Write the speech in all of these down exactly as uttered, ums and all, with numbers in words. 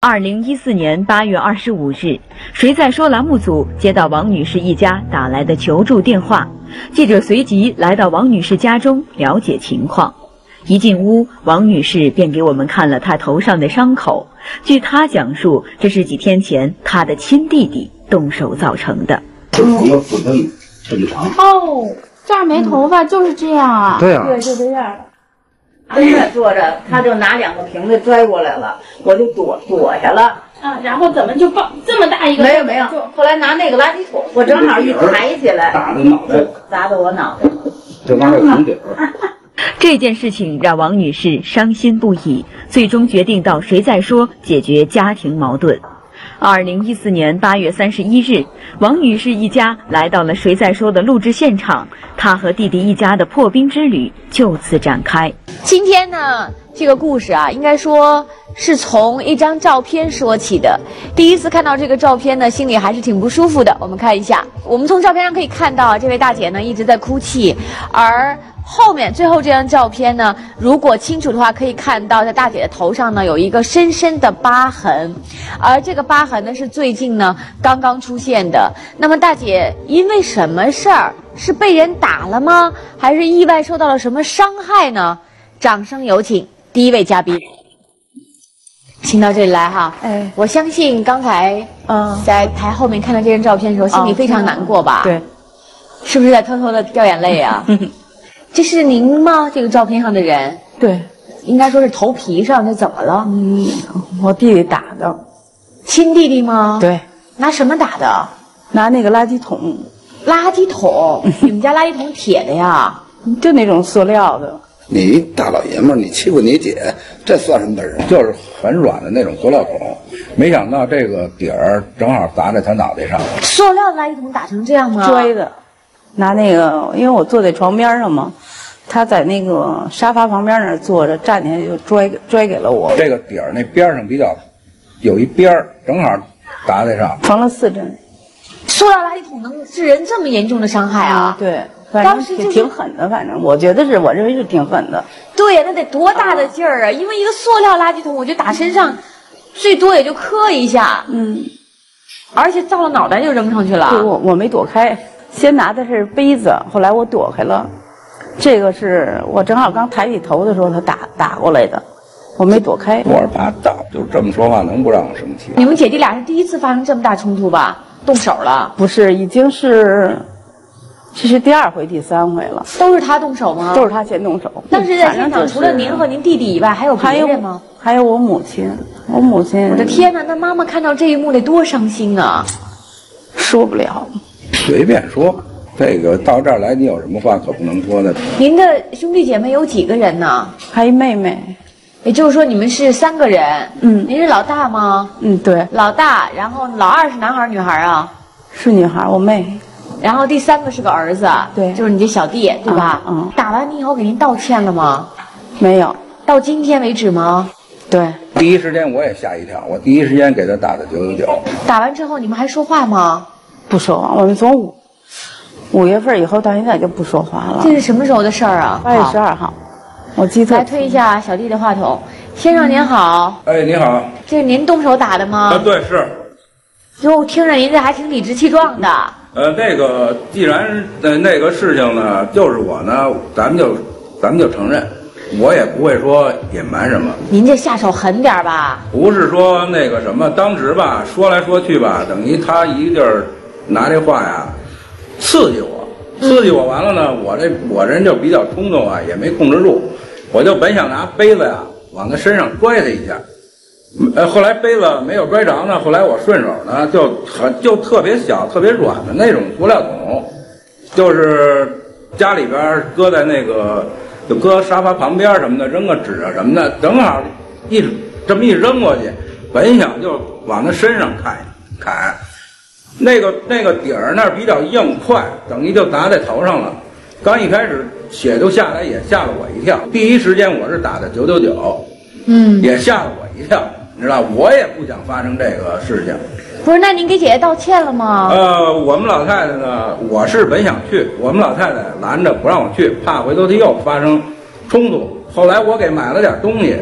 二零一四年八月二十五日，谁在说栏目组接到王女士一家打来的求助电话，记者随即来到王女士家中了解情况。一进屋，王女士便给我们看了她头上的伤口。据她讲述，这是几天前她的亲弟弟动手造成的。 这头发粉嫩正常。 哦，这儿没头发就是这样啊？ 对啊， 对，就这样。 正在坐着，他就拿两个瓶子拽过来了，我就躲躲下了。 啊，然后怎么就爆这么大一个？ 没有没有，后来拿那个垃圾桶，我正好一抬起来， 打的脑袋， 砸到我脑袋。 就拿这桶底儿。 这件事情让王女士伤心不已，最终决定到谁在说解决家庭矛盾。二零一四年八月三十一日，王女士一家来到了谁在说的录制现场，她和弟弟一家的破冰之旅就此展开。 今天呢，这个故事啊，应该说是从一张照片说起的。第一次看到这个照片呢，心里还是挺不舒服的。我们看一下，我们从照片上可以看到，这位大姐呢一直在哭泣，而后面最后这张照片呢，如果清楚的话，可以看到在大姐的头上呢有一个深深的疤痕，而这个疤痕呢是最近呢刚刚出现的。那么大姐因为什么事儿？是被人打了吗？还是意外受到了什么伤害呢？掌声有请第一位嘉宾，请到这里来哈。 哎， 我相信刚才嗯在台后面看到这张照片的时候，心里非常难过吧？ 对， 是不是在偷偷的掉眼泪啊？这是您吗？这个照片上的人？ 对， 应该说是头皮上，这怎么了？ 嗯，我弟弟打的。 亲弟弟吗？ 对， 拿什么打的？ 拿那个垃圾桶。 垃圾桶？你们家垃圾桶铁的呀？ 就那种塑料的。 你大老爷们儿，你欺负你姐，这算什么本事？就是很软的那种塑料桶，没想到这个底儿正好砸在他脑袋上。 塑料垃圾桶打成这样吗？ 拽的，拿那个，因为我坐在床边上嘛，他在那个沙发旁边那儿坐着，站起来就拽拽给了我。 这个底儿那边上比较有一边儿，正好砸在上， 缝了四针。 塑料垃圾桶能致人这么严重的伤害啊？ 对，反正挺、 当时就是挺狠的，反正我觉得是，我认为是挺狠的。 对呀，那得多大的劲儿啊！因为一个塑料垃圾桶，我觉得打身上最多也就磕一下， 嗯， 而且到了脑袋就扔上去了。 我我没躲开，先拿的是杯子，后来我躲开了。这个是我正好刚抬起头的时候，他打打过来的，我没躲开。 我说八道，就这么说话能不让我生气？ 你们姐弟俩是第一次发生这么大冲突吧？动手了？ 不是，已经是，这是第二回、第三回了。 都是他动手吗？ 都是他先动手。 当时在现场除了您和您弟弟以外，还有别人吗？ 还有我母亲，我母亲。 我的天哪！那妈妈看到这一幕得多伤心啊！ 说不了， 随便说。这个到这儿来，你有什么话可不能说的？ 您的兄弟姐妹有几个人呢？ 还一妹妹。 也就是说你们是三个人。 嗯。 您是老大吗？ 嗯，对。 老大，然后老二是男孩女孩啊？ 是女孩，我妹。 然后第三个是个儿子。 对。 就是你这小弟，对吧？ 嗯。嗯， 打完你以后给您道歉了吗？ 没有。 到今天为止吗？ 对。 第一时间我也吓一跳，我第一时间给他打的九九九。 打完之后你们还说话吗？ 不说话，我们从五五月份以后到现在就不说话了。 这是什么时候的事儿啊？ 八月十二号，我记得。 来推一下小弟的话筒，先生您好。 哎，你好。 这是您动手打的吗？ 啊，对，是。 哟，听着您这还挺理直气壮的。 呃，那个，既然呃那个事情呢，就是我呢，咱们就咱们就承认，我也不会说隐瞒什么。 您这下手狠点吧？ 不是说那个什么，当时吧，说来说去吧，等于他一劲儿拿这话呀刺激我，刺激我完了呢，我这我这人就比较冲动啊，也没控制住，我就本想拿杯子呀往他身上拽他一下。呃，后来杯子没有拽着呢，后来我顺手呢，就很就特别小、特别软的那种塑料桶，就是家里边搁在那个就搁沙发旁边什么的，扔个纸啊什么的，正好一这么一扔过去，本想就往他身上砍砍，那个那个底儿那儿比较硬快，等于就砸在头上了。刚一开始血就下来，也吓了我一跳。第一时间我是打的九九九， 嗯， 也吓了我一跳。你知道，我也不想发生这个事情。 不是，那您给姐姐道歉了吗？ 呃，我们老太太呢，我是本想去，我们老太太拦着不让我去，怕回头她又发生冲突。后来我给买了点东西，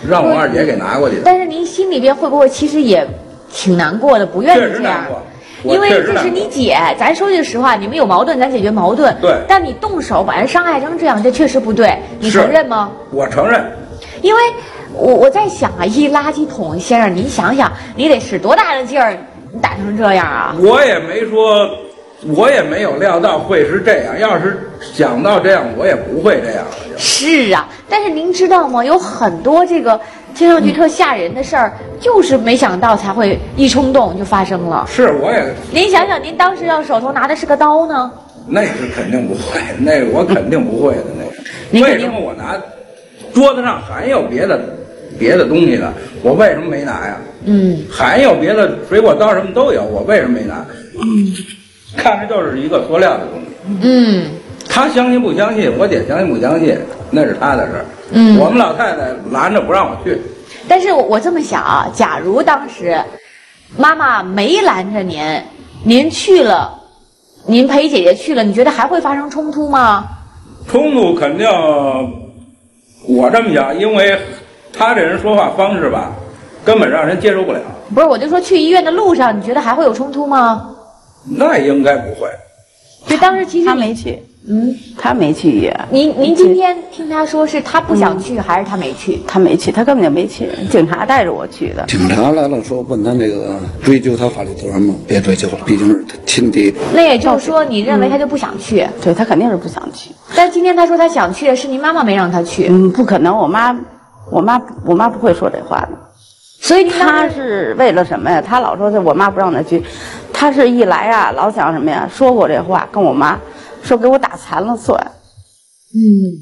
让我二姐给拿过去的。 但是您心里边会不会其实也挺难过的，不愿意这样？因为这是你姐，咱说句实话，你们有矛盾，咱解决矛盾。 对。 但你动手把人伤害成这样，这确实不对，你承认吗？ 我承认。 因为我我在想啊，一垃圾桶先生，你想想，你得使多大的劲儿，你打成这样啊？ 我也没说，我也没有料到会是这样。要是想到这样，我也不会这样了。 是啊，但是您知道吗？有很多这个听上去特吓人的事儿，嗯、就是没想到才会一冲动就发生了。 是，我也。 您想想，您当时要手头拿的是个刀呢？ 那是肯定不会，那个我肯定不会的。那个，为什么我拿桌子上还有别的别的东西呢？我为什么没拿呀？ 嗯， 还有别的水果刀什么都有，我为什么没拿？ 嗯， 看着就是一个塑料的东西。 嗯。 他相信不相信？我姐相信不相信？那是他的事儿。 嗯， 我们老太太拦着不让我去。 但是我我这么想啊，假如当时妈妈没拦着您，您去了，您陪姐姐去了，你觉得还会发生冲突吗？ 冲突肯定，我这么想，因为他这人说话方式吧，根本让人接受不了。 不是，我就说去医院的路上，你觉得还会有冲突吗？ 那应该不会。 就当时其实他没去。嗯，他没去医院。 您您今天听他说是他不想去，嗯、还是他没去？ 他没去，他根本就没去。警察带着我去的。 警察来了，说问他那个追究他法律责任吗？别追究了，毕竟是他亲爹。 那也就是说，你认为他就不想去？ 嗯、对他肯定是不想去。 但今天他说他想去的是您妈妈没让他去。 嗯，不可能，我妈，我妈，我妈不会说这话的。 所以他是为了什么呀？他老说是我妈不让他去，他是一来啊，老想什么呀？说过这话跟我妈。说给我打残了算。 嗯，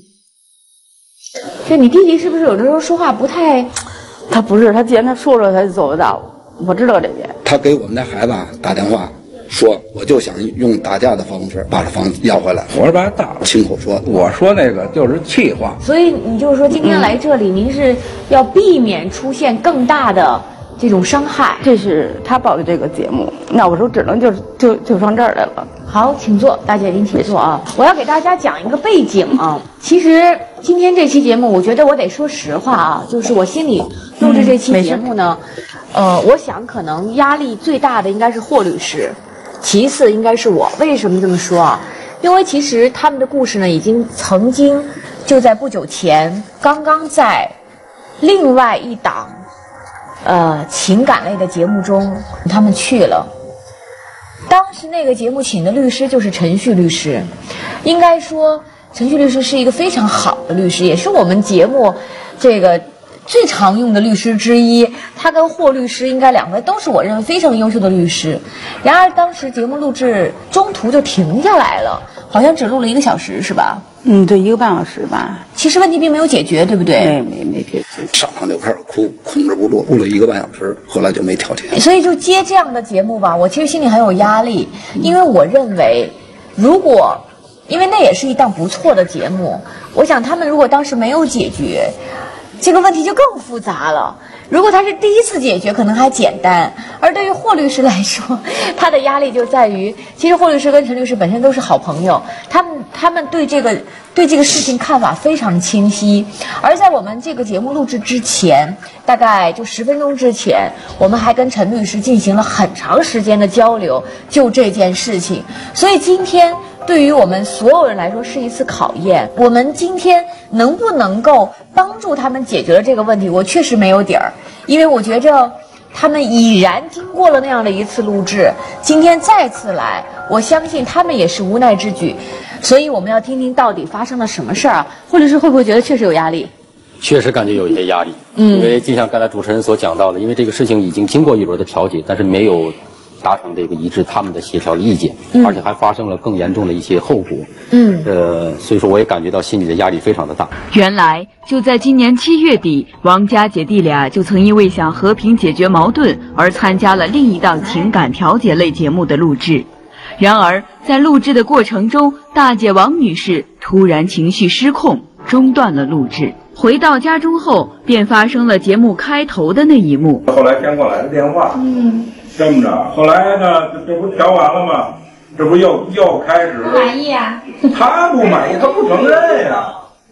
这你弟弟是不是有的时候说话不太？ 他不是，他既然他说了，他就做不到。我知道这点。 他给我们家孩子打电话说，我就想用打架的方式把这房子要回来。 我是把他打了， 亲口说。 我说那个就是气话。 所以你就是说，今天来这里，嗯、您是要避免出现更大的这种伤害。 这是他报的这个节目，那我说只能就就就上这儿来了。 好，请坐，大姐您请坐啊！我要给大家讲一个背景啊。其实今天这期节目，我觉得我得说实话啊，就是我心里录制这期节目呢，嗯、呃，我想可能压力最大的应该是霍律师，其次应该是我。为什么这么说啊？因为其实他们的故事呢，已经曾经就在不久前，刚刚在另外一档呃情感类的节目中，他们去了。当时那个节目请的律师就是陈旭律师，应该说陈旭律师是一个非常好的律师，也是我们节目这个最常用的律师之一。他跟霍律师应该两位都是我认为非常优秀的律师。然而当时节目录制中途就停下来了，好像只录了一个小时是吧？ 嗯，对，一个半小时吧。 其实问题并没有解决，对不对？ 没没没解决。 上场就开始哭，控制不住，哭了一个半小时，后来就没调停。 所以就接这样的节目吧，我其实心里很有压力，因为我认为，如果，因为那也是一档不错的节目，我想他们如果当时没有解决，这个问题就更复杂了。如果他是第一次解决，可能还简单；而对于霍律师来说，他的压力就在于，其实霍律师跟陈律师本身都是好朋友，他们他们对这个对这个事情看法非常清晰。而在我们这个节目录制之前，大概就十分钟之前，我们还跟陈律师进行了很长时间的交流，就这件事情。所以今天对于我们所有人来说是一次考验。我们今天能不能够帮助他们解决了这个问题，我确实没有底儿，因为我觉着他们已然经过了那样的一次录制，今天再次来，我相信他们也是无奈之举。所以我们要听听到底发生了什么事儿啊？或者是会不会觉得确实有压力？ 确实感觉有一些压力， 嗯， 因为就像刚才主持人所讲到的，因为这个事情已经经过一轮的调解，但是没有达成这个一致他们的协调意见，嗯，而且还发生了更严重的一些后果， 嗯， 呃，所以说我也感觉到心里的压力非常的大。 原来就在今年七月底，王家姐弟俩就曾因为想和平解决矛盾而参加了另一档情感调解类节目的录制。然而在录制的过程中，大姐王女士突然情绪失控，中断了录制。回到家中后，便发生了节目开头的那一幕。 后来先过来的电话， 嗯， 这么着，后来呢，这不调完了吗？这不又又开始不满意啊？ 他不满意，他不承认呀、啊。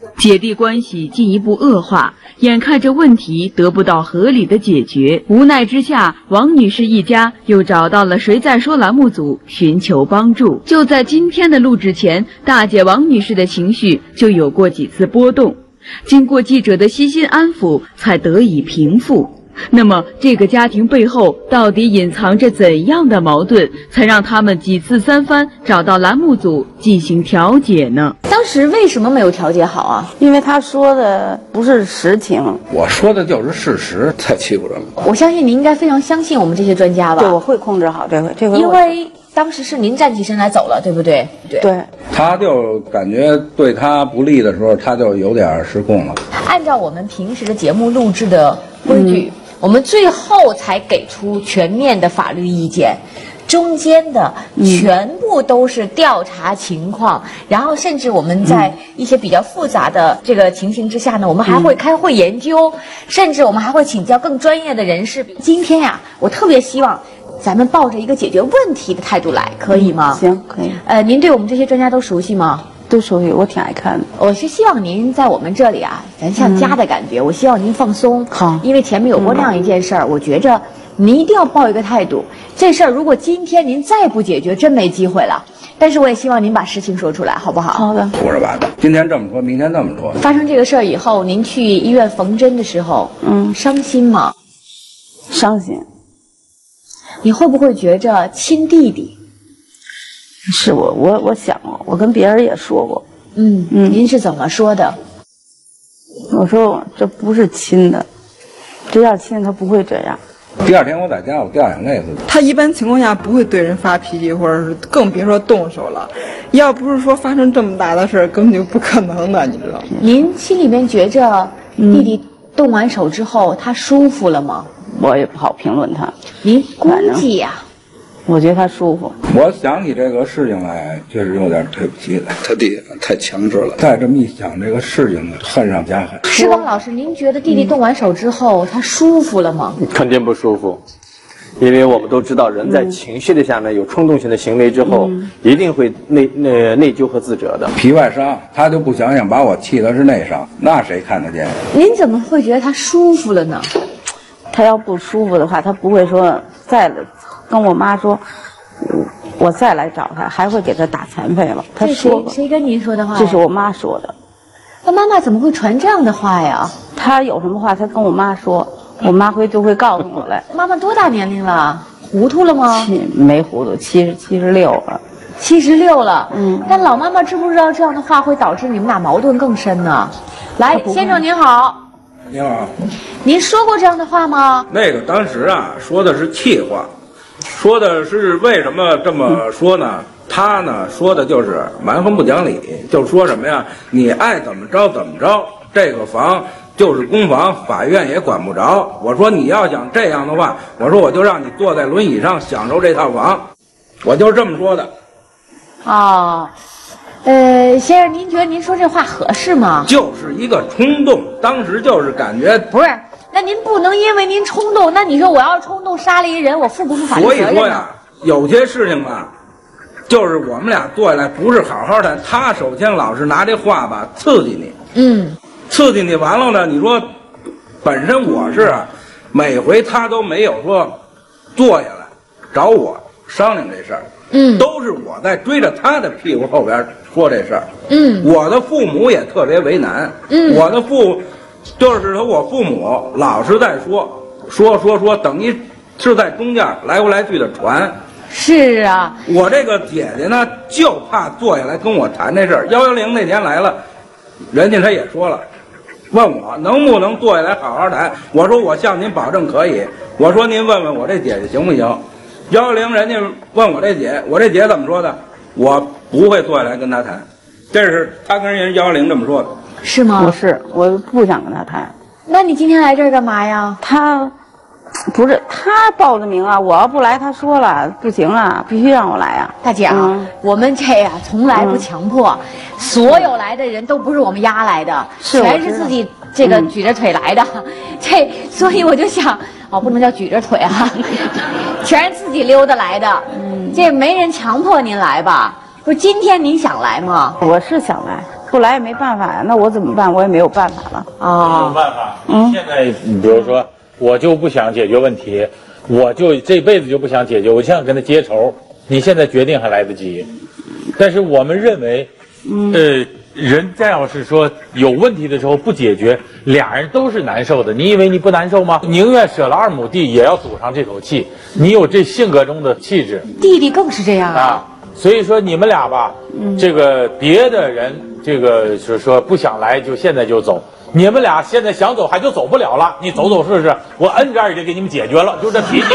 姐弟关系进一步恶化，眼看着问题得不到合理的解决，无奈之下，王女士一家又找到了谁在说栏目组寻求帮助。就在今天的录制前，大姐王女士的情绪就有过几次波动，经过记者的悉心安抚，才得以平复。那么，这个家庭背后到底隐藏着怎样的矛盾，才让他们几次三番找到栏目组进行调解呢？ 当时为什么没有调解好啊？ 因为他说的不是实情。 我说的就是事实，太欺负人了。 我相信您应该非常相信我们这些专家吧？ 对，我会控制好这回，这回因为当时是您站起身来走了，对不对？ 对。对。 他就感觉对他不利的时候，他就有点失控了。 按照我们平时的节目录制的规矩。嗯，我们最后才给出全面的法律意见，中间的全部都是调查情况，嗯，然后甚至我们在一些比较复杂的这个情形之下呢，我们还会开会研究，嗯，甚至我们还会请教更专业的人士。今天呀，我特别希望咱们抱着一个解决问题的态度来，可以吗？ 嗯，行，可以。 呃，您对我们这些专家都熟悉吗？ 都熟悉，我挺爱看的。 我是希望您在我们这里啊，咱像家的感觉。嗯，我希望您放松。 好， 因为前面有过那样一件事儿，嗯，我觉着您一定要抱一个态度。这事儿如果今天您再不解决，真没机会了。但是我也希望您把实情说出来，好不好？ 好的。 胡说八道，今天这么说，明天那么说。 发生这个事儿以后，您去医院缝针的时候，嗯，伤心吗？ 伤心。 你会不会觉着亲弟弟？ 是我，我我想过，我跟别人也说过。 嗯嗯，您是怎么说的？ 我说这不是亲的，这要亲他不会这样。 第二天我在家，我掉眼泪了。 他一般情况下不会对人发脾气，或者是更别说动手了。要不是说发生这么大的事儿，根本就不可能的，你知道吗？ 您心里面觉着弟弟动完手之后，他舒服了吗？ 我也不好评论他。 您估计呀。 我觉得他舒服。 我想起这个事情来，确实有点对不起他。他弟弟太强势了。再这么一想，这个事情恨上加恨。 施光老师，您觉得弟弟动完手之后，嗯，他舒服了吗？ 肯定不舒服，因为我们都知道，人在情绪的下面有冲动性的行为之后，嗯，一定会内内内疚和自责的。 皮外伤，他就不想想把我气的是内伤，那谁看得见？ 您怎么会觉得他舒服了呢？ 他要不舒服的话，他不会说再来。跟我妈说，我再来找他，还会给他打残废了。他说过。 谁跟您说的话呀？ 这是我妈说的。 那妈妈怎么会传这样的话呀？ 她有什么话，她跟我妈说，我妈会就会告诉我来。 妈妈多大年龄了？糊涂了吗？ 七没糊涂，七十七十六了。 七十六了。嗯。但老妈妈知不知道这样的话会导致你们俩矛盾更深呢？来，先生您好。 您好。 您说过这样的话吗？ 那个当时啊，说的是气话。说的是为什么这么说呢？嗯，他呢说的就是蛮横不讲理，就说什么呀？你爱怎么着怎么着，这个房就是公房，法院也管不着。我说你要想这样的话，我说我就让你坐在轮椅上享受这套房，我就是这么说的。 哦，呃，先生，您觉得您说这话合适吗？ 就是一个冲动，当时就是感觉不是。那您不能因为您冲动，那你说我要冲动杀了一人，我负不负法律责任呢？ 所以说呀，有些事情吧，就是我们俩坐下来不是好好谈，他首先老是拿这话吧刺激你， 嗯， 刺激你完了呢，你说，本身我是啊，每回他都没有说坐下来找我商量这事儿， 嗯， 都是我在追着他的屁股后边说这事儿， 嗯， 我的父母也特别为难， 嗯， 我的父。就是说我父母老是在说说说说，等于是在中间来回来去的传。 是啊， 我这个姐姐呢，就怕坐下来跟我谈这事儿。幺幺零那天来了，人家他也说了，问我能不能坐下来好好谈。我说我向您保证可以。我说您问问我这姐姐行不行？幺幺零人家问我这姐，我这姐怎么说的？我不会坐下来跟他谈。这是他跟人幺幺零这么说的。 是吗？ 不是，我不想跟他谈。 那你今天来这儿干嘛呀？ 他不是他报的名啊，我要不来，他说了不行啊，必须让我来啊。 大姐啊，嗯、我们这呀、啊、从来不强迫、嗯，所有来的人都不是我们押来的， 是全是自己这个举着腿来的。嗯、这所以我就想，哦，不能叫举着腿啊，全是自己溜达来的。嗯，这没人强迫您来吧？不是今天您想来吗？ 我是想来。 后来也没办法呀，那我怎么办？我也没有办法了。 啊， 没有办法。嗯，现在你比如说，我就不想解决问题，我就这辈子就不想解决，我想跟他结仇。你现在决定还来得及，但是我们认为，嗯、呃，人再要是说有问题的时候不解决，俩人都是难受的。你以为你不难受吗？宁愿舍了二亩地，也要赌上这口气。你有这性格中的气质， 弟弟更是这样啊。所以说你们俩吧，嗯、这个别的人这个就是说不想来就现在就走，你们俩现在想走还就走不了了。你走走试试，我摁这儿已经给你们解决了，就这脾气。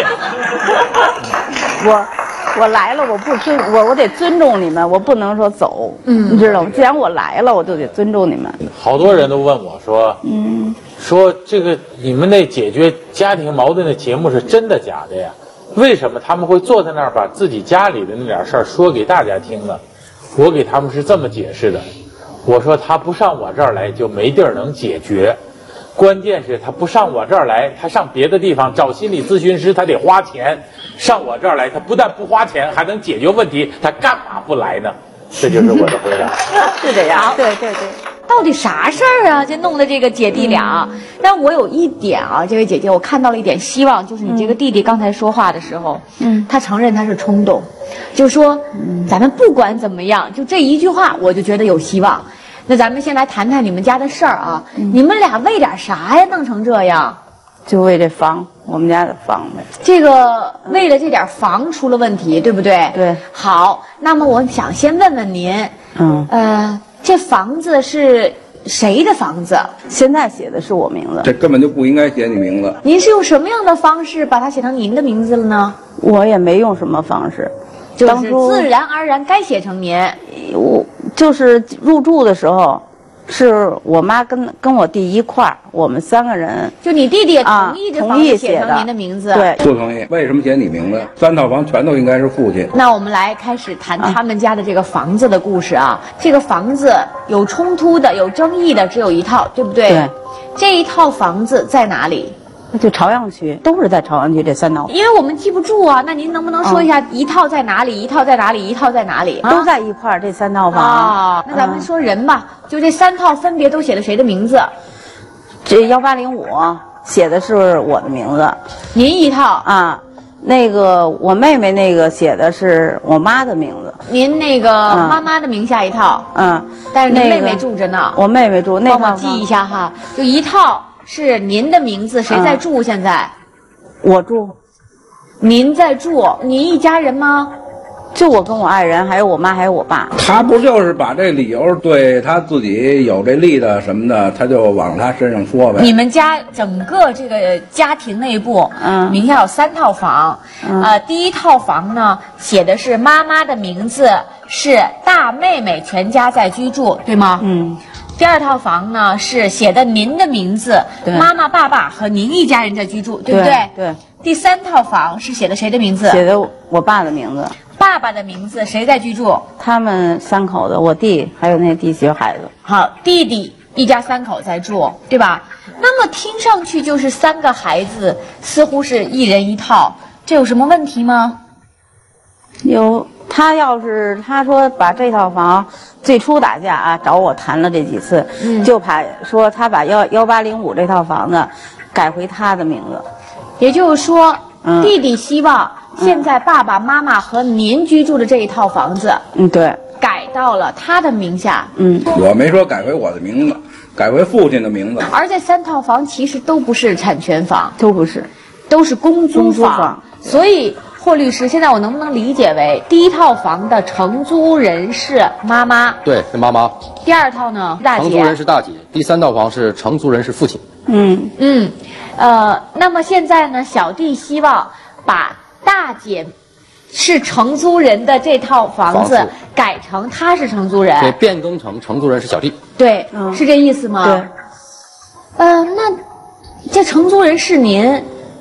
我。我来了，我不尊我，我得尊重你们，我不能说走，嗯，你知道吗？既然我来了，我就得尊重你们。 好多人都问我说，嗯，说这个你们那解决家庭矛盾的节目是真的假的呀？为什么他们会坐在那儿把自己家里的那点事儿说给大家听呢？我给他们是这么解释的，我说他不上我这儿来就没地儿能解决。关键是他不上我这儿来，他上别的地方找心理咨询师，他得花钱。上我这儿来，他不但不花钱，还能解决问题，他干嘛不来呢？这就是我的回答。 是这样，对对对。 到底啥事儿啊？就弄得这个姐弟俩。嗯、但我有一点啊，这位姐姐，我看到了一点希望，就是你这个弟弟刚才说话的时候，嗯，他承认他是冲动，就说，嗯，咱们不管怎么样，就这一句话，我就觉得有希望。那咱们先来谈谈你们家的事儿啊，嗯、你们俩为点啥呀？弄成这样？ 就为这房，我们家的房呗。 这个为了这点房出了问题，对不对？ 对。 好，那么我想先问问您，嗯，呃，这房子是谁的房子？ 现在写的是我名字。 这根本就不应该写你名字。 您是用什么样的方式把它写成您的名字了呢？ 我也没用什么方式， 就是自然而然该写成您。 我就是入住的时候。是我妈跟跟我弟一块儿，我们三个人。 就你弟弟也同意这房子写成您的名字？ 对， 不同意。为什么写你名字？三套房全都应该是父亲。 那我们来开始谈他们家的这个房子的故事啊。这个房子有冲突的、有争议的只有一套，对不对？ 对。 这一套房子在哪里？ 就朝阳区，都是在朝阳区这三套。 因为我们记不住啊，那您能不能说一下一套在哪里？一套在哪里？一套在哪里？ 都在一块儿，这三套房。 啊，那咱们说人吧，就这三套分别都写的谁的名字？ 这幺八零五写的是我的名字， 您一套啊。那个我妹妹那个写的是我妈的名字， 您那个妈妈的名下一套。 嗯， 但是您妹妹住着呢。 我妹妹住，那套帮我记一下哈，就一套。是您的名字，谁在住？现在， 我住。 您在住，您一家人吗？ 就我跟我爱人，还有我妈，还有我爸。 他不就是把这理由对他自己有这利的什么的，他就往他身上说呗。 你们家整个这个家庭内部，嗯，名下有三套房，嗯、呃，第一套房呢写的是妈妈的名字，是大妹妹全家在居住，对吗？ 嗯。 第二套房呢是写的您的名字，妈妈、爸爸和您一家人在居住，对不对？ 对。 第三套房是写的谁的名字？ 写的我爸的名字。 爸爸的名字谁在居住？ 他们三口子，我弟还有那弟媳妇孩子。 好，弟弟一家三口在住，对吧？那么听上去就是三个孩子，似乎是一人一套，这有什么问题吗？ 有。他要是他说把这套房最初打架啊，找我谈了这几次，嗯、就怕说他把幺幺八零五这套房子改回他的名字， 也就是说，嗯、弟弟希望现在爸爸妈妈和您居住的这一套房子， 嗯，对， 改到了他的名下。 嗯， 我没说改回我的名字，改回父亲的名字。 而这三套房其实都不是产权房， 都不是， 都是公租房， 公租房所以。霍律师，现在我能不能理解为第一套房的承租人是妈妈？ 对，是妈妈。 第二套呢？大姐。 承租人是大姐。第三套房是承租人是父亲。 嗯嗯，呃，那么现在呢，小弟希望把大姐是承租人的这套房子改成他是承租人， 对，变更成承租人是小弟。 对，嗯、是这意思吗？ 对。 呃，那这承租人是您。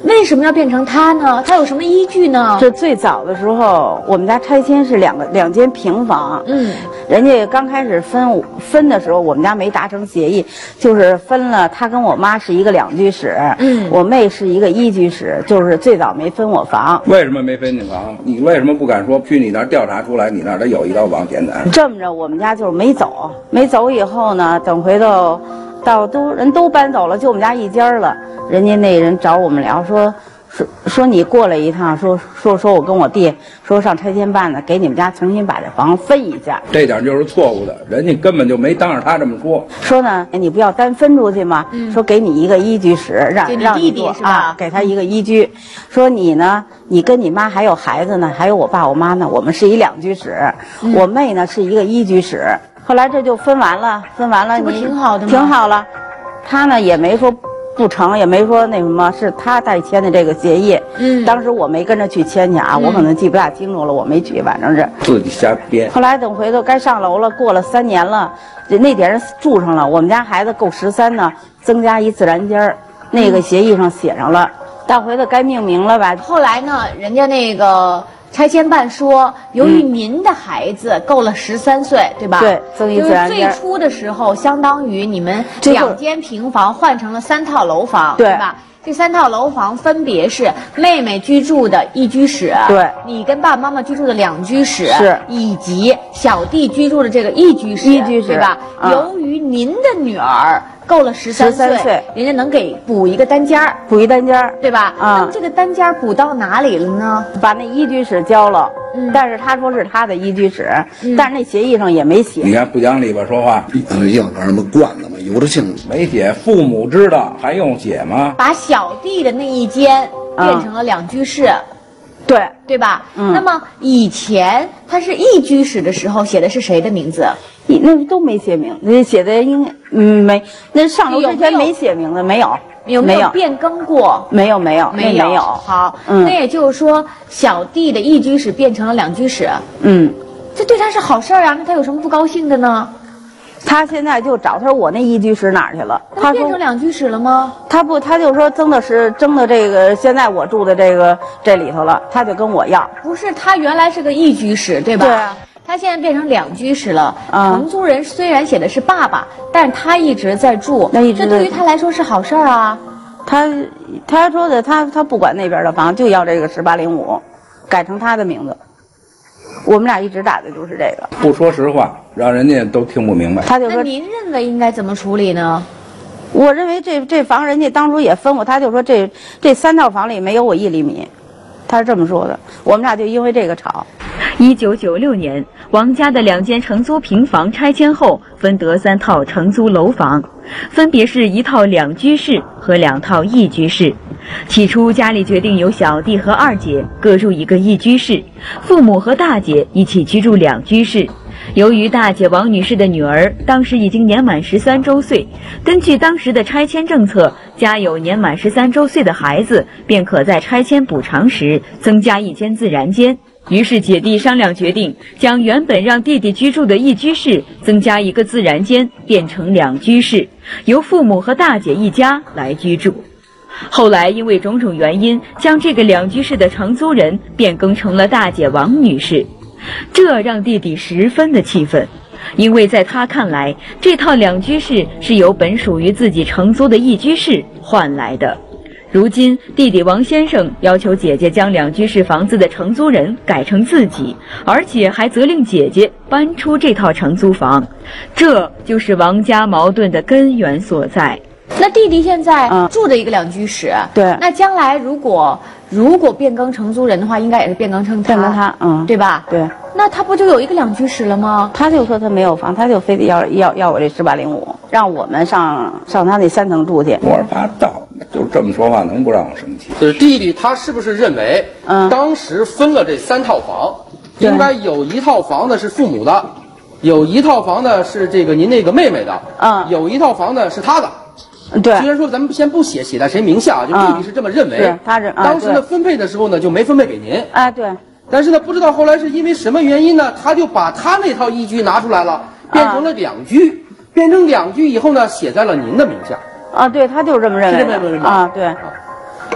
为什么要变成他呢？他有什么依据呢？ 这最早的时候，我们家拆迁是两个两间平房，嗯，人家刚开始分分的时候，我们家没达成协议，就是分了，他跟我妈是一个两居室，嗯，我妹是一个一居室，就是最早没分我房。 为什么没分你房？你为什么不敢说去你那儿调查出来，你那儿得有一套房简单？ 这么着，我们家就是没走，没走以后呢，等回头。到都人都搬走了，就我们家一家了。人家那人找我们聊说说说你过来一趟，说说说我跟我弟说上拆迁办呢，给你们家重新把这房分一下。 这点就是错误的，人家根本就没当着他这么说。 说呢，你不要单分出去吗？嗯、说给你一个一居室，让给你让弟弟是吧？ 啊，给他一个一居。说你呢，你跟你妈还有孩子呢，还有我爸我妈呢，我们是一两居室。嗯、我妹呢是一个一居室。后来这就分完了，分完了， 这不挺好的吗？ 挺好了，他呢也没说不成，也没说那什么，是他代签的这个协议。嗯，当时我没跟着去签去啊，嗯、我可能记不大清楚了，我没去，反正是自己瞎编。 后来等回头该上楼了，过了三年了，那点人住上了，我们家孩子够十三呢，增加一自然间儿，那个协议上写上了，到回头该命名了吧？ 后来呢，人家那个。拆迁办说，由于您的孩子够了十三岁，对吧？ 对，增一自然间。 最初的时候，相当于你们两间平房换成了三套楼房，对吧？这三套楼房分别是妹妹居住的一居室， 对， 你跟爸爸妈妈居住的两居室， 是， 以及小弟居住的这个一居室， 一居室， 对吧？嗯、由于您的女儿够了十三岁， 岁人家能给补一个单间儿， 补一单间儿， 对吧？ 啊、嗯， 那么这个单间儿补到哪里了呢？ 把那一居室交了，嗯，但是他说是他的一居室，嗯、但是那协议上也没写。 你看不讲理吧，说话， 要玩什么惯的嘛，由着性子没写，父母知道还用写吗？ 把小弟的那一间变成了两居室。嗯对对吧？ 嗯， 那么以前他是一居室的时候写的是谁的名字？ 那都没写名，那写的应该嗯没，那上楼之前没写名字，没有， 有没有变更过？ 没有没有没有没有。 好， 嗯， 那也就是说小弟的一居室变成了两居室。 嗯， 这对他是好事儿啊，那他有什么不高兴的呢？ 他现在就找他说我那一居室哪儿去了？ 他变成两居室了吗？ 他不，他就说增的是增的这个，现在我住的这个这里头了，他就跟我要。 不是，他原来是个一居室，对吧？ 对啊。 他现在变成两居室了。 嗯、 承租人虽然写的是爸爸，但是他一直在住， 那一直这对于他来说是好事儿啊。 他他说的，他他不管那边的房，就要这个十八零五，改成他的名字。我们俩一直打的就是这个， 不说实话，让人家都听不明白。 他就说：“ 那您认为应该怎么处理呢？” 我认为这这房人家当初也分我，他就说这这三套房里没有我一厘米，他是这么说的。我们俩就因为这个吵。 一九九六年，王家的两间承租平房拆迁后，分得三套承租楼房，分别是一套两居室和两套一居室。起初，家里决定由小弟和二姐各住一个一居室，父母和大姐一起居住两居室。由于大姐王女士的女儿当时已经年满十三周岁，根据当时的拆迁政策，家有年满十三周岁的孩子便可在拆迁补偿时增加一间自然间。于是姐弟商量决定，将原本让弟弟居住的一居室增加一个自然间，变成两居室，由父母和大姐一家来居住。后来因为种种原因，将这个两居室的承租人变更成了大姐王女士，这让弟弟十分的气愤，因为在他看来，这套两居室是由本属于自己承租的一居室换来的。如今弟弟王先生要求姐姐将两居室房子的承租人改成自己，而且还责令姐姐搬出这套承租房，这就是王家矛盾的根源所在。 那弟弟现在住着一个两居室， 嗯、对， 那将来如果如果变更承租人的话，应该也是变更成他， 变更他，嗯， 对吧？ 对， 那他不就有一个两居室了吗？ 他就说他没有房，他就非得要要要我这十八零五，让我们上上他那三层住去。 胡说八道，就这么说话，能不让我生气？ 就是弟弟他是不是认为，嗯，当时分了这三套房，应该有一套房呢是父母的，有一套房呢是这个您那个妹妹的， 嗯， 有一套房呢是他的。 对， 虽然说咱们先不写写在谁名下，就弟弟是这么认为。 是他认。 当时呢分配的时候呢就没分配给您。 哎，对。 但是呢，不知道后来是因为什么原因呢，他就把他那套一居拿出来了，变成了两居，变成两居以后呢，写在了您的名下。 啊，对，他就是这么认为的。 是这么认为吗？ 啊，对。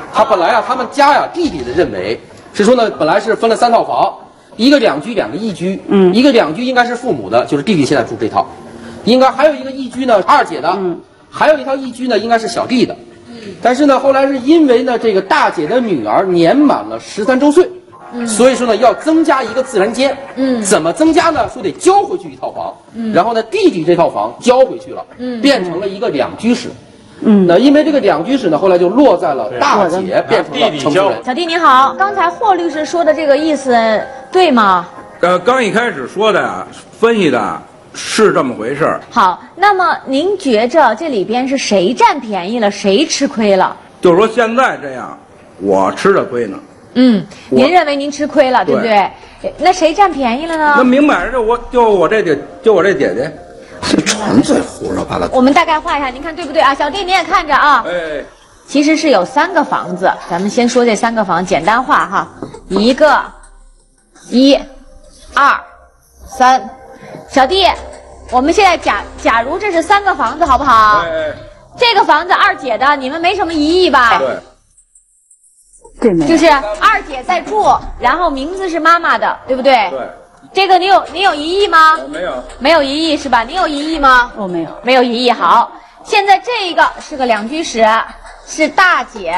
他本来啊，他们家呀，弟弟的认为是说呢，本来是分了三套房，一个两居，两个一居。嗯，一个两居应该是父母的，就是弟弟现在住这套，应该还有一个一居呢，二姐的。嗯，还有一套一居呢，应该是小弟的。但是呢，后来是因为呢，这个大姐的女儿年满了十三周岁。嗯，所以说呢，要增加一个自然间。嗯，怎么增加呢？说得交回去一套房。嗯，然后呢，弟弟这套房交回去了。嗯，变成了一个两居室。嗯，那因为这个两居室呢，后来就落在了大姐变成了承租人。 小弟你好，刚才霍律师说的这个意思对吗？ 呃，刚一开始说的呀，分析的是这么回事儿。 好，那么您觉着这里边是谁占便宜了，谁吃亏了？ 就是说现在这样，我吃的亏呢。 嗯，您认为您吃亏了，对不对？对，那谁占便宜了呢？ 那明摆着我就我这姐，就我这姐姐， 这纯粹胡说八道。 我们大概画一下，您看对不对啊？小弟你也看着啊。哎，其实是有三个房子，咱们先说这三个房，简单画哈，一个，一，二，三。小弟，我们现在假假如这是三个房子，好不好？哎，这个房子二姐的，你们没什么疑义吧？ 对。 就是二姐在住，然后名字是妈妈的，对不对？ 对。 这个你有你有疑义吗？ 没有。 没有疑义是吧？你有疑义吗？ 我没有。 没有疑义。好，现在这个是个两居室，是大姐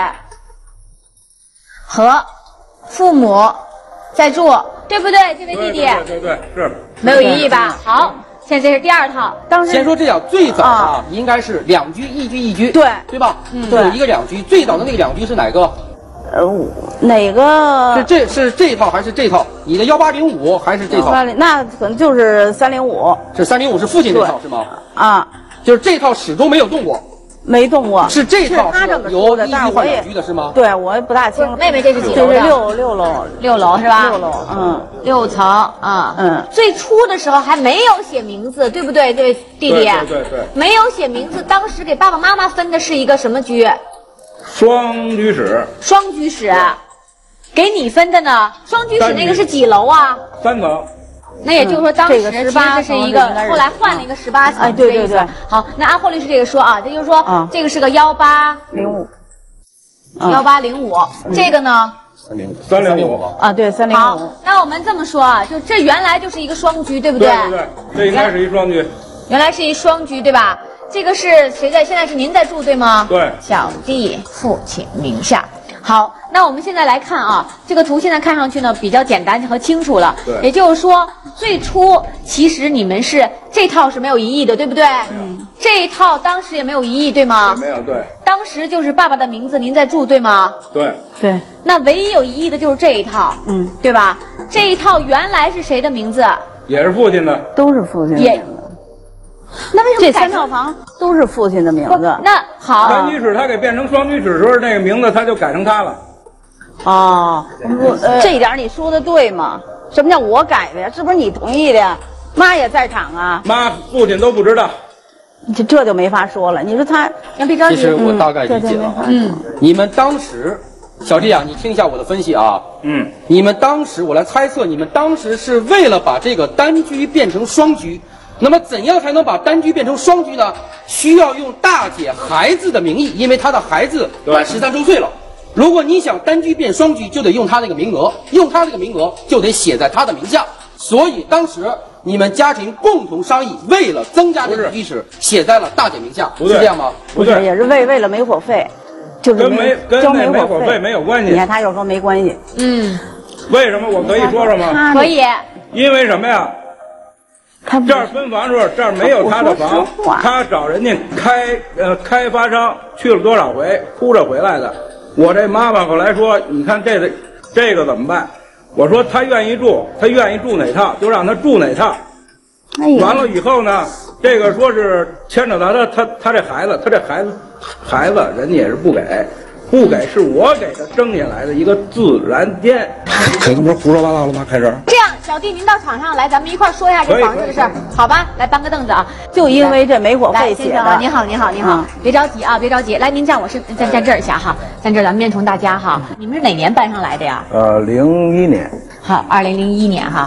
和父母在住，对不对？这位弟弟。 对对 对, 对, 对是。 没有疑义吧？好，现在这是第二套。 当时先说这样，最早啊应该是两居一居一居， 对对吧？ 嗯， 对，一个两居。最早的那个两居是哪个？ 呃，哪个是这是这一套还是这套？你的幺八零五还是这套？ 那可能就是三零五。 是三零五是父亲这套是吗？ 啊， 就是这套始终没有动过， 没动过。 是这套他这么由一居换两居的是吗？ 对，我也不大清楚。 妹妹这是几楼？ 这是六六楼， 六楼是吧？ 六楼，嗯， 六层啊，嗯。最初的时候还没有写名字，对不对？这位弟弟， 对对对对， 没有写名字。当时给爸爸妈妈分的是一个什么居？ 双居室。 双居室。给你分的呢？双居室那个是几楼啊？ 三层。 那也就是说，当时其实这是一个，后来换了一个十八层。 哎，对对对。 好，那按霍律师这个说啊，这就是说，这个是个幺八零五， 幺八零五。这个呢？ 三零五， 三零五。 啊，对，三零五。 好，那我们这么说啊，就这原来就是一个双居，对不对？ 对对对，这应该是一双居。 原来是一双居，对吧？这个是谁在？现在是您在住，对吗？ 对。 小弟父亲名下。好，那我们现在来看啊，这个图现在看上去呢比较简单和清楚了。 对。 也就是说，最初其实你们是这套是没有疑义的，对不对？嗯。这一套当时也没有疑义，对吗？ 没有，对。 当时就是爸爸的名字，您在住，对吗？ 对。 对。 那唯一有疑义的就是这一套，嗯，对吧？这一套原来是谁的名字？ 也是父亲的。 都是父亲的。 也。那为什么这三套房都是父亲的名字？ 那好， 单居室他给变成双居室的时候，那个名字他就改成他了。 哦，呃、这一点你说的对吗？什么叫我改的呀？是不是你同意的呀？妈也在场啊。 妈，父亲都不知道。 这这就没法说了。你说他， 杨别着急。 其实我大概理解了。嗯，你们当时，小弟啊，你听一下我的分析啊。嗯，你们当时，我来猜测，你们当时是为了把这个单居变成双居。那么怎样才能把单居变成双居呢？需要用大姐孩子的名义，因为她的孩子满十三周岁了。如果你想单居变双居，就得用她那个名额，用她这个名额就得写在她的名下。所以当时你们家庭共同商议，为了增加这个居室，写在了大姐名下，是这样吗？ 不对， 也是为为了煤火费，就是跟煤跟那煤火费没有关系。 你看他又说没关系。 嗯， 为什么？我可以说说吗？ 可以。 因为什么呀？这儿分房的时候，这儿没有他的房，他找人家开呃开发商去了多少回，哭着回来的。我这妈妈后来说，你看这个这个怎么办？我说他愿意住，他愿意住哪套就让他住哪套。哎呀，完了以后呢，这个说是牵扯到他他他这孩子，他这孩子孩子人家也是不给。不给是我给他争下来的一个自然间。 这他妈胡说八道了吗？开始。 这样，小弟您到场上来，咱们一块说一下这房子的事儿，好吧？来搬个凳子啊。 就因为这煤火费写的。您好，您好，您好，嗯、别着急啊，别着急。来，您站我身，站站这儿一下哈，站这儿咱们面冲大家哈。你们是哪年搬上来的呀？ 呃，零一年。 好，二零零一年哈。那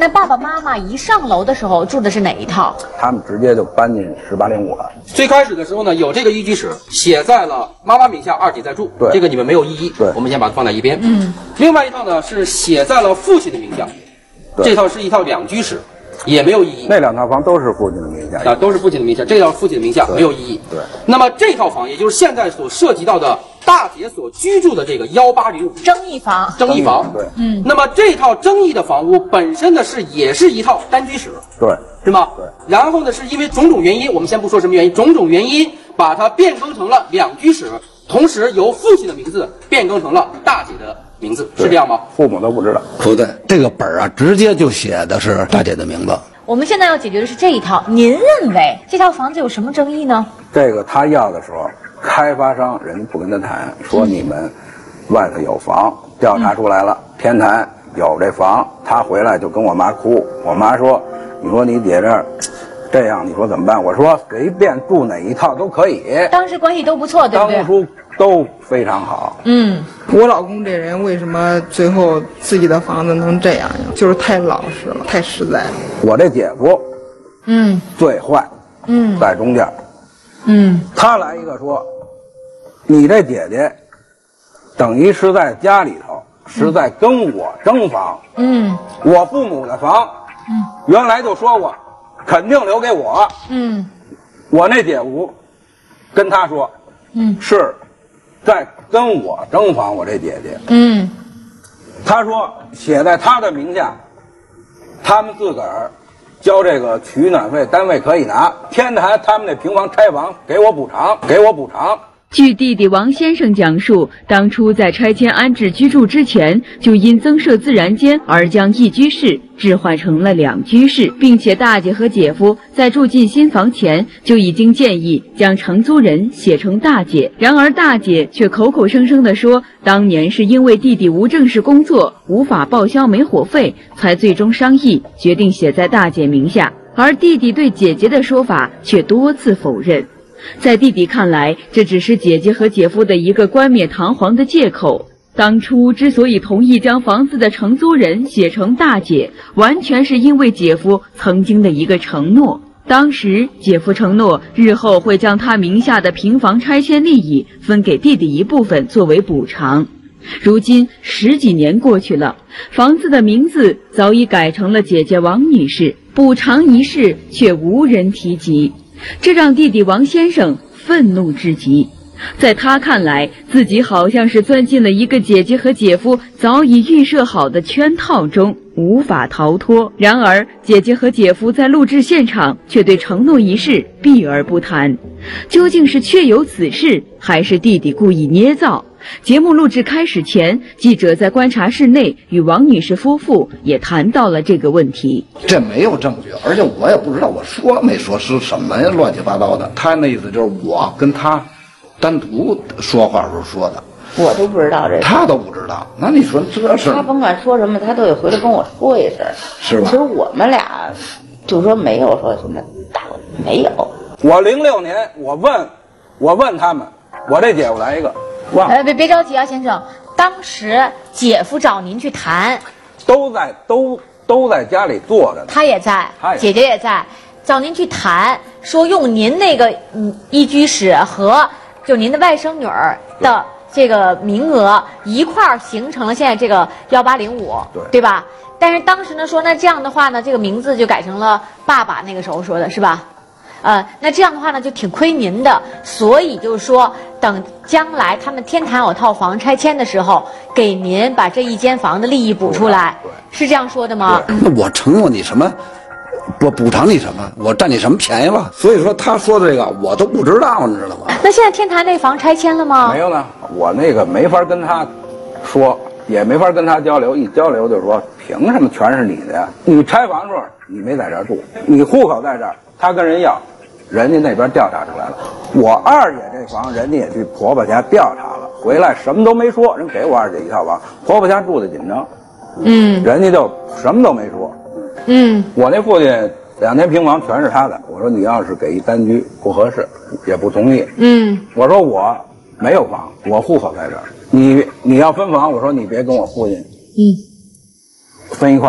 那爸爸妈妈一上楼的时候住的是哪一套？ 他们直接就搬进十八零五了。 最开始的时候呢，有这个一居室写在了妈妈名下，二姐在住， 对， 这个你们没有异议， 对， 我们先把它放在一边。嗯，另外一套呢是写在了父亲的名下，这套是一套两居室。也没有异议， 那两套房都是父亲的名下啊，都是父亲的名下，这套父亲的名下没有异议。 对， 那么这套房，也就是现在所涉及到的大姐所居住的这个幺八零五争议房， 争议房， 对， 嗯，那么这套争议的房屋本身呢是也是一套单居室， 对， 是吗？ 对。 然后呢，是因为种种原因，我们先不说什么原因，种种原因把它变更成了两居室，同时由父亲的名字变更成了大姐的名字，是这样吗？ 父母都不知道。 不对，这个本儿啊，直接就写的是大姐的名字。 我们现在要解决的是这一套，您认为这套房子有什么争议呢？ 这个他要的时候，开发商人家不跟他谈，说你们外头有房，调查出来了，天坛有这房，他回来就跟我妈哭，我妈说，你说你姐这儿这样，你说怎么办？我说随便住哪一套都可以。 当时关系都不错，对不对？ 当初都非常好。 嗯， 我老公这人为什么最后自己的房子能这样呀？就是太老实了，太实在了。 我这姐夫， 嗯， 最坏， 嗯， 在中间， 嗯， 他来一个说，你这姐姐，等于是在家里头是在跟我争房。 嗯， 我父母的房，嗯，原来就说过，肯定留给我。 嗯， 我那姐夫跟他说， 嗯， 是在跟我争房。我这姐姐， 嗯， 他说写在他的名下，他们自个儿交这个取暖费，单位可以拿。天坛他们那平房拆房给我补偿，给我补偿。 据弟弟王先生讲述，当初在拆迁安置居住之前，就因增设自然间而将一居室置换成了两居室，并且大姐和姐夫在住进新房前就已经建议将承租人写成大姐。然而大姐却口口声声地说，当年是因为弟弟无正式工作，无法报销煤火费，才最终商议决定写在大姐名下。而弟弟对姐姐的说法却多次否认。在弟弟看来，这只是姐姐和姐夫的一个冠冕堂皇的借口。当初之所以同意将房子的承租人写成大姐，完全是因为姐夫曾经的一个承诺。当时姐夫承诺日后会将他名下的平房拆迁利益分给弟弟一部分作为补偿。如今十几年过去了，房子的名字早已改成了姐姐王女士，补偿一事却无人提及。这让弟弟王先生愤怒至极，在他看来，自己好像是钻进了一个姐姐和姐夫早已预设好的圈套中，无法逃脱。然而，姐姐和姐夫在录制现场却对承诺一事避而不谈。究竟是确有此事，还是弟弟故意捏造？节目录制开始前，记者在观察室内与王女士夫妇也谈到了这个问题。 这没有证据，而且我也不知道我说没说是什么呀，乱七八糟的。他那意思就是我跟他单独说话时候说的， 我都不知道这个， 他都不知道。那你说这事， 他甭管说什么，他都得回来跟我说一声， 是吧？ 其实我们俩就说没有说什么大问题，没有。 我零六年，我问，我问他们，我这姐夫来一个。 呃，别别着急啊，先生。当时姐夫找您去谈， 都在都都在家里坐着呢。 他也在， 他也姐姐也在，找您去谈，说用您那个嗯一居室和就您的外甥女儿的这个名额一块儿形成了现在这个幺八零五， 对对吧？但是当时呢说，那这样的话呢，这个名字就改成了爸爸那个时候说的是吧？呃，那这样的话呢，就挺亏您的，所以就是说，等将来他们天坛有套房拆迁的时候，给您把这一间房的利益补出来，是这样说的吗？ 那我承诺你什么？我补偿你什么？我占你什么便宜了？所以说他说的这个我都不知道，你知道吗？ 那现在天坛那房拆迁了吗？ 没有呢，我那个没法跟他说，也没法跟他交流，一交流就说凭什么全是你的呀？你拆房时候你没在这儿住，你户口在这儿，他跟人要。人家那边调查出来了，我二姐这房人家也去婆婆家调查了，回来什么都没说，人给我二姐一套房，婆婆家住的紧张， 嗯， 人家就什么都没说， 嗯， 我那父亲两间平房全是他的，我说你要是给一单居不合适，也不同意， 嗯， 我说我没有房，我户口在这儿，你你要分房，我说你别跟我父亲， 嗯， 分一块儿，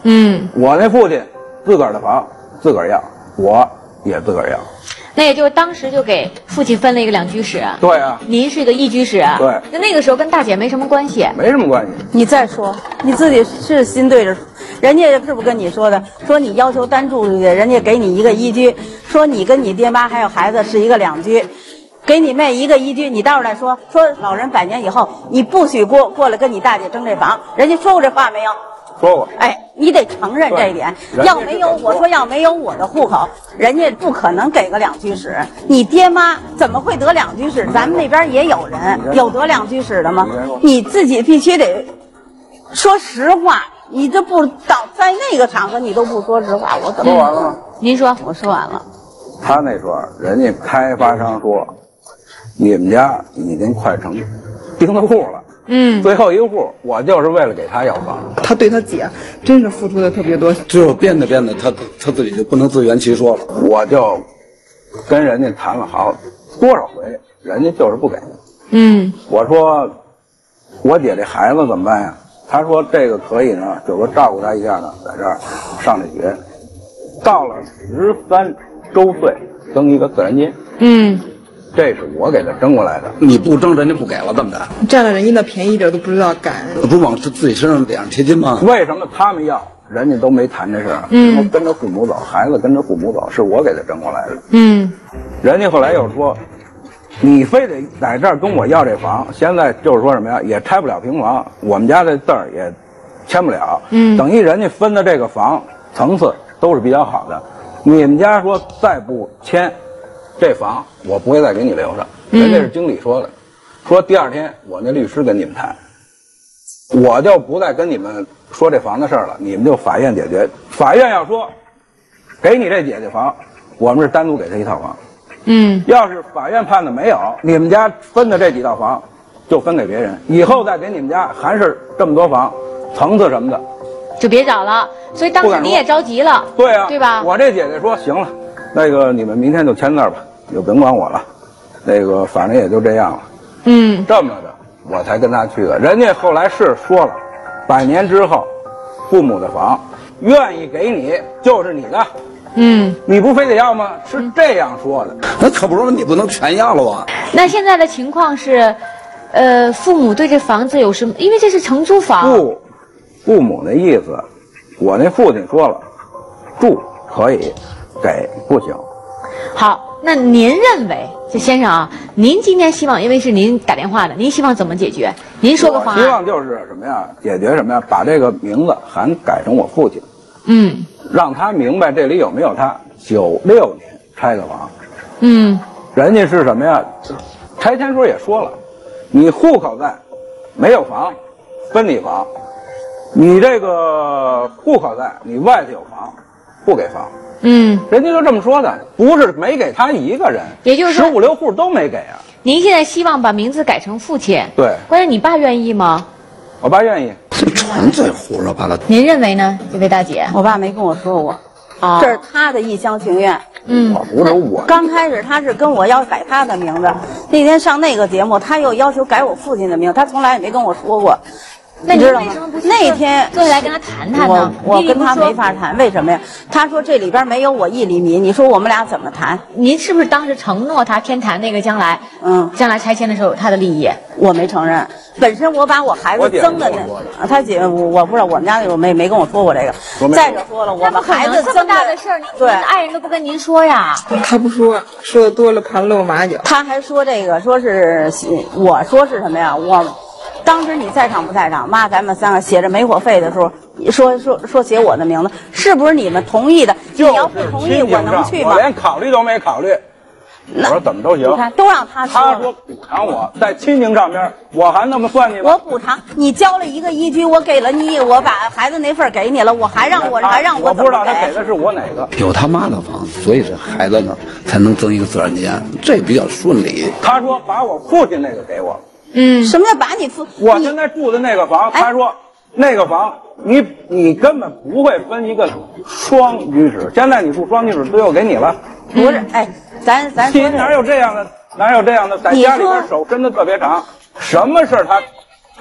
嗯， 我那父亲自个儿的房自个儿要，我也自个儿要。 那也就是当时就给父亲分了一个两居室。 对啊， 您是一个一居室。 对， 那那个时候跟大姐没什么关系。 没什么关系。 你再说，你自己是心对着，人家是不是跟你说的？说你要求单住出去，人家给你一个一居，说你跟你爹妈还有孩子是一个两居。给你妹一个一居，你到时候来说说老人百年以后，你不许过过来跟你大姐争这房，人家说过这话没有？ 说过。 哎，你得承认这一点。要没有我说要没有我的户口，人家不可能给个两居室。你爹妈怎么会得两居室？咱们那边也有人有得两居室的吗？你自己必须得说实话。你这不到在那个场合你都不说实话，我怎么说完了吗？ 您说，我说完了。 他那时候人家开发商说。你们家已经快成钉子户了，嗯，最后一个户，我就是为了给他要房。 他对他姐真是付出的特别多， 只有变着变着，他他自己就不能自圆其说了。 我就跟人家谈了好多少回，人家就是不给。 嗯， 我说我姐这孩子怎么办呀？他说这个可以呢，就说照顾他一下呢，在这儿上这学，到了十三周岁登一个自然监。 嗯。 这是我给他争过来的， 你不争，人家不给了，这么着， 占了人家的便宜，这都不知道感恩。 不往自己身上点上贴金吗？ 为什么他们要，人家都没谈这事儿？嗯，跟着父母走，孩子跟着父母走，是我给他争过来的。 嗯， 人家后来又说，你非得在这儿跟我要这房，现在就是说什么呀，也拆不了平房，我们家这字儿也签不了。嗯，等于人家分的这个房层次都是比较好的，你们家说再不签。这房我不会再给你留着，人家是经理说的，说第二天我那律师跟你们谈，我就不再跟你们说这房的事儿了，你们就法院解决。法院要说给你这姐姐房，我们是单独给她一套房。嗯，要是法院判的没有，你们家分的这几套房就分给别人，以后再给你们家还是这么多房，层次什么的就别找了。所以当时你也着急了， 对啊， 对吧？ 我这姐姐说行了。那个你们明天就签字吧，就甭管我了，那个反正也就这样了。嗯，这么着我才跟他去的。人家后来是说了，百年之后，父母的房愿意给你就是你的。嗯，你不非得要吗？是这样说的。 那可不是，你不能全要了啊。 那现在的情况是，呃，父母对这房子有什么？因为这是承租房。 父父母的意思，我那父亲说了，住可以。给不行。 好，那您认为，这先生啊，您今天希望，因为是您打电话的，您希望怎么解决？您说个方案。 希望就是什么呀？解决什么呀？把这个名字还改成我父亲。 嗯， 让他明白这里有没有他九六年拆的房。 嗯， 人家是什么呀？拆迁时候也说了，你户口在，没有房，分你房；你这个户口在，你外头有房，不给房。嗯，人家就这么说的，不是没给他一个人， 也就是十五六户都没给啊。 您现在希望把名字改成父亲？ 对。 关键你爸愿意吗？ 我爸愿意。 这纯粹胡说八道。 您认为呢，这位大姐？ 我爸没跟我说过，哦、这是他的一厢情愿。 嗯，我不是我。 刚开始他是跟我要改他的名字，那天上那个节目，他又要求改我父亲的名字，他从来也没跟我说过。 那你为什么不那天坐下来跟他谈谈呢？ 我我跟他没法谈，为什么呀？他说这里边没有我一厘米，你说我们俩怎么谈？ 您是不是当时承诺他天坛那个将来，嗯，将来拆迁的时候有他的利益？ 我没承认，本身我把我孩子增的那，他姐我我不知道，我们家那种没没跟我说过这个。再者说了，我们孩子这么大的事儿，您您爱人都不跟您说呀？ 他不说，说的多了怕露马脚。 他还说这个，说是我说是什么呀？我。当时你在场不在场？妈，咱们三个写着煤火费的时候，说说说写我的名字，是不是你们同意的？你要不同意，我能去吗？ 我连考虑都没考虑。我说怎么都行。 你看，都让他说。 他说补偿我在亲情上边，我还那么算计吗？ 我补偿你交了一个依居，我给了你，我把孩子那份给你了，我还让我还让我我不知道他给的是我哪个。 有他妈的房子，所以这孩子呢才能增一个自然间，这比较顺利。 他说把我父亲那个给我。 嗯，什么叫把你父？ 我现在住的那个房，他说那个房你你根本不会分一个双居室，现在你住双居室，最后给你了。 不是，哎，咱咱哪有这样的？哪有这样的？在家里边手伸的特别长，什么事他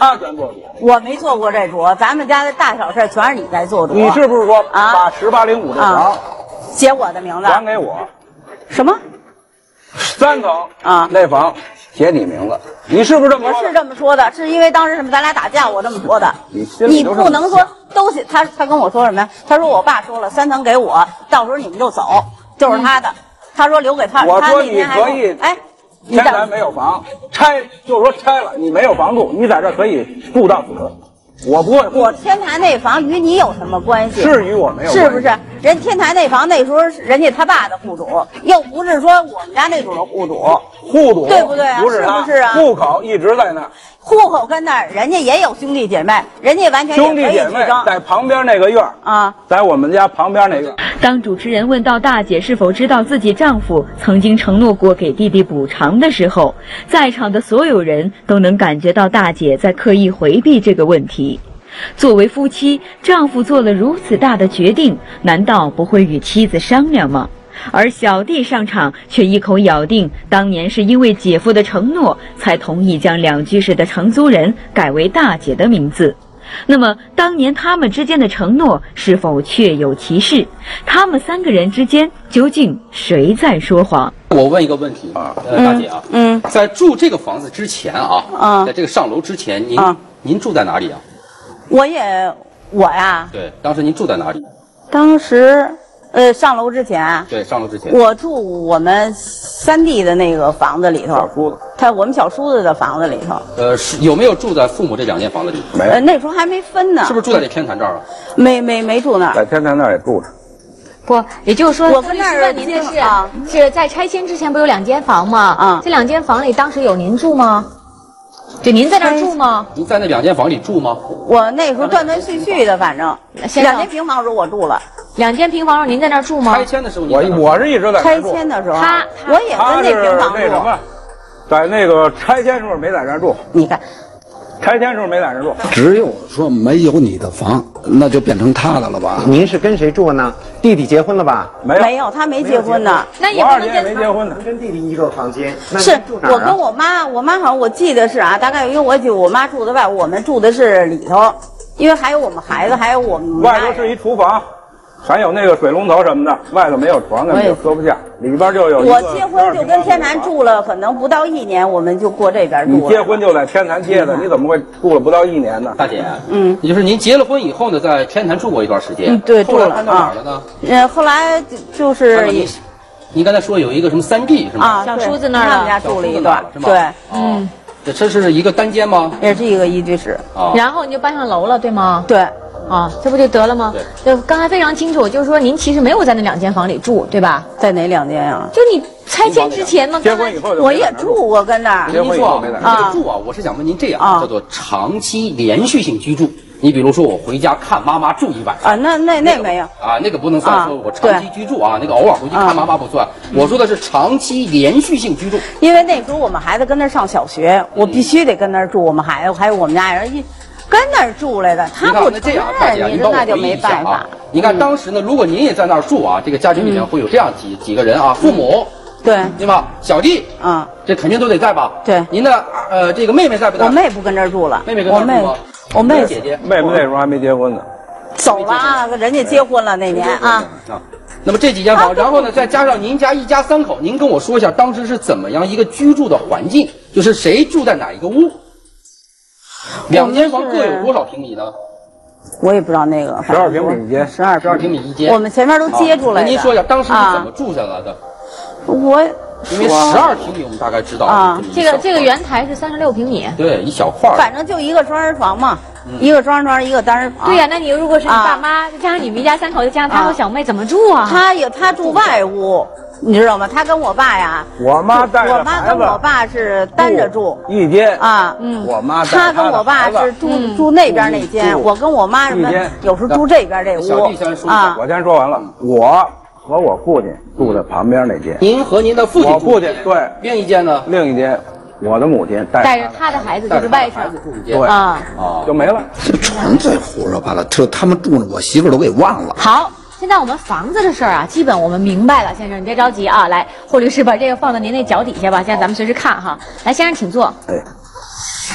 他全做主。 我没做过这主，咱们家的大小事全是你在做主。 你是不是说啊把十八零五这房啊写我的名字？ 还给我？ 什么？ 三层啊， 那房写你名字，你是不是这么说的？ 我是这么说的，是因为当时什么，咱俩打架，我这么说的。 你心里你就这么不能说都写他，他跟我说什么呀？他说我爸说了，三层给我，到时候你们就走，就是他的。他说留给他。他我说你那天还可以， 哎，你天台没有房，拆就是说拆了，你没有房住，你在这儿可以住到死。我不会， 我天台那房与你有什么关系？ 是与我没有关系， 是不是？人天台那房那时候是人家他爸的户主，又不是说我们家那主的户主， 户主对不对啊？ 不是他， 是不是啊？ 户口一直在那儿， 户口跟那儿，人家也有兄弟姐妹，人家完全也兄弟可以姐妹去争在旁边那个院儿啊， 在我们家旁边那院儿。 当主持人问到大姐是否知道自己丈夫曾经承诺过给弟弟补偿的时候，在场的所有人都能感觉到大姐在刻意回避这个问题。作为夫妻，丈夫做了如此大的决定，难道不会与妻子商量吗？而小弟上场却一口咬定，当年是因为姐夫的承诺，才同意将两居室的承租人改为大姐的名字。那么，当年他们之间的承诺是否确有其事？他们三个人之间究竟谁在说谎？ 我问一个问题啊，呃，大姐啊， 嗯， 在住这个房子之前啊， 啊在这个上楼之前，您、 啊您住在哪里啊？ 我也我呀， 对，当时您住在哪里？ 当时呃上楼之前， 对，上楼之前。 我住我们三弟的那个房子里头， 小叔子， 他我们小叔子的房子里头， 呃，是有没有住在父母这两间房子里？ 没呃那时候还没分呢， 是不是住在这天坛这儿啊？ 没没没住那儿。 在天台那儿也住着。 不，也就是说， 我跟那儿问您的是， 啊是在拆迁之前不有两间房吗？ 啊这两间房里当时有您住吗？就您在那儿住吗？ 您在那两间房里住吗？ 我那时候断断续续的，反正先生两间平房时候我住了， 两间平房时候您在那儿住吗？ 拆迁的时候您我在哪儿我是一直在那拆儿住。 迁的时候， 他他我也他是跟那平房住。 那什么，在那个拆迁时候没在这儿住， 你看， 拆迁时候没在这儿住。 只有说没有你的房，那就变成他的了吧？ 您是跟谁住呢？弟弟结婚了吧？ 没有， 没有，他没结婚呢。 那也我二姐也不能跟没结婚呢。 跟弟弟一个房间，那是您住哪儿啊我跟我妈，我妈好像我记得是啊，大概因为我记得我妈住的外，我们住的是里头，因为还有我们孩子，还有我们外头是一厨房，还有那个水龙头什么的，外头没有床，根本就搁不下，里边就有一个。 我结婚就跟天坛住了，可能不到一年，我们就过这边住了。 你结婚就在天坛结的，你怎么会住了不到一年呢？ 大姐， 嗯， 也就是您结了婚以后呢，在天坛住过一段时间， 嗯对住了后来搬到哪儿了呢？ 嗯，后来就就搬是到您，您刚才说有一个什么三弟是吗？ 啊， 小对叔子那儿了他们家住了一段小叔子那儿了，是吗？ 对， 嗯，这这是一个单间吗？ 也是一个一居室， 啊， 然后你就搬上楼了，对吗？ 对， 啊，这不就得了吗？对，刚才非常清楚，就是说您其实没有在那两间房里住，对吧？ 在哪两间呀？ 就你拆迁之前嘛， 结婚以后就我没在那儿也住过跟那儿结，婚您说啊， 以后没在这那儿个住啊，我是想问您这样， 啊叫做长期连续性居住。你比如说，我回家看妈妈住一晚上啊，那那那没有， 啊，那个不能算啊说我长期居住啊，那个偶尔回去看妈妈不算。我说的是长期连续性居住。 因为那时候我们孩子跟那儿上小学，我必须得跟那儿住，我们孩子还有我们家人一跟那儿住来的，他您看不承那这样，大姐啊， 认，你您帮我回忆说那就没一下啊办法。。 你看当时呢，如果您也在那儿住啊，这个家庭里面会有这样几几个人啊，父母对， 对吧？小弟， 嗯， 这肯定都得在吧？ 对您的呃这个妹妹在不在？ 我妹不跟这儿住了， 妹妹跟我妹那儿住吗？ 我妹姐姐妹妹那时候还没结婚呢。 走了啊，人家结婚了那年啊。 啊。那么这几间房，然后呢，再加上您家一家三口，您跟我说一下当时是怎么样一个居住的环境，就是谁住在哪一个屋？两间房各有多少平米呢？ 我也不知道那个， 十二平米一间， 十二十二平米一间。 我们前面都接住来的。 那您说一下当时是怎么啊住下来的？ 我因为十二平米我们大概知道啊这个这个圆台是三十六平米。 对一小块儿。 反正就一个双人床嘛，一个双人床，一个单人房。 对呀、那你如果是你啊爸妈，再加上你们一家三口，再加上他和小妹，怎么住啊？ 他也他住外屋，你知道吗？他跟我爸呀， 我妈带着我妈跟我爸是单着住一间啊。 嗯， 我妈带他跟的我爸孩子是住住那边那间，我跟我妈什么一间有时候住这边这屋小弟先说一下啊。 我先说完了，我和我父亲住在旁边那间， 您和您的父亲我父亲住一间对， 另一间呢？ 另一间我的母亲带带着他的孩子就带着是外甥孩子住一间。 对啊。 啊， 就没了。 这纯粹胡说八道，这他们住着，我媳妇儿都给忘了。 好，现在我们房子的事儿啊，基本我们明白了。先生，你别着急啊，来，霍律师把这个放到您那脚底下吧，现在咱们随时看哈。来，先生请坐。 哎，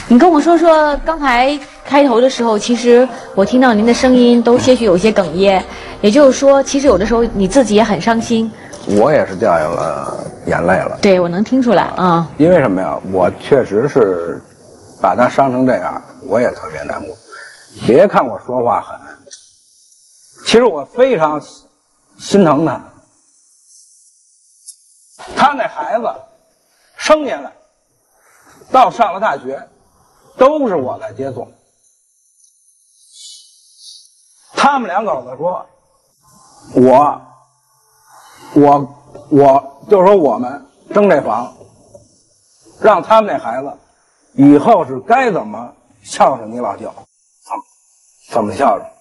你跟我说说，刚才开头的时候，其实我听到您的声音都些许有些哽咽，也就是说，其实有的时候你自己也很伤心。 我也是掉下了眼泪了。 对，我能听出来啊。 因为什么呀？我确实是把他伤成这样，我也特别难过。别看我说话狠，其实我非常心疼他。他那孩子生下来到上了大学，都是我在接送。他们两口子说，我，我，我就是说我们争这房，让他们那孩子以后是该怎么孝顺你老舅，怎么怎么孝顺。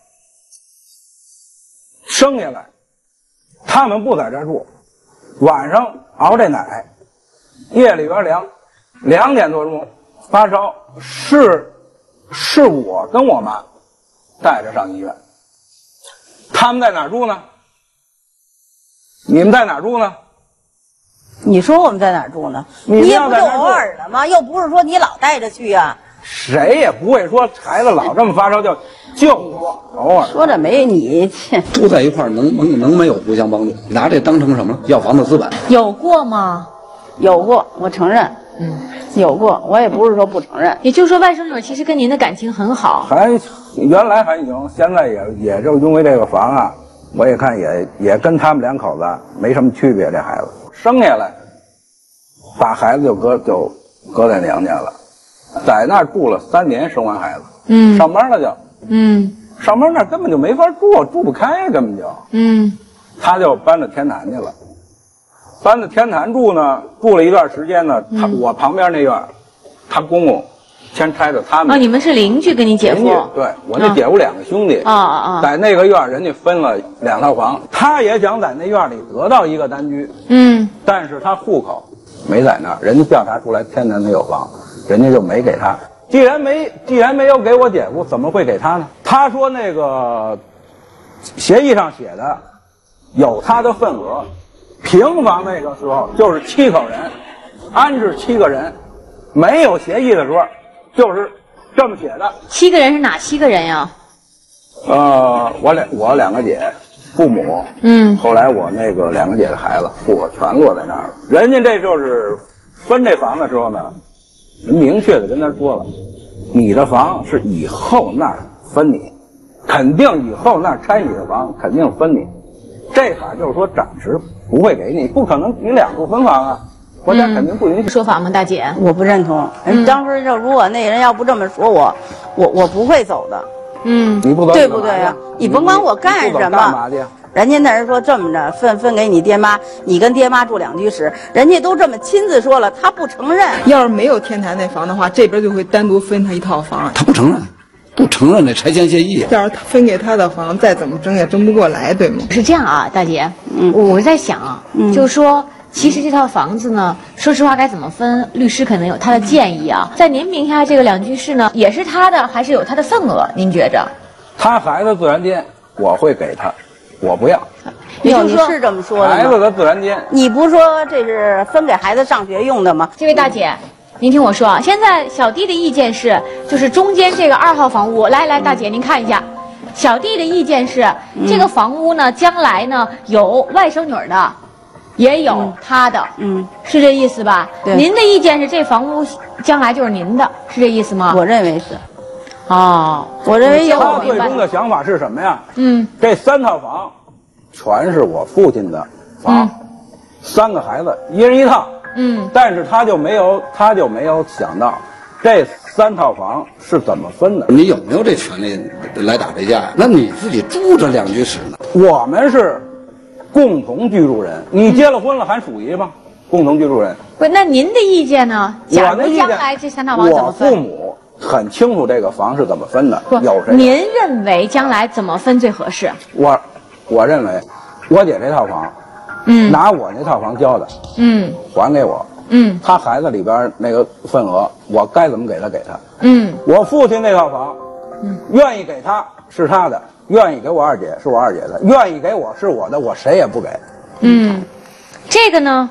生下来，他们不在这住，晚上熬这奶，夜里边凉，两点多钟发烧，是是我跟我妈带着上医院。他们在哪儿住呢？你们在哪儿住呢？ 你说我们在哪儿住呢？ 你你也不就偶尔的吗？又不是说你老带着去啊。 谁也不会说孩子老这么发烧就就说偶尔。 说这没你住在一块儿能能能没有互相帮助？拿这当成什么要房的资本？ 有过吗？ 有过，我承认。嗯，有过，我也不是说不承认。 也就是说，外甥女其实跟您的感情很好， 还原来还行，现在也也就因为这个房啊，我也看也也跟他们两口子没什么区别。这孩子生下来，把孩子就搁就搁在娘家了，在那儿住了三年，生完孩子， 嗯， 上班了就， 嗯， 上班那根本就没法住，住不开，根本就， 嗯， 他就搬到天坛去了。搬到天坛住呢，住了一段时间呢，他、嗯、我旁边那院，他公公先拆的他们。 哦，你们是邻居跟你姐夫？ 对，我那姐夫两个兄弟。 啊啊啊！ 在那个院，人家分了两套房，他也想在那院里得到一个单居。 嗯。 但是他户口没在那儿，人家调查出来天坛他有房，人家就没给他。既然没既然没有给我姐夫，怎么会给他呢？他说那个协议上写的有他的份额。平房那个时候就是七口人，安置七个人，没有协议的时候就是这么写的。 七个人是哪七个人呀？ 呃，我两我两个姐，父母， 嗯， 后来我那个两个姐的孩子，户口全落在那儿了。人家这就是分这房的时候呢，明确的跟他说了，你的房是以后那儿分你，肯定以后那儿拆你的房，肯定分你。这法就是说暂时不会给你，不可能你两处分房啊，国家肯定不允许。 嗯、说法吗，大姐？ 我不认同。嗯、当时就如果那人要不这么说我，我我不会走的。 嗯， 你不走， 对不对啊？你甭管我干什么， 干嘛去？ 人家那人说这么着分分给你爹妈，你跟爹妈住两居室，人家都这么亲自说了，他不承认。 要是没有天坛那房的话，这边就会单独分他一套房。 他不承认。不承认那拆迁协议， 要是他分给他的房，再怎么争也争不过来，对吗？ 是这样啊，大姐，嗯，我在想啊，嗯，就是说，其实这套房子呢，说实话该怎么分，律师可能有他的建议啊。在您名下这个两居室呢，也是他的，还是有他的份额？您觉着？ 他孩子自然间我会给他，我不要。 也就是说，你是这么说的吗？ 孩子的自然间， 你不是说这是分给孩子上学用的吗？ 这位大姐。您听我说啊，现在小弟的意见是，就是中间这个二号房屋，来来，大姐您看一下，小弟的意见是，嗯、这个房屋呢，将来呢有外甥女的，也有他的， 嗯， 是这意思吧？ 对。 您的意见是，这房屋将来就是您的，是这意思吗？ 我认为是。 哦， 我认为有。 他最终的想法是什么呀？ 嗯， 这三套房，全是我父亲的房，嗯、三个孩子一人一套。 嗯， 但是他就没有，他就没有想到，这三套房是怎么分的？ 你有没有这权利来打这架呀？那你自己住着两居室呢？ 我们是共同居住人，你结了婚了还属于吗？共同居住人。 不，那您的意见呢？假如将来这三套房怎么分？ 我父母很清楚这个房是怎么分的。 不， 有谁？ 您认为将来怎么分最合适？ 我，我认为，我姐这套房。 嗯， 拿我那套房交的， 嗯， 还给我， 嗯， 他孩子里边那个份额，我该怎么给他给他， 嗯， 我父亲那套房，嗯，愿意给他是他的，愿意给我二姐是我二姐的，愿意给我是我的，我谁也不给。 嗯，这个呢，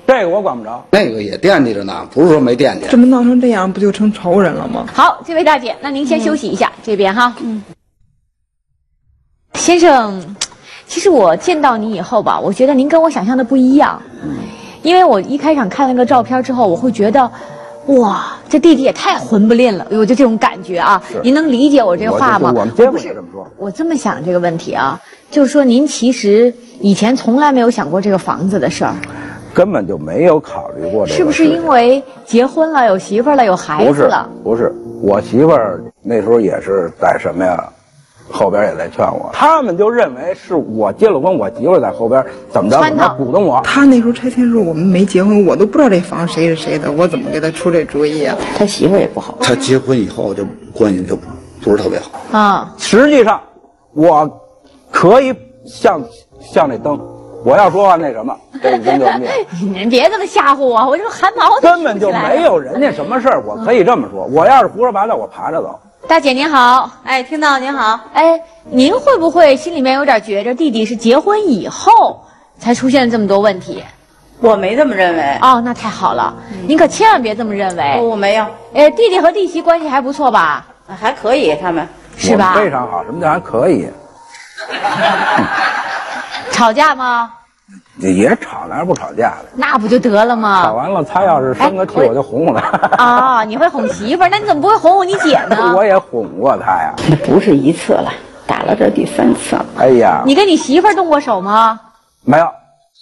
这个我管不着， 那个也惦记着呢，不是说没惦记。 这么闹成这样，不就成仇人了吗？ 好，这位大姐，那您先休息一下，嗯、这边哈。嗯。先生，其实我见到你以后吧，我觉得您跟我想象的不一样。嗯。因为我一开场看了个照片之后，我会觉得，哇，这弟弟也太混不吝了，我就这种感觉啊。您能理解我这话吗？ 我们结果是这么说。 我这么想这个问题啊，就是说您其实以前从来没有想过这个房子的事儿。 根本就没有考虑过这个。 是不是因为结婚了、有媳妇儿了、有孩子了？ 不是，不是，我媳妇儿那时候也是在什么呀？后边也在劝我，他们就认为是我结了婚，我媳妇在后边怎么着怎么鼓动我。 他那时候拆迁时候我们没结婚，我都不知道这房谁是谁的，我怎么给他出这主意啊？ 他媳妇也不好。 他结婚以后就关系就不是特别好啊。 实际上，我可以像像那灯。我要说话那什么，这个灯就灭。 您别这么吓唬我，我这汗毛都根本就没有人家什么事儿。我可以这么说，我要是胡说八道，我爬着走。 大姐您好， 哎，听到您好， 哎，您会不会心里面有点觉着弟弟是结婚以后才出现这么多问题？ 我没这么认为。 哦，那太好了，嗯、您可千万别这么认为。 我没有。 哎，弟弟和弟媳关系还不错吧？ 还可以，他们是吧？ 非常好，什么叫还可以？ 吵架吗？ 也吵，哪不吵架的？ 那不就得了吗？ 吵完了，他要是生个气，我就哄哄他。 啊，你会哄媳妇儿？那你怎么不会哄哄你姐呢？ 我也哄过他呀。 不是一次了，打了这第三次了。 哎呀， 你跟你媳妇儿动过手吗？ 没有。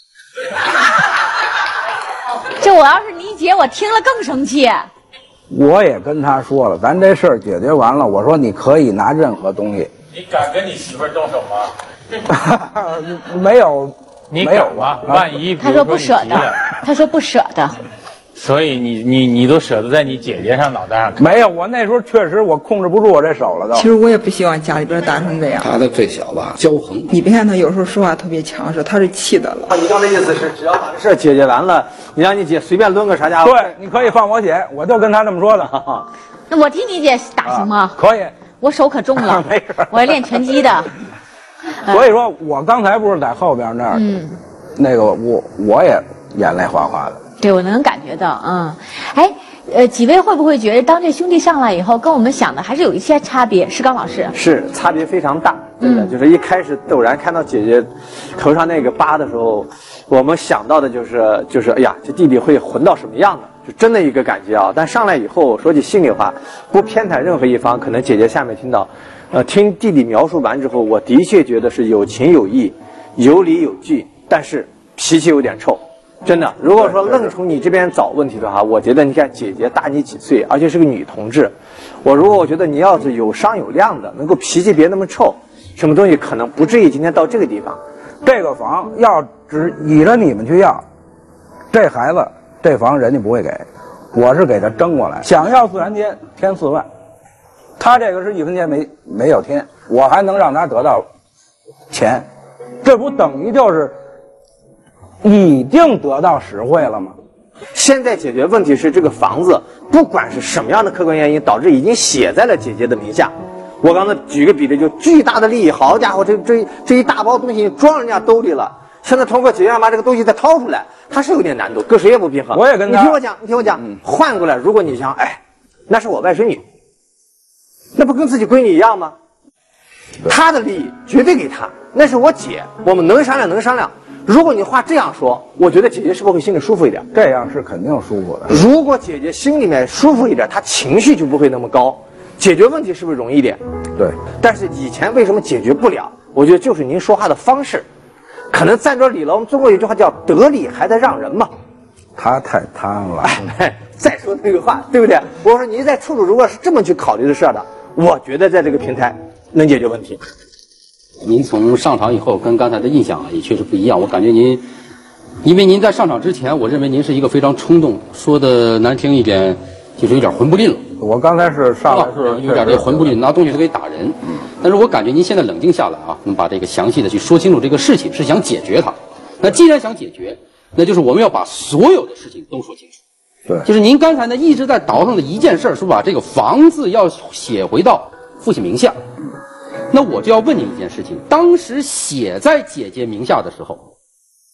这我要是你姐，我听了更生气。 我也跟他说了，咱这事儿解决完了，我说你可以拿任何东西。 你敢跟你媳妇儿动手吗？ 没有。 你敢吗？万一他说不舍得，他说不舍得， 所以你你你都舍得在你姐姐上脑袋上？ 没有，我那时候确实我控制不住我这手了都。 其实我也不希望家里边打成这样。 他的最小吧，骄横。 你别看他有时候说话特别强势，他是气的了。 你刚才意思是，只要把这事解决完了，你让你姐随便抡个啥家伙？ 对，你可以放我姐，我就跟他这么说的。 那我替你姐打行吗？ 啊、可以。 我手可重了， 没事， 我要练拳击的。 所以说我刚才不是在后边那儿。嗯。那个我我也眼泪哗哗的， 对我能感觉到，嗯，哎，呃，几位会不会觉得当这兄弟上来以后，跟我们想的还是有一些差别？石刚老师是差别非常大，真的，嗯、就是一开始陡然看到姐姐头上那个疤的时候，我们想到的就是就是哎呀，这弟弟会混到什么样的，就真的一个感觉啊。但上来以后，说句心里话，不偏袒任何一方，可能姐姐下面听到，呃，听弟弟描述完之后，我的确觉得是有情有义，有理有据。但是脾气有点臭，真的。如果说愣从你这边找问题的话，我觉得你看姐姐大你几岁，而且是个女同志，我如果我觉得你要是有商有量的，能够脾气别那么臭，什么东西可能不至于今天到这个地方。 这个房要只倚着你们去要，这孩子这房人家不会给，我是给他争过来，想要自然间添四万，他这个是一分钱没没有添，我还能让他得到钱。这不等于就是已经得到实惠了吗？ 现在解决问题是这个房子，不管是什么样的客观原因，导致已经写在了姐姐的名下。我刚才举个比例，就巨大的利益，好家伙，这这这一大包东西装人家兜里了，现在通过姐姐把这个东西再掏出来，它是有点难度，跟谁也不平衡。 我也跟他， 你听我讲，你听我讲，嗯、换过来，如果你想，哎，那是我外甥女，那不跟自己闺女一样吗？她的利益绝对给她。那是我姐，我们能商量能商量。如果你话这样说，我觉得姐姐是不是会心里舒服一点？ 这样是肯定舒服的。 如果姐姐心里面舒服一点，她情绪就不会那么高，解决问题是不是容易一点？ 对。但是以前为什么解决不了？我觉得就是您说话的方式，可能站着理了。我们中国有句话叫“得理还得让人”嘛。 他太贪了。 哎，再说那个话，对不对？我说您在处处如果是这么去考虑的事儿的，我觉得在这个平台能解决问题。 您从上场以后跟刚才的印象啊也确实不一样，我感觉您，因为您在上场之前，我认为您是一个非常冲动，说的难听一点，就是有点混不吝了。 我刚才是上来是有点这混不吝，拿东西都可以打人。嗯，但是我感觉您现在冷静下来啊，能把这个详细的去说清楚这个事情，是想解决它。那既然想解决，那就是我们要把所有的事情都说清楚。 对， 就是您刚才呢一直在倒腾的一件事，是把这个房子要写回到父亲名下。那我就要问你一件事情：当时写在姐姐名下的时候，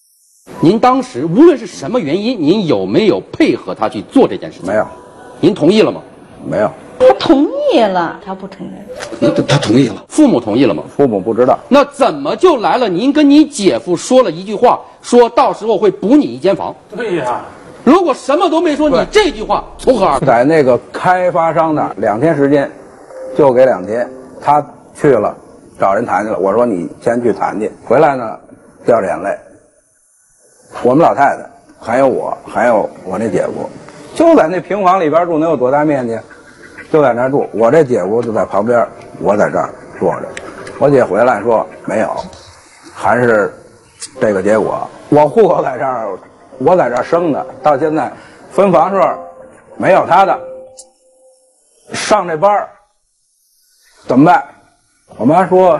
您当时无论是什么原因，您有没有配合他去做这件事情？ 没有。 您同意了吗？ 没有。 他同意了，他不承认。 他他同意了，父母同意了吗？ 父母不知道。 那怎么就来了？您跟你姐夫说了一句话，说到时候会补你一间房。 对呀。 如果什么都没说，你这句话从何而来？ 在那个开发商那两天时间，就给两天，他去了找人谈去了。我说你先去谈去，回来呢掉着眼泪。我们老太太还有我，还有我那姐夫，就在那平房里边住，能有多大面积？就在那儿住。我这姐夫就在旁边，我在这儿坐着。我姐回来说没有，还是这个结果。我户口在这儿。我在这儿生的，到现在分房时候没有他的，上这班儿怎么办？我妈说，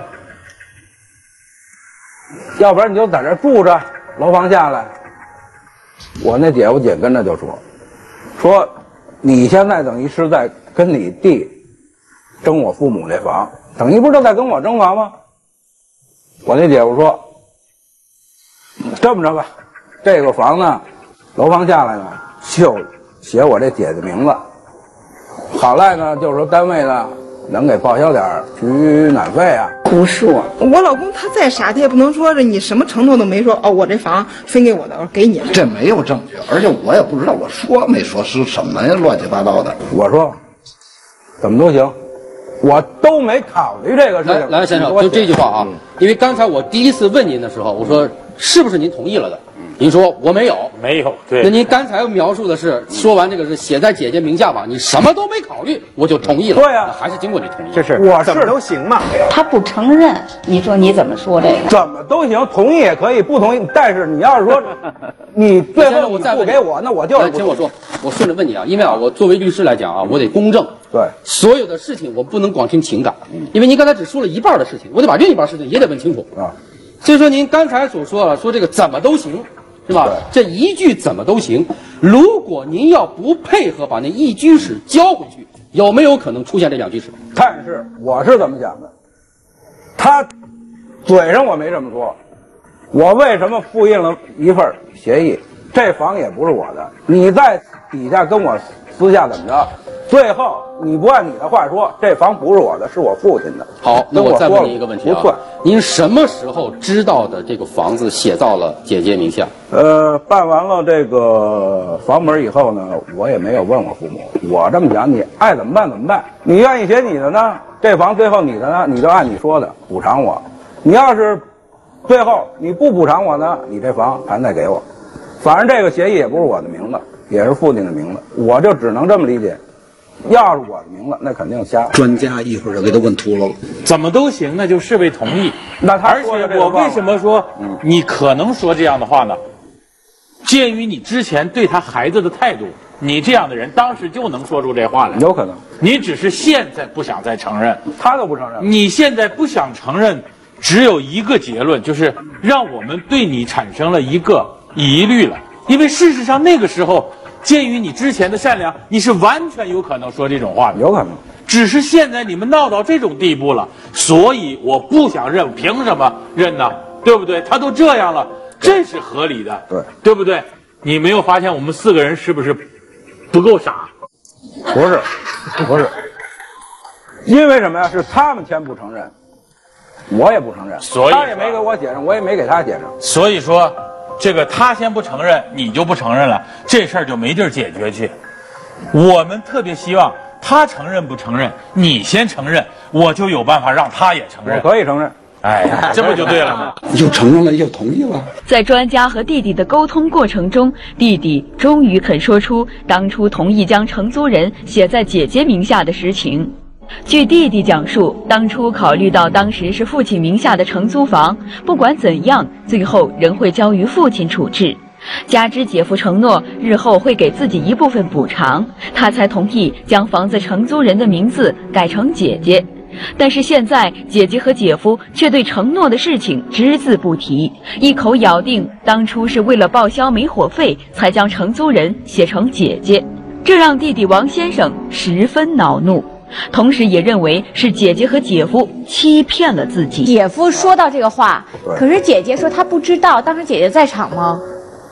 要不然你就在这儿住着，楼房下来。我那姐夫紧跟着就说，说你现在等于是在跟你弟争我父母这房，等于不是都在跟我争房吗？我那姐夫说，这么着吧。这个房呢，楼房下来呢，就写我这姐姐名字。好赖呢，就是说单位呢能给报销点取暖费啊。 胡说！ 我老公他再傻，他也不能说是你什么承诺都没说哦，我这房分给我的，我给你了。 这没有证据，而且我也不知道我说没说是什么呀，乱七八糟的。 我说怎么都行，我都没考虑这个事情。 来，来先生，就这句话啊，因为刚才我第一次问您的时候，我说是不是您同意了的？您说我没有， 没有。对， 那您刚才描述的是说完这个是写在姐姐名下吧？你什么都没考虑，我就同意了。 对呀、 啊，还是经过你同意。 这是我怎么都行嘛。 他不承认，你说你怎么说这个？ 怎么都行，同意也可以，不同意。但是你要是说你最后你不给我，那我就是不。 听我说，我顺着问你啊，因为啊，我作为律师来讲啊，我得公正。 对， 所有的事情我不能光听情感，因为您刚才只说了一半的事情，我得把另一半事情也得问清楚啊。 所以说您刚才所说了，说这个怎么都行。是吧？这一句怎么都行。如果您要不配合把那一居室交回去，有没有可能出现这两居室？ 但是我是怎么想的？他嘴上我没这么说，我为什么复印了一份协议？这房也不是我的，你在底下跟我私下怎么着？最后你不按你的话说，这房不是我的，是我父亲的。 好，那我再问您一个问题啊， 不算。 您什么时候知道的这个房子写到了姐姐名下？ 呃，办完了这个房本以后呢，我也没有问我父母。我这么讲，你爱怎么办怎么办。你愿意写你的呢，这房最后你的呢，你就按你说的补偿我。你要是最后你不补偿我呢，你这房还得给我。反正这个协议也不是我的名字，也是父亲的名字，我就只能这么理解。要是我的名字，那肯定瞎。 专家一会儿就给他问秃噜了。 怎么都行，那就视为同意。 那他而且我为什么说你可能说这样的话呢？鉴于你之前对他孩子的态度，你这样的人当时就能说出这话来。 有可能， 你只是现在不想再承认， 他都不承认。 你现在不想承认，只有一个结论，就是让我们对你产生了一个疑虑了。因为事实上那个时候。鉴于你之前的善良，你是完全有可能说这种话的， 有可能。 只是现在你们闹到这种地步了，所以我不想认，凭什么认呢？对不对？他都这样了，这是合理的， 对， 对不对？你没有发现我们四个人是不是不够傻？ 不是，不是，因为什么呀？是他们先不承认，我也不承认， 所以他也没给我解释，我也没给他解释。 所以说。这个他先不承认，你就不承认了，这事儿就没地儿解决去。我们特别希望他承认不承认，你先承认，我就有办法让他也承认。 我可以承认， 哎，这不就对了吗？ 又承认了，又同意了。 在专家和弟弟的沟通过程中，弟弟终于肯说出当初同意将承租人写在姐姐名下的实情。据弟弟讲述，当初考虑到当时是父亲名下的承租房，不管怎样，最后仍会交于父亲处置。加之姐夫承诺日后会给自己一部分补偿，他才同意将房子承租人的名字改成姐姐。但是现在姐姐和姐夫却对承诺的事情只字不提，一口咬定当初是为了报销煤火费才将承租人写成姐姐，这让弟弟王先生十分恼怒。同时也认为是姐姐和姐夫欺骗了自己。 姐夫说到这个话，可是姐姐说她不知道，当时姐姐在场吗？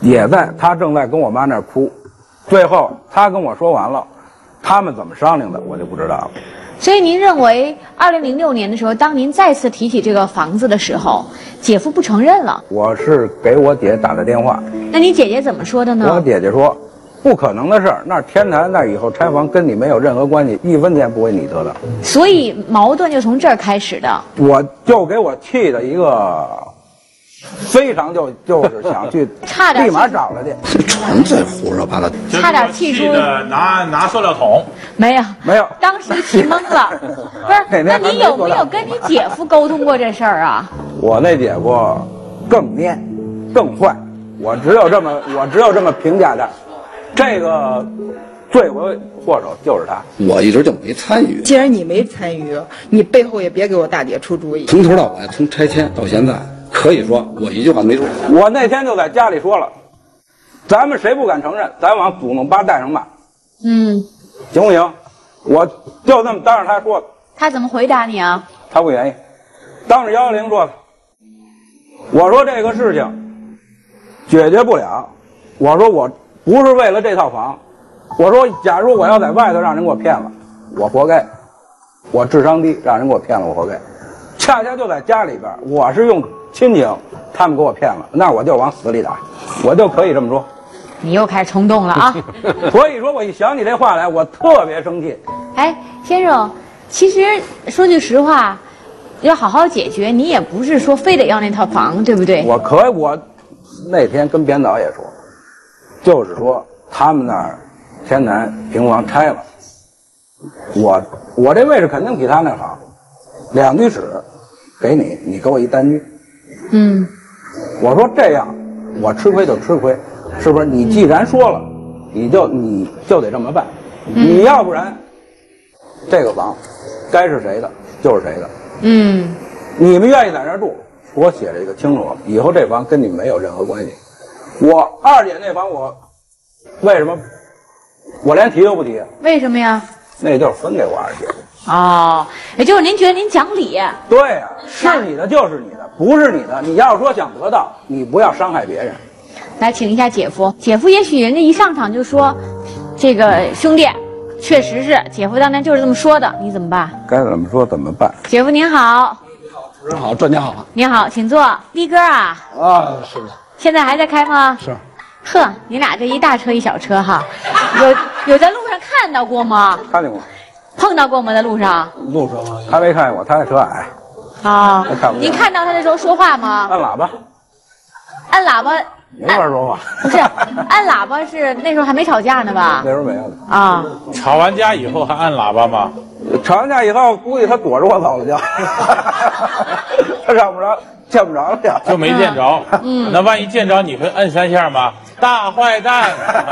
也在，他正在跟我妈那儿哭。最后他跟我说完了，他们怎么商量的我就不知道了。 所以您认为，二零零六年的时候，当您再次提起这个房子的时候，姐夫不承认了。 我是给我姐打的电话。 那你姐姐怎么说的呢？ 我姐姐说，不可能的事儿，那天坛那以后拆房跟你没有任何关系，一分钱不会你得到。 所以矛盾就从这儿开始的。 我就给我气的一个，非常就就是想去差点立马找他去。 纯粹胡说八道， 差点气出拿拿塑料桶。 没有没有， 当时气懵了。不是，那你有没有跟你姐夫沟通过这事儿啊？ 我那姐夫更蔫，更坏，我只有这么我只有这么评价他。这个罪魁祸首就是他。 我一直就没参与。 既然你没参与，你背后也别给我大姐出主意。 从头到尾，从拆迁到现在，可以说我一句话没说。 我那天就在家里说了，咱们谁不敢承认，咱往祖宗八代上骂。 嗯， 行不行？我就这么当着他说的。 他怎么回答你啊？ 他不愿意，当着幺幺零说的。我说这个事情解决不了，我说我不是为了这套房，我说假如我要在外头让人给我骗了，我活该，我智商低，让人给我骗了，我活该。恰恰就在家里边，我是用亲情，他们给我骗了，那我就往死里打，我就可以这么说。 你又开始冲动了啊！ 所以说我一想起这话来，我特别生气。 哎，先生，其实说句实话，要好好解决，你也不是说非得要那套房，对不对？ 我可以，我那天跟编导也说，就是说他们那儿天坛平房拆了，我我这位置肯定比他那好，两居室给你，你给我一单居。 嗯， 我说这样，我吃亏就吃亏，是不是？你既然说了，你就你就得这么办，你要不然这个房该是谁的就是谁的。 嗯， 你们愿意在这儿住，我写这个清楚，以后这房跟你们没有任何关系。我二姐那房我为什么我连提都不提？ 为什么呀？ 那就是分给我二姐。 哦，也就是您觉得您讲理？ 对呀、啊，是你的就是你的，不是你的，你要是说想得到，你不要伤害别人。 来请一下姐夫，姐夫也许人家一上场就说，这个兄弟，确实是姐夫当年就是这么说的，你怎么办？ 该怎么说怎么办？ 姐夫您好。 主任好，专家好。 您好，请坐。逼哥啊。 啊，是的。 现在还在开吗？ 是。 呵，你俩这一大车一小车哈，有有在路上看到过吗？ 看见过。 碰到过吗？在路上？ 路上他没看见我，他那车矮。 啊。 他看不见。 您看到他的时候说话吗？ 按喇叭。 按喇叭。 没法说话。 不是，按喇叭是那时候还没吵架呢吧？ 那时候没有呢。 啊。 吵完架以后还按喇叭吗？ 吵完架以后，估计他躲着我走了就，他找不着，见不着了就， 就没见着。嗯，那万一见着，你会摁三下吗？大坏蛋！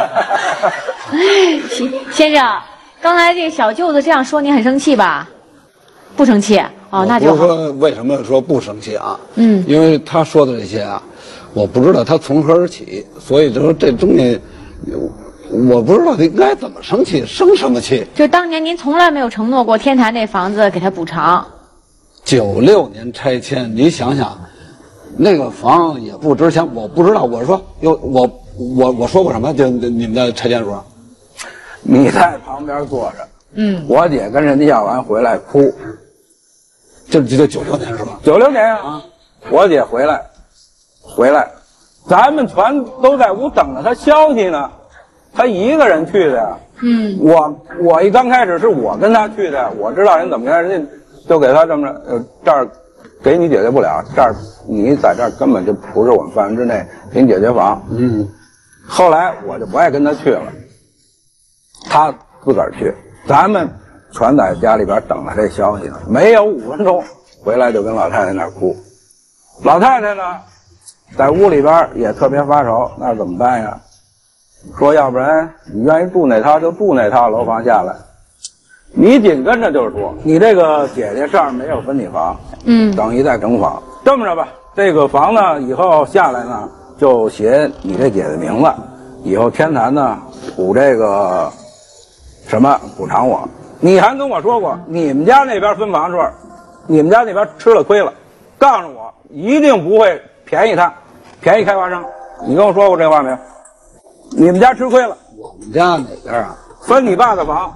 先生，刚才这个小舅子这样说，你很生气吧？不生气哦，那就好。 不是说为什么说不生气啊？ 嗯， 因为他说的这些啊，我不知道他从何而起，所以就说这东西。我不知道应该怎么生气，生什么气？ 就当年您从来没有承诺过天坛那房子给他补偿。 九六年拆迁，你想想，那个房也不值钱，我不知道。我说哟，我我我说过什么？就你们的拆迁时候， 你在旁边坐着， 嗯， 我姐跟人家要完回来哭， 这这就九六年是吧？ 九六年啊，我姐回来，回来，咱们全都在屋等着她消息呢。他一个人去的呀， 嗯， 我我一刚开始是我跟他去的，我知道人怎么样，人家就给他这么着，呃，这儿给你解决不了，这儿你在这儿根本就不是我们范围之内，给你解决房。 嗯， 后来我就不爱跟他去了，他自个儿去，咱们全在家里边等着这消息呢，没有五分钟回来就跟老太太那儿哭，老太太呢在屋里边也特别发愁，那怎么办呀？说要不然你愿意住哪套就住哪套楼房下来，你紧跟着就是说你这个姐姐上面没有分你房， 嗯， 等于在整房。这么着吧，这个房呢以后下来呢就写你这姐的名字，以后天坛呢补这个什么补偿我。你还跟我说过你们家那边分房时候，你们家那边吃了亏了，告诉我一定不会便宜他，便宜开发商。 你跟我说过这话没有？你们家吃亏了。 我们家哪边啊？ 分你爸的房，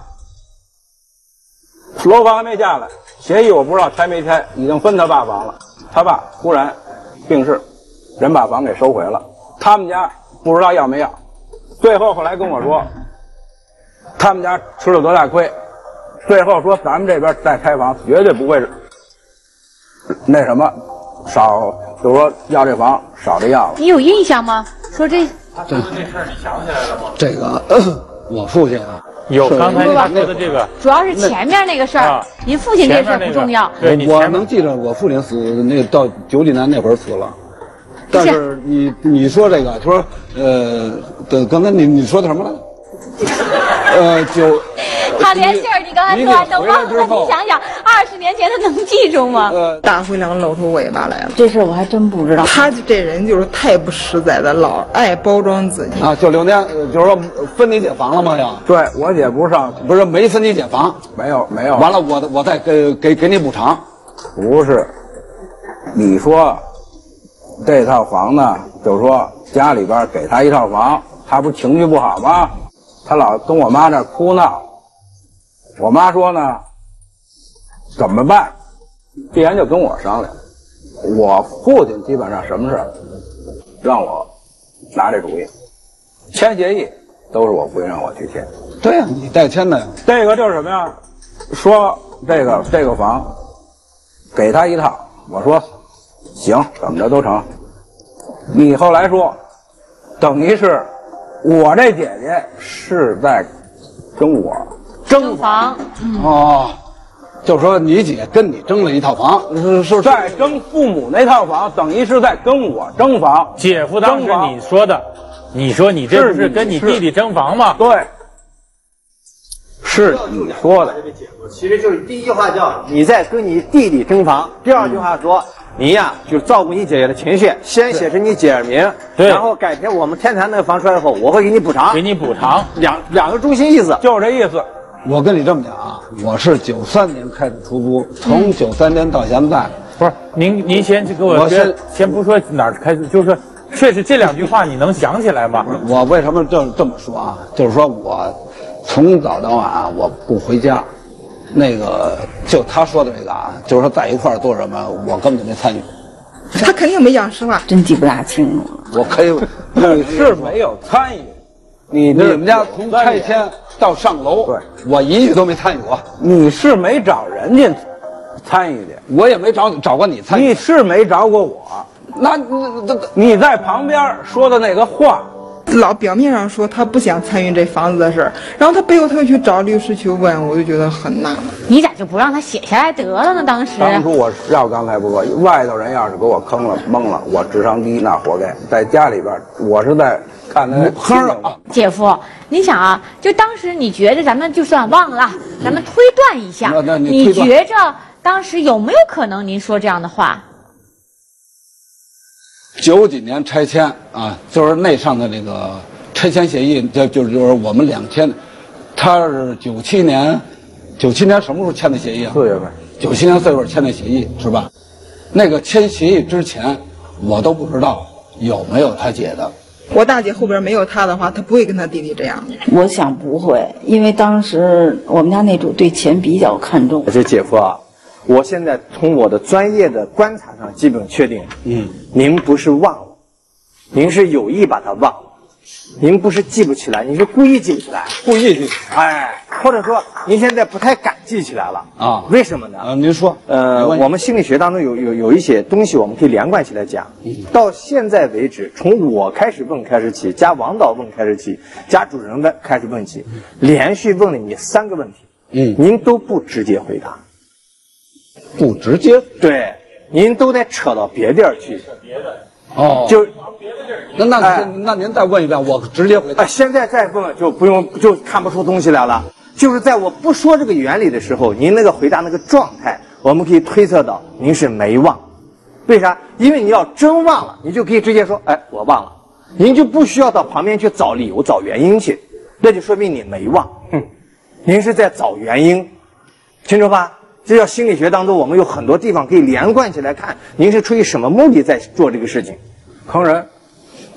楼房还没下来，协议我不知道拆没拆，已经分他爸房了。他爸忽然病逝，人把房给收回了，他们家不知道要没要。最后后来跟我说，他们家吃了多大亏，最后说咱们这边再拆房绝对不会那什么少，就是说要这房少着要了。 你有印象吗？说这他说的那事儿你想起来了吗？ 这个、呃、我父亲啊， 有刚才他说的这个， 主要是前面那个事儿， 啊、 您父亲这事儿不重要。 对，你我能记着我父亲死那到九几年那会儿死了。但是你你说这个，就说呃，对，刚才你你说的什么来着？呃，就他连信儿你刚才说完都忘了，你想想，二十年前他能记住吗？ 呃，大灰狼露出尾巴来了， 这事我还真不知道。 他这人就是太不实在的，老爱包装自己啊。九六年，就是说分你姐房了吗？要对我姐不是上， 不是没分你姐房， 没有没有。 完了，我我再给给给你补偿。 不是，你说这套房呢，就是说家里边给他一套房，他不情绪不好吗？他老跟我妈这哭闹，我妈说呢，怎么办？必然就跟我商量。我父亲基本上什么事让我拿这主意，签协议都是我父亲让我去签。 对呀、啊，你代签的呀。 这个就是什么呀？说这个这个房给他一套，我说行，怎么着都成。你后来说，等于是我这姐姐是在跟我争房。 嗯、哦，就是说你姐跟你争了一套房，是是在争父母那套房，等于是在跟我争房。 姐夫当时你说的，你说你这不是跟你弟弟争房吗？ 对，是你说的。 其实就是第一句话叫你在跟你弟弟争房，第二句话说。你呀，就照顾你姐姐的情绪，先写成你姐儿名， 对， 然后改天我们天坛那个房出来后，我会给你补偿， 给你补偿， 两两个中心意思， 就是这意思。 我跟你这么讲啊，我是九三年开始出租，从九三年到现在， 不是您您先给我先先不说哪儿开始，就是说，确实这两句话你能想起来吗？ 我为什么这这么说啊？就是说我从早到晚我不回家。那个就他说的这个啊，就是说在一块儿做什么，我根本就没参与。 他肯定没讲实话， 真记不大清楚。 我可以， 你是没有参与。 你你们家从拆迁到上楼， 对， 我一句都没参与过。 你是没找人家参与去， 我也没找找过你参与。 你是没找过我。 那那你在旁边说的那个话。 老表面上说他不想参与这房子的事儿，然后他背后他又去找律师去问，我就觉得很纳闷。 你咋就不让他写下来得了呢？当时当初我要刚才不说，外头人要是给我坑了蒙了，我智商低那活该。在家里边，我是在看他坑了啊。 姐夫，你想啊，就当时你觉得咱们就算忘了，咱们推断一下， 那那你你觉着当时有没有可能您说这样的话？ 九几年拆迁啊，就是那上的那个拆迁协议，就就就是我们两签，他是九七年，九七年什么时候签的协议啊？ 四月份。 九七年四月份签的协议是吧？那个签协议之前，我都不知道有没有他姐的。 我大姐后边没有他的话，他不会跟他弟弟这样。 我想不会，因为当时我们家那主对钱比较看重。 这姐夫啊。我现在从我的专业的观察上，基本确定，嗯，您不是忘了，您是有意把它忘了，您不是记不起来，您是故意记不起来， 故意记， 哎，或者说您现在不太敢记起来了啊？ 为什么呢？ 啊，您说， 呃，我们心理学当中有有有一些东西，我们可以连贯起来讲。嗯、到现在为止，从我开始问开始起，加王导问开始起，加主任问开始问起，连续问了你三个问题，嗯，您都不直接回答。 不直接， 对，您都得扯到别地儿去。 别的， 哦， 就那那、哎、那您再问一遍，我直接回答。 哎，现在再问就不用，就看不出东西来了。就是在我不说这个原理的时候，您那个回答那个状态，我们可以推测到您是没忘。为啥？因为你要真忘了，你就可以直接说，哎，我忘了，您就不需要到旁边去找理由、找原因去，那就说明你没忘。哼，您是在找原因，清楚吧？这叫心理学当中，我们有很多地方可以连贯起来看，您是出于什么目的在做这个事情？ 坑人，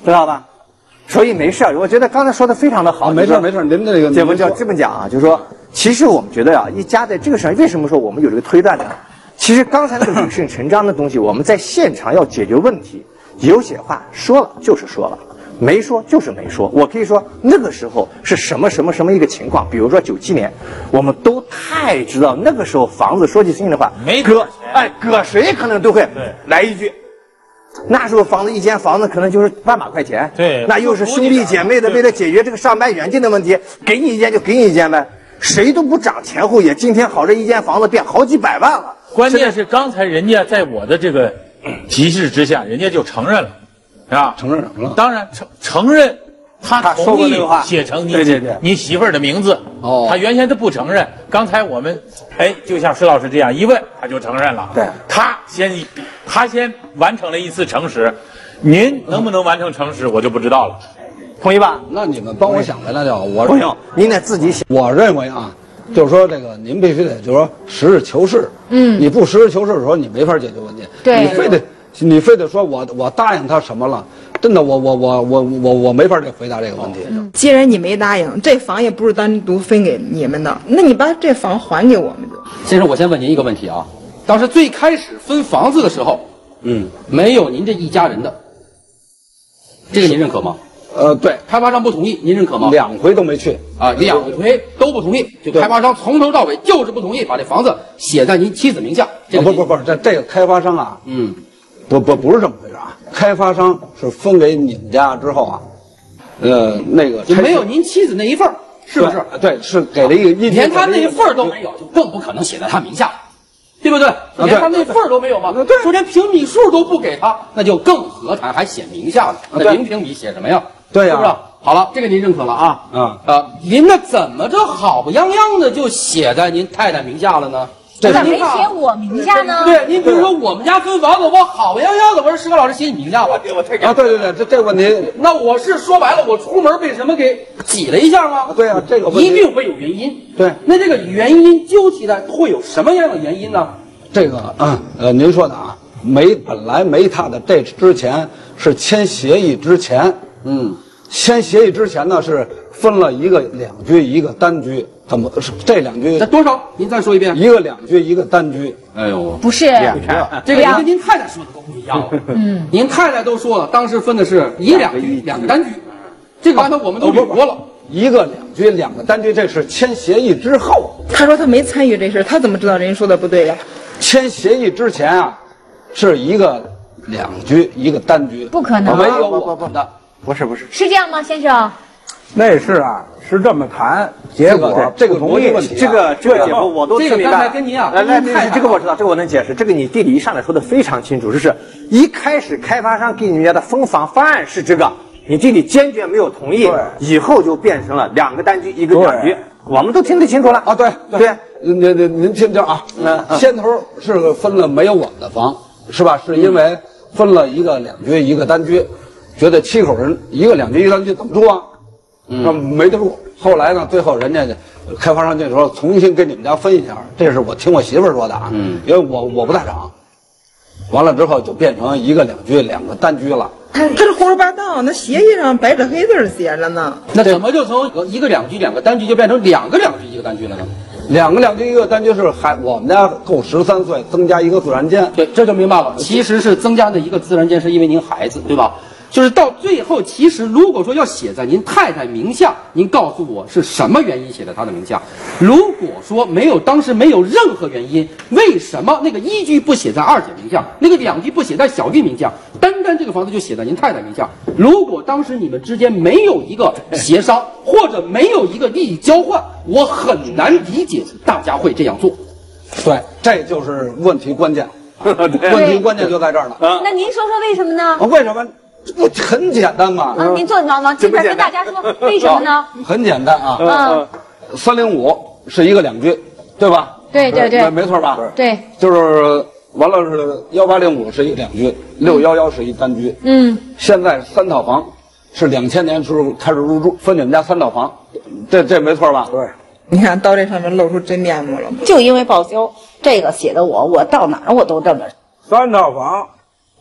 知道吧？所以没事，我觉得刚才说的非常的好。 啊、没事没事，您的这个姐夫就这么讲啊，就是说，其实我们觉得啊，一家在这个上，为什么说我们有这个推断呢？其实刚才那个捋顺成章的东西，我们在现场要解决问题，有些话说了就是说了。没说就是没说，我可以说那个时候是什么什么什么一个情况。比如说九七年，我们都太知道那个时候房子说句心里话， 没搁哎搁谁可能都会来一句。那时候房子一间房子可能就是半把块钱， 对， 那又是兄弟姐妹的，为了解决这个上班远近的问题，给你一间就给你一间呗，谁都不长前后眼。今天好这一间房子变好几百万了， 关键是刚才人家在我的这个提示之下，人家就承认了。是吧？ 承认什么了？ 当然承承认，他同意写成你对对对你媳妇儿的名字。 哦， 他原先他不承认。刚才我们，哎，就像施老师这样一问，他就承认了。 对， 他先他先完成了一次诚实，您能不能完成诚实，我就不知道了。 同意吧？ 那你们帮我想回来就我不用，您得自己想。 我认为啊，就是说这个您必须得就是说实事求是。 嗯， 你不实事求是的时候，你没法解决问题。 对， 你非得。你非得说我我答应他什么了？真的，我我我我我我没法去回答这个问题。 嗯、既然你没答应，这房也不是单独分给你们的，那你把这房还给我们就。 先生，我先问您一个问题啊，当时最开始分房子的时候，嗯，没有您这一家人的，这个您认可吗？ 呃，对， 开发商不同意，您认可吗？ 两回都没去啊，两回都不同意，就开发商从头到尾就是不同意把这房子写在您妻子名下。这个、 啊、不不不，这这个开发商啊， 嗯。 不不不是这么回事啊！开发商是分给你们家之后啊，呃，那个就没有您妻子那一份，是不是？ 对，是给了一个一连他那一份都没有，就更不可能写在他名下，对不对？连他那份都没有吗？对，说连平米数都不给他，那就更何谈还写名下呢？那零平米写什么呀？ 对呀， 是不是？好了，这个您认可了啊？ 嗯啊，您那怎么着好不泱泱的就写在您太太名下了呢？ 咋没写我名下呢？ 对，您比如说我们家分房子，我好泱泱的，我说石高老师写你名下吧，我太啊，对对对，这这个问题， 那我是说白了，我出门为什么给挤了一下吗？ 对啊，这个一定会有原因。 对， 那这个原因究其来会有什么样的原因呢？ 这个嗯呃，您说的啊，没本来没他的这之前是签协议之前，嗯，签协议之前呢是分了一个两居一个单居。怎么是这两居？ 这多少？您再说一遍。 一个两居，一个单居。 哎呦， 不是两居，这个跟您太太说的都不一样了。嗯，您太太都说了，当时分的是一个两居，两个单居。这个刚才我们都捋过了， 一个两居，两个单居，这是签协议之后。 他说他没参与这事，他怎么知道人家说的不对呀？ 签协议之前啊，是一个两居，一个单居， 不可能， 没有我们的， 不是不是， 是这样吗，先生？ 那是啊，是这么谈，结果这个逻辑问题， 这个这个姐夫我都听明白。 这个刚才跟您啊， 来来，这这个我知道，这个我能解释。这个你弟弟一上来说的非常清楚，就是一开始开发商给你们家的分房方案是这个，你弟弟坚决没有同意，以后就变成了两个单居一个两居，我们都听得清楚了啊。对对， 您您您听听啊，先头是分了没有我们的房，是吧？是因为分了一个两居一个单居，觉得七口人一个两居一个单居怎么住啊？嗯，没得住。后来呢，最后人家开发商就说重新给你们家分一下，这是我听我媳妇儿说的啊，嗯，因为我我不在场。完了之后就变成一个两居两个单居了。 他他这胡说八道，那协议上白纸黑字写着呢。 那怎么就从一个两居两个单居就变成两个两居一个单居了呢？ 两个两居一个单居是还我们家够十三岁，增加一个自然间。 对，这就明白了。其实是增加的一个自然间，是因为您孩子，对吧？就是到最后，其实如果说要写在您太太名下，您告诉我是什么原因写在她的名下？如果说没有，当时没有任何原因，为什么那个一居不写在二姐名下，那个两居不写在小弟名下，单单这个房子就写在您太太名下？如果当时你们之间没有一个协商，或者没有一个利益交换，我很难理解大家会这样做。 对，这就是问题关键。问题关键就在这儿了。 那您说说为什么呢？ 为什么？这不很简单吗？ 啊，您坐往往这边跟大家说，为什么呢？ 很简单啊， 嗯， 三零五是一个两居，对吧？ 对对对， 没错吧？ 对， 就是完了是幺八零五是一两居，六幺幺是一单居。 嗯， 现在三套房是两千年时候开始入住，分你们家三套房，这这没错吧？ 对， 你看到这上面露出真面目了吗？ 就因为报销，这个写的我，我到哪儿我都这么。 三套房。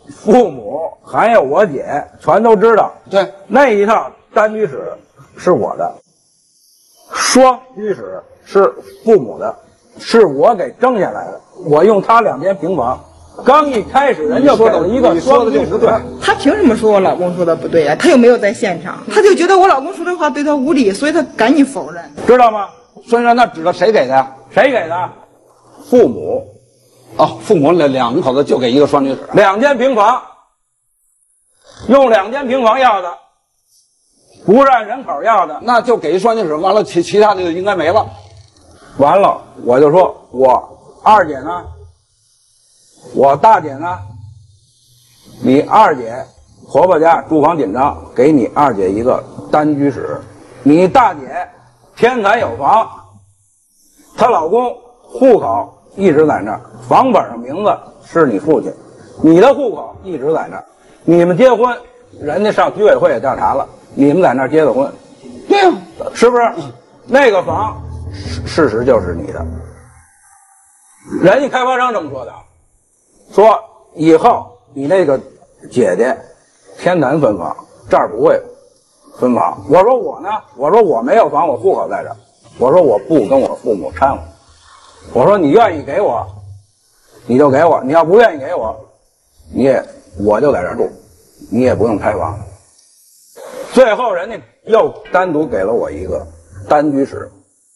父母还有我姐全都知道。 对， 那一套单居室是我的，双居室是父母的，是我给争下来的。我用他两间平房，刚一开始人就给了一个双居室。 他凭什么说我老公说的不对呀、啊？他又没有在现场，他就觉得我老公说这话对他无理，所以他赶紧否认， 知道吗？ 所以说那指的谁给的呀？ 谁给的？父母。 哦，父母两两口子就给一个双居室， 两间平房，用两间平房要的，不是按人口要的， 那就给一双居室，完了其其他的就应该没了。 完了，我就说我二姐呢，我大姐呢，你二姐婆婆家住房紧张，给你二姐一个单居室，你大姐天台有房，她老公户口一直在那儿，房本上名字是你父亲，你的户口一直在那儿，你们结婚，人家上居委会也调查了，你们在那儿结的婚， 对呀、 啊，是不是？那个房事实就是你的，人家开发商这么说的，说以后你那个姐姐天坛分房，这儿不会分房。我说我呢，我说我没有房，我户口在这儿，我说我不跟我父母掺和。我说你愿意给我，你就给我；你要不愿意给我，你也我就在这儿住，你也不用拆房。最后人家又单独给了我一个单居室。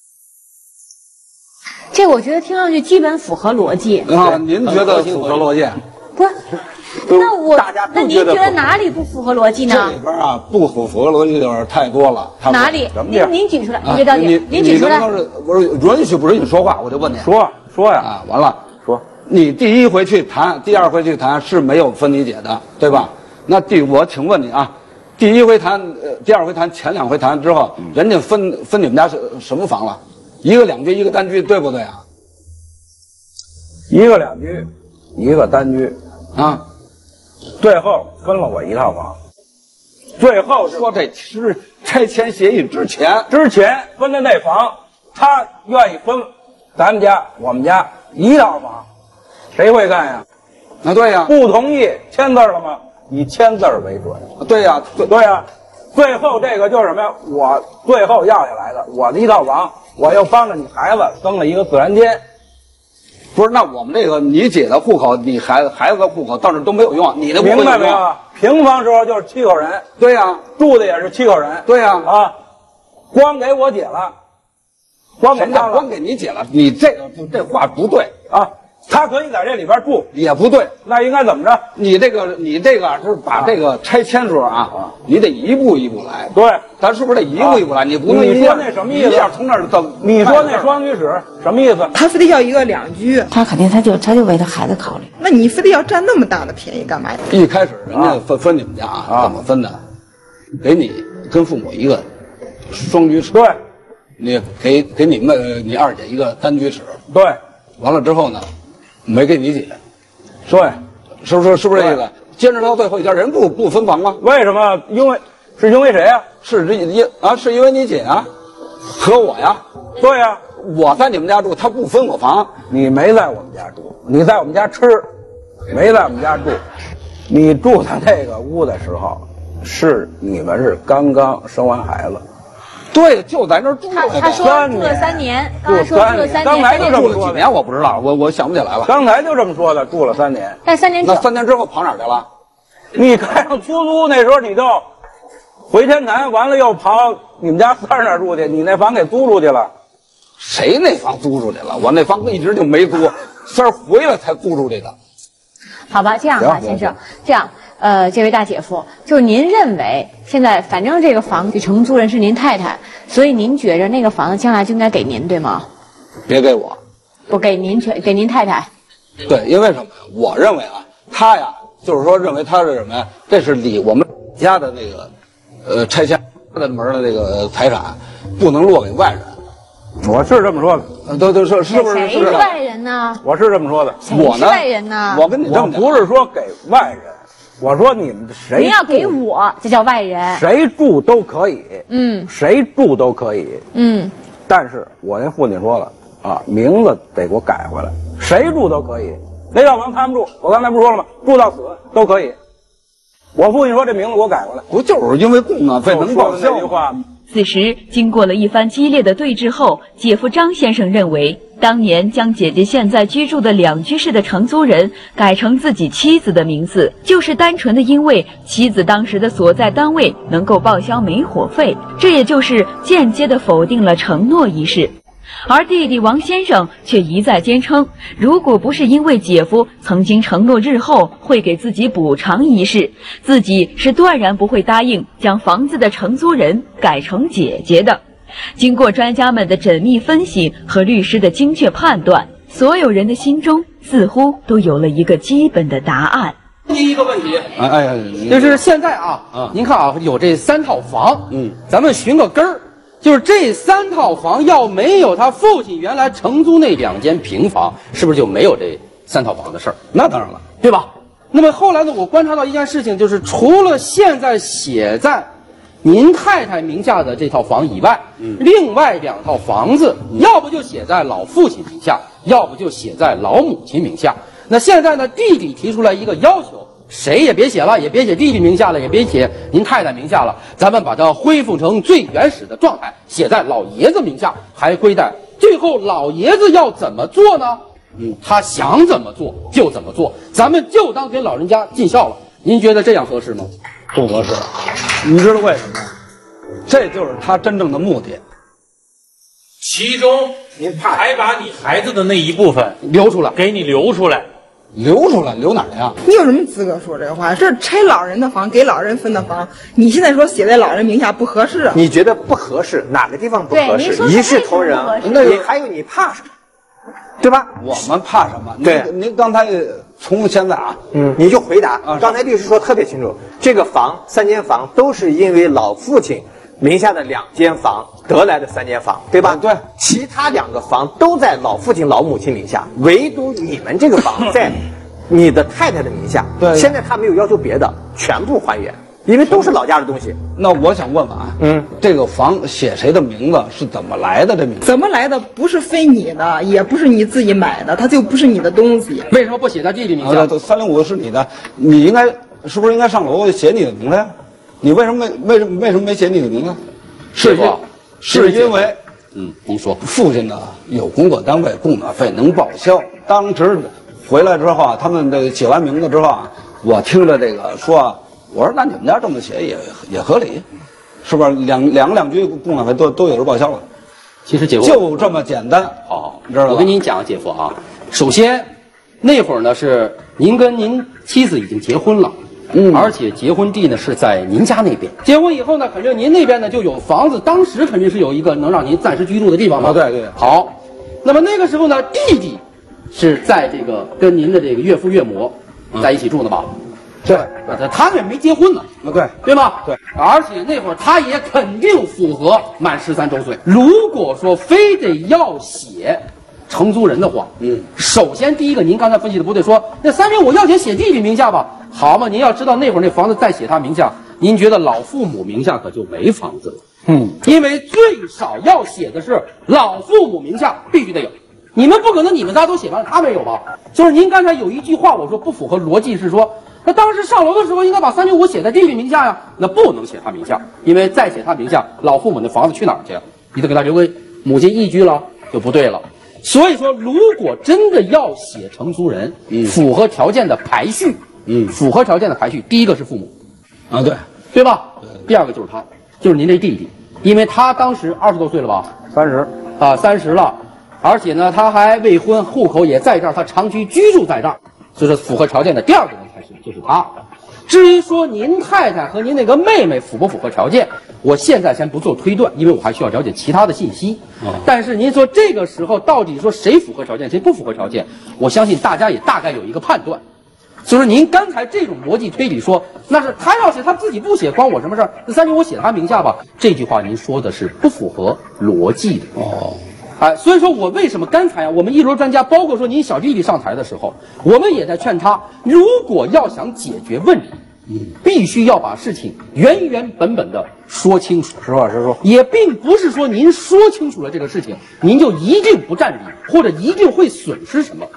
这我觉得听上去基本符合逻辑啊。您觉得符合逻辑？ 不是，那我那您觉得哪里不符合逻辑呢？ 这里边啊不符合逻辑的太多了。 哪里？您您举出来，您别着急，您举出来。 我说允许不允许说话，我就问你。 说说呀， 啊，完了说。 你第一回去谈，第二回去谈是没有分你姐的，对吧？那第我请问你啊，第一回谈，呃，第二回谈，前两回谈之后，嗯、人家分分你们家是什么房了？一个两居，一个单居，对不对啊？ 一个两居，一个单居， 啊， 最后分了我一套房。最后说这是拆迁协议之前， 之前分的那房，他愿意分咱们家我们家一套房，谁会干呀？ 啊，对呀， 不同意签字了吗？以签字为准。 对呀， 对对呀。最后这个就是什么呀？我最后要下来的，我的一套房，我又帮着你孩子增了一个自然间。 不是，那我们这个你姐的户口，你孩子孩子的户口到这都没有用，你的明白没有啊？平房时候就是七口人， 对呀， 住的也是七口人， 对呀， 啊，光给我姐了，光给他了， 光给你姐了，你这个这话不对啊。他可以在这里边住， 也不对。 那应该怎么着？ 你这个，你这个是把这个拆迁时候啊，啊你得一步一步来。 对， 咱是不是得一步一步来？啊、你不能你说那什么意思？ 一下从那儿到， 你说那双居室什么意思？ 他非得要一个两居， 他肯定他就他就为他孩子考虑。 那你非得要占那么大的便宜干嘛呀？ 一开始人家分分你们家啊，怎么分的？给你跟父母一个双居室， 对， 你给给你们你二姐一个单居室， 对， 完了之后呢？没给你姐， 对， 是不是？是不是这个？坚持到最后一家，人不不分房吗？ 为什么？因为是因为谁呀、啊？ 是这因啊，是因为你姐啊，和我呀。 对呀、啊， 我在你们家住，他不分我房。 你没在我们家住，你在我们家吃，没在我们家住。你住在那个屋的时候，是你们是刚刚生完孩子。 对，就在那儿住了。 他他说住了三年，刚才说住了三年， 刚才就这么说几年我不知道，我我想不起来了。 刚才就这么说的，住了三年。 但三年那三年之后跑哪儿去了？ 你开上出租那时候你就回天坛，完了又跑你们家三儿那儿住去，你那房给租出去了。 谁那房租出去了？我那房一直就没租，三儿回来才租出去的。 好吧，这样啊，先生，这样。呃，这位大姐夫，就是您认为现在反正这个房子承租人是您太太，所以您觉着那个房子将来就应该给您，对吗？ 别给我， 不给您全给您太太。 对，因为什么呀？我认为啊，他呀，就是说认为他是什么呀？这是里我们家的那个，呃，拆迁的门的这个财产，不能落给外人。 我是这么说的， 呃，对对是是不是？ 谁是外人呢？ 我是这么说的。 我呢？ 外人呢？ 我跟你这么讲，不是说给外人。我说你们谁？ 您要给我，这叫外人。 谁住都可以， 嗯， 谁住都可以， 嗯。 但是我那父亲说了啊，名字得给我改回来，谁住都可以， 雷少房看不住，我刚才不说了吗？住到死都可以。我父亲说这名字给我改过来， 不就是因为供暖费能报销吗？ 此时，经过了一番激烈的对峙后，姐夫张先生认为，当年将姐姐现在居住的两居室的承租人改成自己妻子的名字，就是单纯的因为妻子当时的所在单位能够报销煤火费，这也就是间接的否定了承诺一事。而弟弟王先生却一再坚称，如果不是因为姐夫曾经承诺日后会给自己补偿一事，自己是断然不会答应将房子的承租人改成姐姐的。经过专家们的缜密分析和律师的精确判断，所有人的心中似乎都有了一个基本的答案。 第一个问题， 哎哎呀， 就是现在啊，啊，您看啊，有这三套房，嗯，咱们寻个根儿。就是这三套房要没有他父亲原来承租那两间平房，是不是就没有这三套房的事儿？ 那当然了， 对吧？那么后来呢，我观察到一件事情，就是除了现在写在您太太名下的这套房以外，嗯，另外两套房子，嗯，要不就写在老父亲名下，要不就写在老母亲名下。那现在呢，弟弟提出来一个要求。谁也别写了，也别写弟弟名下了，也别写您太太名下了，咱们把它恢复成最原始的状态，写在老爷子名下，还归在最后老爷子要怎么做呢？嗯，他想怎么做就怎么做，咱们就当给老人家尽孝了。您觉得这样合适吗？ 不合适。你知道为什么？这就是他真正的目的。 其中您还把你孩子的那一部分留出来， 给你留出来。 留出来，留哪儿呀？ 你有什么资格说这个话？这是拆老人的房，给老人分的房，你现在说写在老人名下不合适啊？ 你觉得不合适，哪个地方不合适？一视同仁。那你还有你怕什么？对吧？ 我们怕什么？ 对， 您刚才从现在啊， 嗯，你就回答。啊，刚才律师说特别清楚，这个房三间房都是因为老父亲名下的两间房得来的三间房，对吧？ 对， 其他两个房都在老父亲、老母亲名下，唯独你们这个房在你的太太的名下。 对， 现在他没有要求别的，全部还原，因为都是老家的东西。 那我想问问啊，嗯，这个房写谁的名字是怎么来的？这名字怎么来的？不是非你的，也不是你自己买的，它就不是你的东西。 为什么不写在弟弟名下？ 三零五是你的，你应该是不是应该上楼写你的名字呀？你为什么没为什么为什么没写你的名字？是因是因为， 嗯，您说父亲呢有工作单位供暖费能报销。当时回来之后啊，他们这个写完名字之后啊，我听着这个说啊，我说那你们家这么写也也合理，是不是？两两个两居供暖费都都有人报销了。 其实姐夫就这么简单。 好， 你知道吧？ 我跟您讲，姐夫啊，首先那会儿呢是您跟您妻子已经结婚了。嗯，而且结婚地呢是在您家那边。结婚以后呢，肯定您那边呢就有房子，当时肯定是有一个能让您暂时居住的地方嘛。 啊，对对。 好，那么那个时候呢，弟弟是在这个跟您的这个岳父岳母在一起住的吧？ 对， 他他也没结婚呢。 啊，对， 对吧？ 对。 而且那会儿他也肯定符合满十三周岁。如果说非得要写承租人的话，嗯，首先第一个，您刚才分析的不对，说那三零五要写写弟弟名下吧。好嘛，您要知道那会儿那房子再写他名下，您觉得老父母名下可就没房子了。嗯，因为最少要写的是老父母名下必须得有，你们不可能你们仨都写完了，他没有吧？就是您刚才有一句话我说不符合逻辑，是说那当时上楼的时候应该把三零五写在弟弟名下呀，那不能写他名下，因为再写他名下，老父母的房子去哪儿去？你得给他留给母亲一居了，就不对了。所以说，如果真的要写承租人，嗯，符合条件的排序。嗯，符合条件的排序，第一个是父母， 啊，对， 对吧？对。第二个就是他，就是您这弟弟，因为他当时二十多岁了吧？ 三十啊，三十了，而且呢，他还未婚，户口也在这儿，他长期居住在这儿，所以说符合条件的第二个人才是就是他。至于说您太太和您那个妹妹符不符合条件，我现在先不做推断，因为我还需要了解其他的信息。哦。但是您说这个时候到底说谁符合条件，谁不符合条件，我相信大家也大概有一个判断。所以说，您刚才这种逻辑推理说，那是他要写他自己不写，关我什么事儿？那三零我写他名下吧，这句话您说的是不符合逻辑的哦。哎，所以说我为什么刚才啊，我们一轮专家，包括说您小弟弟上台的时候，我们也在劝他，如果要想解决问题，嗯，必须要把事情原原本本的说清楚， 实话实说。 也并不是说您说清楚了这个事情，您就一定不占理，或者一定会损失什么。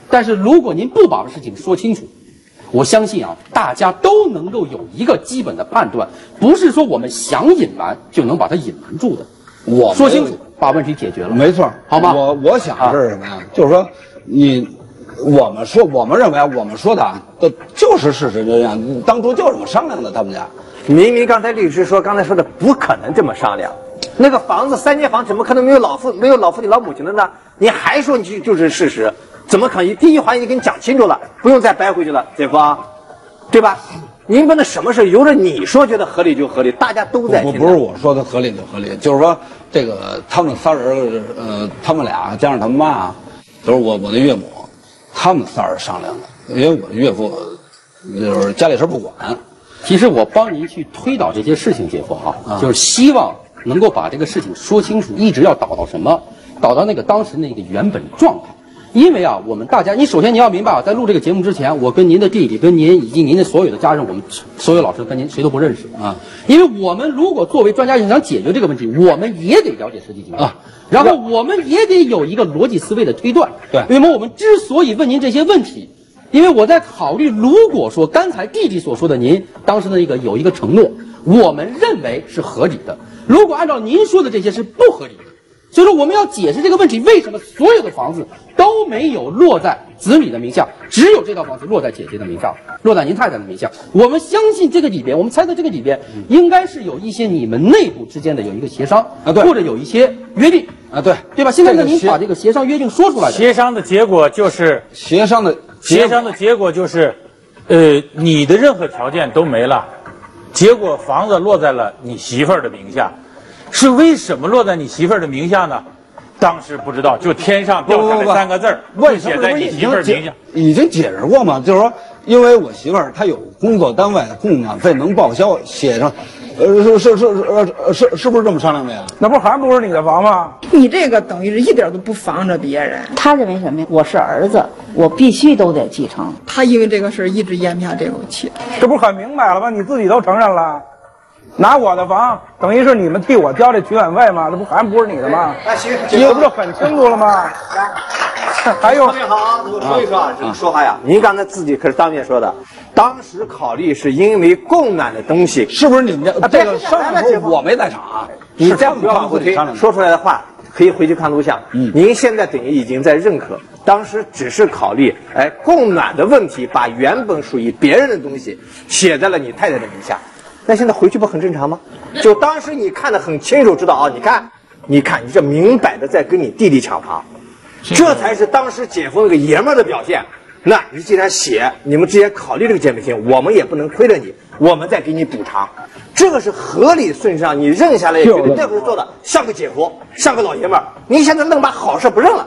但是如果您不把事情说清楚，我相信啊，大家都能够有一个基本的判断，不是说我们想隐瞒就能把它隐瞒住的。 我说清楚，把问题解决了， 没错， 好吧？ 我我想是什么呀？啊、就是说，你我们说，我们认为我们说的啊，都就是事实这样，当初就这么商量的，他们家。 明明刚才律师说，刚才说的不可能这么商量。那个房子三间房怎么可能没有老父没有老父亲老母亲的呢？你还说你就就是事实，怎么可能？第一环已经跟你讲清楚了，不用再掰回去了，姐夫，对吧？您不能什么事由着你说觉得合理就合理，大家都在听。 不不是我说的合理就合理，就是说这个他们仨人，呃，他们俩加上他妈，都是我我的岳母，他们仨人商量的，因为我的岳父就是家里事不管。 其实我帮您去推导这些事情，姐夫哈、啊，就是希望能够把这个事情说清楚，一直要导到什么？导到那个当时那个原本状态。因为啊，我们大家，你首先你要明白啊，在录这个节目之前，我跟您的弟弟、跟您以及您的所有的家人，我们所有老师跟您谁都不认识啊。因为我们如果作为专家想解决这个问题，我们也得了解实际情况啊，然后我们也得有一个逻辑思维的推断。 对， 那么我们之所以问您这些问题，因为我在考虑，如果说刚才弟弟所说的您当时的一个有一个承诺，我们认为是合理的，如果按照您说的这些是不合理的。所以说，我们要解释这个问题，为什么所有的房子都没有落在子女的名下，只有这套房子落在姐姐的名下，落在您太太的名下。我们相信这个里边，我们猜测这个里边应该是有一些你们内部之间的有一个协商啊，对， 或者有一些约定啊，对， 对吧？现在呢，您把这个协商约定说出来的， 协商的结果就是协商的协商的结果就是，呃，你的任何条件都没了，结果房子落在了你媳妇儿的名下。是为什么落在你媳妇儿的名下呢？当时不知道，就天上掉下来三个字儿， 为写在你媳妇儿名下。 已经解释过嘛，就是说，因为我媳妇儿她有工作单位供暖费能报销，写上，呃，是是是呃是是不是这么商量的呀？ 那不还不是你的房吗？ 你这个等于是一点都不防着别人。 他认为什么呀？我是儿子，我必须都得继承。 他因为这个事一直咽不下这口气。 这不很明白了吗？你自己都承认了。拿我的房，等于是你们替我交这取款费吗？这不还不是你的吗？ 那行， 这不就很清楚了吗？还有， 特别好，我说一说啊，这个说话呀，您刚才自己可是当面说的，当时考虑是因为供暖的东西， 是不是你们家啊？这个商量时候我没在场啊， 你再不往后推，说出来的话可以回去看录像。嗯，您现在等于已经在认可，当时只是考虑，哎，供暖的问题，把原本属于别人的东西写在了你太太的名下。那现在回去不很正常吗？就当时你看得很清楚，知道啊？你看，你看，你这明摆的在跟你弟弟抢房，这才是当时姐夫那个爷们儿的表现。那你既然写，你们之前考虑这个姐妹情，我们也不能亏了你，我们再给你补偿，这个是合理顺畅。你认下来也觉得这回做的像个姐夫，像个老爷们儿。你现在愣把好事不认了。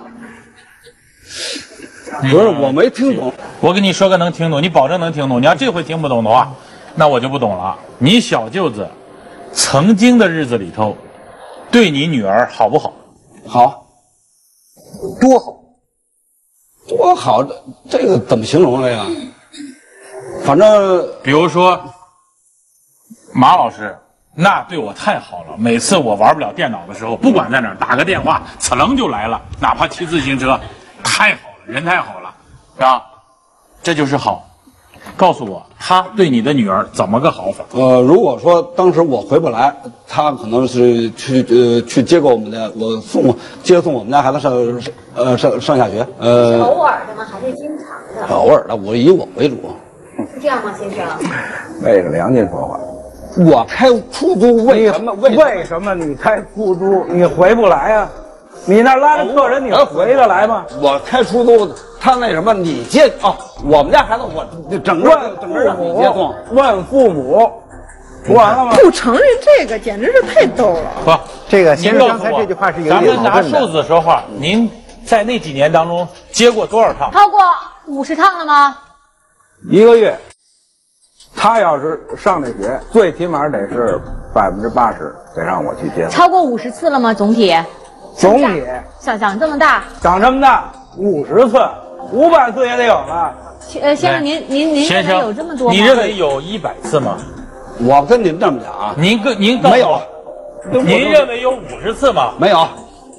不是，我没听懂。 我跟你说个能听懂，你保证能听懂。你要这回听不懂的话，那我就不懂了。你小舅子曾经的日子里头，对你女儿好不好？ 好，多好，多好！这这个怎么形容这个？反正比如说马老师，那对我太好了。每次我玩不了电脑的时候，不管在哪儿打个电话，呲楞就来了，哪怕骑自行车，太好了，人太好了，是吧？这就是好。告诉我，他对你的女儿怎么个好法？ 呃，如果说当时我回不来，他可能是去呃去接过我们的，我送接送我们家孩子上呃上上下学。呃， 是偶尔的吗？还是经常的？ 偶尔的，我以我为主。 是这样吗，先生？ 为了良心说话， 我开出租为什么？ 为为什么你开出租你回不来呀、啊？你那拉着客人，你回得来吗？ 我开出租，他那什么，你接哦，我们家孩子我整个整个让你接送， 问父母，不完了吗？ 不承认这个简直是太逗了。 不， 这个先生刚才这句话是有点矛盾的。 咱们拿数字说话，您在那几年当中接过多少趟？ 超过五十趟了吗？ 一个月，他要是上那学，最起码得是百分之八十得让我去接。 超过五十次了吗？总体？ 总体想长这么大， 长这么大五十次，五百次也得有吧？ 呃，先生，您您您认为有这么多吗？ 你认为有一百次吗？ 我跟您这么讲啊， 您跟您告诉我， 没有。 您认为有五十次吗？ 没有。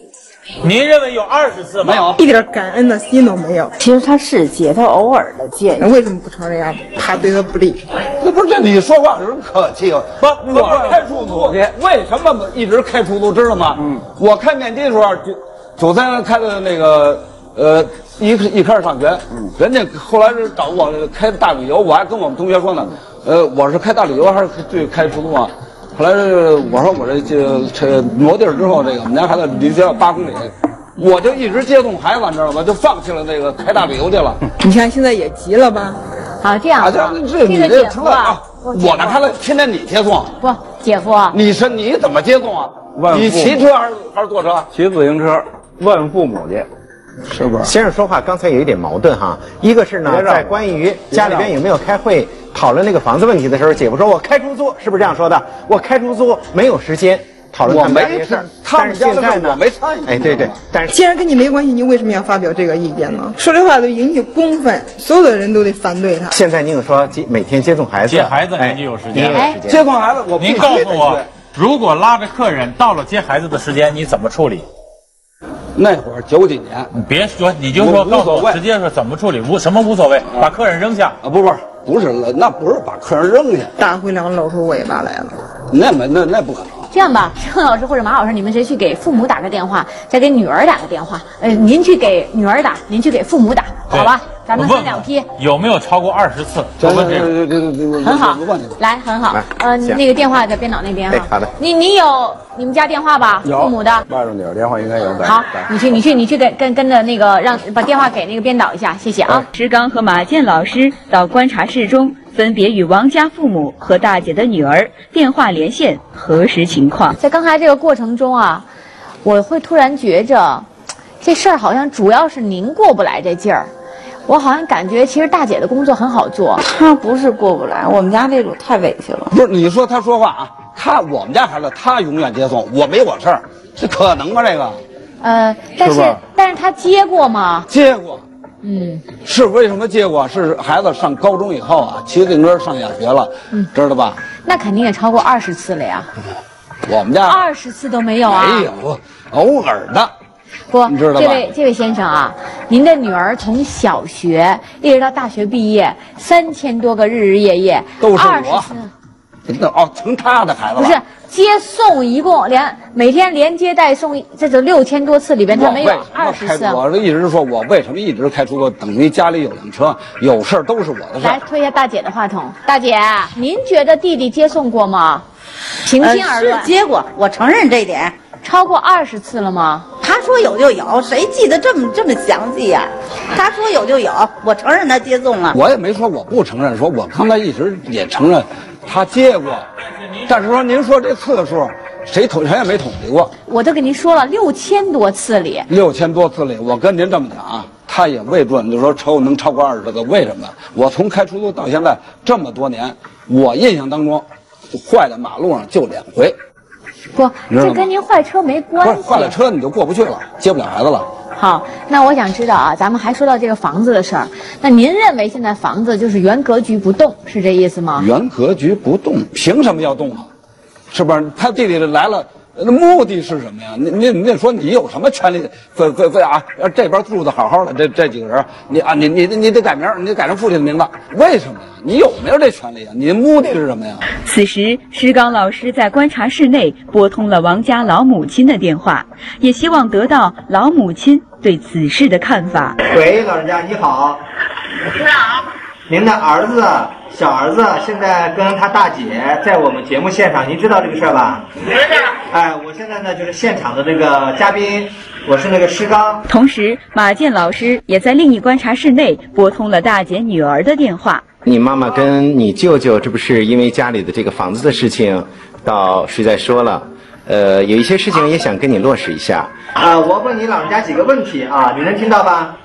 您认为有二十次吗？ 没有， 一点感恩的心都没有。 其实他是借，他偶尔的借。 为什么不承认呀？怕对他不利。 那不是这你说话有人客气啊？ 不， 我开出租，为什么一直开出租知道吗？嗯，我开面的时候就九三开的那个呃一一开始上学，嗯，人家后来是找我开大旅游，我还跟我们同学说呢，呃，我是开大旅游还是对开出租啊？后来我说我这这这挪地儿之后，这个我们家孩子离学校八公里，我就一直接送孩子，你知道吗？就放弃了那个开大旅游去了。 你看现在也急了吧？ 好，这样啊， 这你这成了啊！我那看来天天你接送不？姐夫， 你是你怎么接送啊？你骑车还是还是坐车？ 骑自行车，问父母去。 是不是？ 先生说话刚才有一点矛盾哈，一个是呢，在关于家里边有没有开会讨论那个房子问题的时候，姐夫说我开出租，是不是这样说的？我开出租没有时间讨论他们家这些事儿，但是现在呢， 我没参与。 哎，对对，但是既然跟你没关系，你为什么要发表这个意见呢？说这话都引起公愤，所有的人都得反对他。 现在您有说接每天接送孩子， 接孩子您就有时间了。 哎， 接送孩子，我您告诉我，如果拉着客人到了接孩子的时间，你怎么处理？ 那会儿九几年， 你别说，你就说告诉我，直接说怎么处理，无什么无所谓，把客人扔下啊？不不不是，那不是把客人扔下， 大灰狼露出尾巴来了， 那没那那不可能。 这样吧，郑老师或者马老师，你们谁去给父母打个电话，再给女儿打个电话？呃，您去给女儿打，您去给父母打，好吧？咱们分两批。 有没有超过二十次？我问这个。 很好，来，很好。呃，那个电话在编导那边哈。 好的。 你你有你们家电话吧？ 有。 父母的。 外甥女儿电话应该有。 好，你去你去你去跟跟跟着那个让把电话给那个编导一下，谢谢啊。 石刚和马健老师到观察室中，分别与王家父母和大姐的女儿电话连线，核实情况。 在刚才这个过程中啊，我会突然觉着，这事儿好像主要是您过不来这劲儿。我好像感觉，其实大姐的工作很好做。 她不是过不来，我们家这种太委屈了。 不是，你说她说话啊，她我们家孩子她永远接送，我没我事儿，这可能吗？这个？ 呃，但是但是她接过吗？ 接过。 嗯， 是为什么接过？是孩子上高中以后啊，骑自行车上下学了，嗯，知道吧？ 那肯定也超过二十次了呀。 我们家二十次都没有啊？ 没有，偶尔的。 不， 你知道吧？ 这位这位先生啊，您的女儿从小学一直到大学毕业，三千多个日日夜夜， 都是我。那哦，成他的孩子了。 不是接送，一共连每天连接带送，这就六千多次里边，他没有二十次。 我一直说，我为什么一直开出租？等于家里有辆车，有事儿都是我的事儿。 来推一下大姐的话筒，大姐，您觉得弟弟接送过吗？平心而论， 是接过，我承认这一点。 超过二十次了吗？ 他说有就有，谁记得这么这么详细呀、啊？他说有就有，我承认他接送了。 我也没说我不承认，说我刚才一直也承认他接过，但是说您说这次数，谁统谁也没统计过。 我都跟您说了，六千多次里， 六千多次里，我跟您这么讲啊，他也未准就说超能超过二十个，为什么？我从开出租到现在这么多年，我印象当中，坏在马路上就两回。 不，这跟您坏车没关系。 不是坏了车你就过不去了，接不了孩子了。 好，那我想知道啊，咱们还说到这个房子的事儿，那您认为现在房子就是原格局不动，是这意思吗？ 原格局不动，凭什么要动啊？是不是？他弟弟来了，那目的是什么呀？你你你得说你有什么权利？非非非啊！这边住的好好的，这这几个人，你啊你你你得改名，你得改成父亲的名字，为什么呀？你有没有这权利啊？你的目的是什么呀？ 此时，石刚老师在观察室内拨通了王家老母亲的电话，也希望得到老母亲对此事的看法。 喂，老人家你好。 你好。 您的儿子，小儿子现在跟他大姐在我们节目现场，您知道这个事儿吧？ 知道。 哎，我现在呢就是现场的这个嘉宾，我是那个石刚。 同时，马健老师也在另一观察室内拨通了大姐女儿的电话。 你妈妈跟你舅舅，这不是因为家里的这个房子的事情，倒是在说了，呃，有一些事情也想跟你落实一下。 啊，我问你老人家几个问题啊，你能听到吧？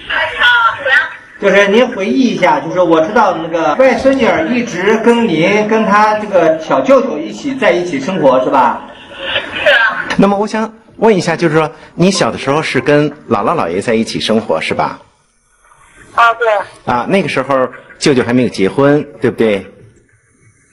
就是您回忆一下，就是我知道那个外孙女儿一直跟您跟她这个小舅舅一起在一起生活，是吧？ 是啊。 那么我想问一下，就是说你小的时候是跟姥姥姥爷在一起生活，是吧？ 啊，对。 啊，那个时候舅舅还没有结婚，对不对？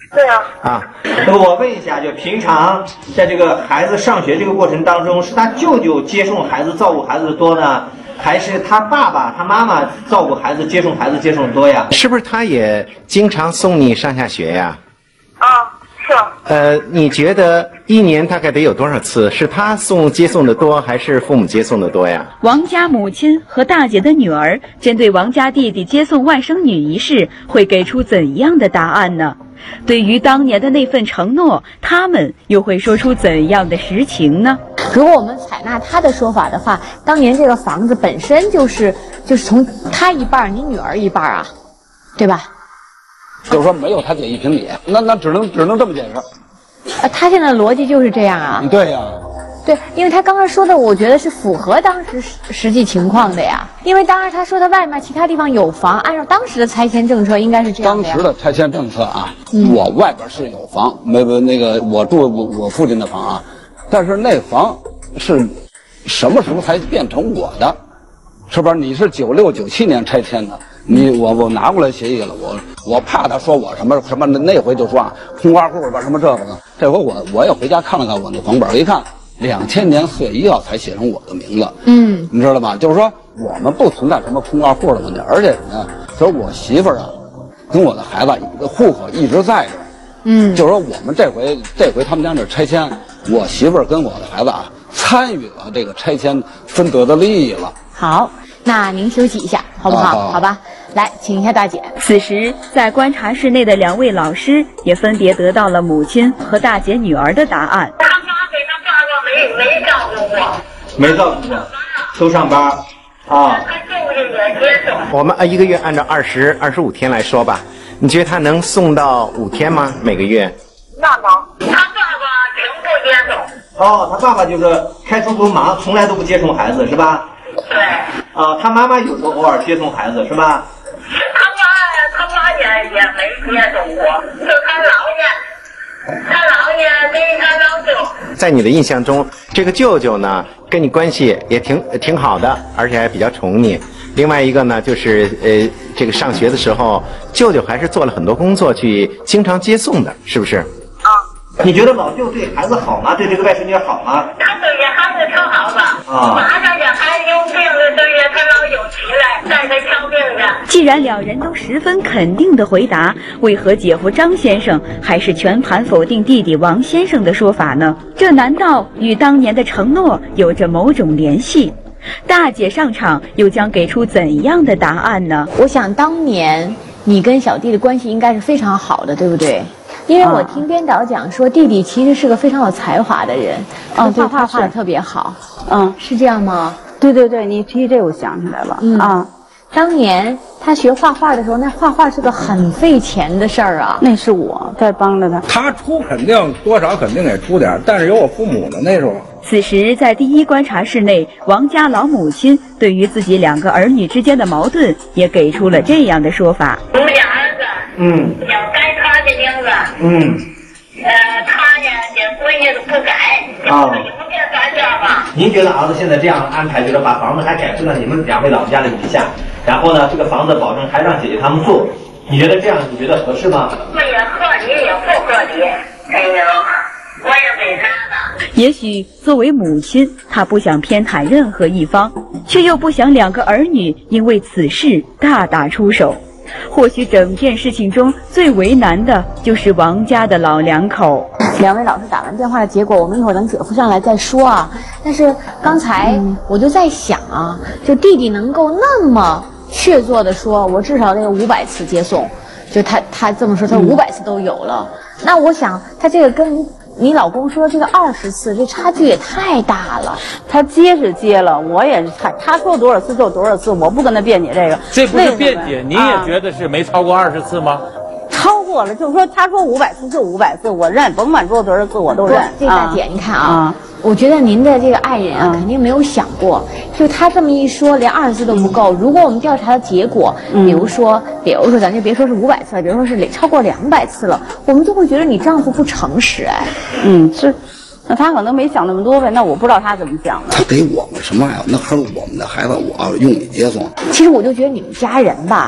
对啊。 啊，那么我问一下，就平常在这个孩子上学这个过程当中，是他舅舅接送孩子、照顾孩子的多呢，还是他爸爸、他妈妈照顾孩子、接送孩子、接送的多呀？ 是不是他也经常送你上下学呀？ 啊，是。 呃，你觉得一年大概得有多少次？是他送接送的多，还是父母接送的多呀？ 王家母亲和大姐的女儿针对王家弟弟接送外甥女一事，会给出怎样的答案呢？对于当年的那份承诺，他们又会说出怎样的实情呢？ 如果我们采纳他的说法的话，当年这个房子本身就是就是从他一半，你女儿一半啊，对吧？ 就是说没有他姐一平米，那那只能只能这么解释。 啊，他现在的逻辑就是这样啊。 对呀、啊。 对，因为他刚刚说的，我觉得是符合当时实际情况的呀。因为当时他说他外面其他地方有房，按照当时的拆迁政策应该是这样的呀。 当时的拆迁政策啊， 嗯、 我外边是有房，没没那个我住我我父亲的房啊，但是那房是什么时候才变成我的？是不是？你是九六九七年拆迁的，你我我拿过来协议了，我我怕他说我什么什么，那回就说啊空挂户吧什么这个的，这回我我也回家看了看我那房本，一看。两千年四月一号才写成我的名字， 嗯， 你知道吗？就是说我们不存在什么空挂户的问题，而且呢，就是我媳妇儿啊，跟我的孩子户口一直在这， 嗯， 就是说我们这回这回他们家这拆迁，我媳妇儿跟我的孩子啊参与了这个拆迁分得的利益了。 好，那您休息一下，好不好？ 好, 好, 好吧，来，请一下大姐。 此时，在观察室内的两位老师也分别得到了母亲和大姐女儿的答案。 没没照顾过， 没照顾过，都上班啊。 他就是也接送。 我们呃一个月按照二十二十五天来说吧，你觉得他能送到五天吗？每个月？ 那能，他爸爸全部接送。 哦，他爸爸就是开出租忙，从来都不接送孩子，是吧？ 对。 啊，他妈妈有时候偶尔接送孩子，是吧？ 他妈他妈也也没接送过，就他姥爷。他姥爷跟他老舅， 在你的印象中，这个舅舅呢，跟你关系也挺挺好的，而且还比较宠你。另外一个呢，就是呃，这个上学的时候，舅舅还是做了很多工作去经常接送的，是不是？ 啊。 你觉得老舅对孩子好吗？对这个外甥女好吗？ 他对这孩子挺好的。 啊。 马上这孩子有病了，对着他老舅起来，带他瞧病去。 既然两人都十分肯定的回答，为何姐夫张先生还是全盘否定弟弟王先生的说法呢？这难道与当年的承诺有着某种联系？大姐上场又将给出怎样的答案呢？ 我想当年你跟小弟的关系应该是非常好的，对不对？因为我听编导讲说，弟弟其实是个非常有才华的人， 啊， 画画画的特别好， 嗯， 是这样吗？ 对对对，你提这我想起来了， 嗯啊， 当年他学画画的时候，那画画是个很费钱的事儿啊。 那是我在帮着他， 他出肯定多少肯定得出点，但是有我父母呢那时候。 此时，在第一观察室内，王家老母亲对于自己两个儿女之间的矛盾，也给出了这样的说法。 我们家儿子， 嗯， 要改他的名字， 嗯， 呃，他呢这闺女不改， 啊， 有点改变吧。 您觉得儿子现在这样安排，就是把房子还改成了你们两位老人家的名下，然后呢，这个房子保证还让姐姐他们住，你觉得这样你觉得合适吗？ 那也合理，也不合理。哎呦，我也没啥呢。 也许作为母亲，她不想偏袒任何一方，却又不想两个儿女因为此事大打出手。或许整件事情中最为难的就是王家的老两口。 两位老师打完电话的结果，我们一会儿等姐夫上来再说啊。但是刚才我就在想啊，就弟弟能够那么确凿的说，我至少得有五百次接送，就他他这么说，他五百次都有了。那我想他这个跟你老公说这个二十次，这差距也太大了。 他接是接了，我也是看他说多少次就多少次，我不跟他辩解这个。 这不是辩解，你也觉得是没超过二十次吗？ 超过了，就是说他说五百次就五百次，我认，甭管说多少次我都认。 这大姐，你看啊， 啊我觉得您的这个爱人啊，肯定没有想过，就他这么一说，连二十次都不够。如果我们调查的结果，比如说，比如说，咱就别说是五百次了，比如说是超过两百次了，我们就会觉得你丈夫不诚实，哎。 嗯，是。那他可能没想那么多呗，那我不知道他怎么想的。 他给我们什么呀？那还是我们的孩子，我要用你接送。 其实我就觉得你们家人吧，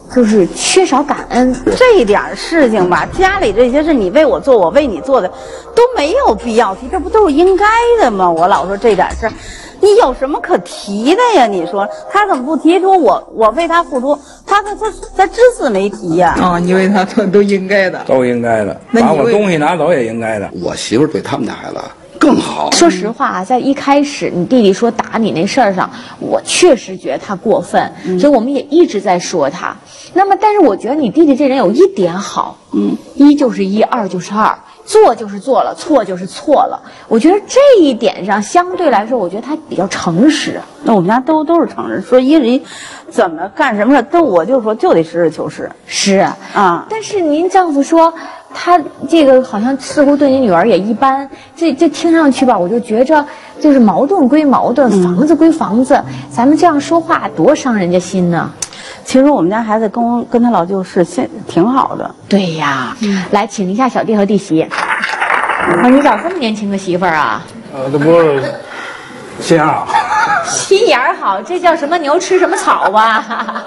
就是缺少感恩。 这一点事情吧，家里这些是你为我做，我为你做的，都没有必要提，这不都是应该的吗？我老说这点事儿，你有什么可提的呀？你说他怎么不提出我我为他付出？他他他他只字没提呀。 啊、哦，你为他做都应该的， 都应该的。把我东西拿走也应该的。 我媳妇对他们家孩子更好。 说实话啊，在一开始你弟弟说打你那事儿上，我确实觉得他过分，嗯、所以我们也一直在说他。那么，但是我觉得你弟弟这人有一点好，嗯，一就是一，二就是二，做就是做了，错就是错了。我觉得这一点上相对来说，我觉得他比较诚实。 那我们家都都是诚实，说一人怎么干什么事都我就说就得实事求是。 是啊，啊，但是您丈夫说。他这个好像似乎对你女儿也一般，这这听上去吧，我就觉着就是矛盾归矛盾，嗯、房子归房子，咱们这样说话多伤人家心呢。 其实我们家孩子跟我跟他老舅是现挺好的。 对呀，嗯、来请一下小弟和弟媳。啊，你找这么年轻的媳妇儿啊？ 呃，这不是心眼好。 心眼儿好，这叫什么牛吃什么草吧？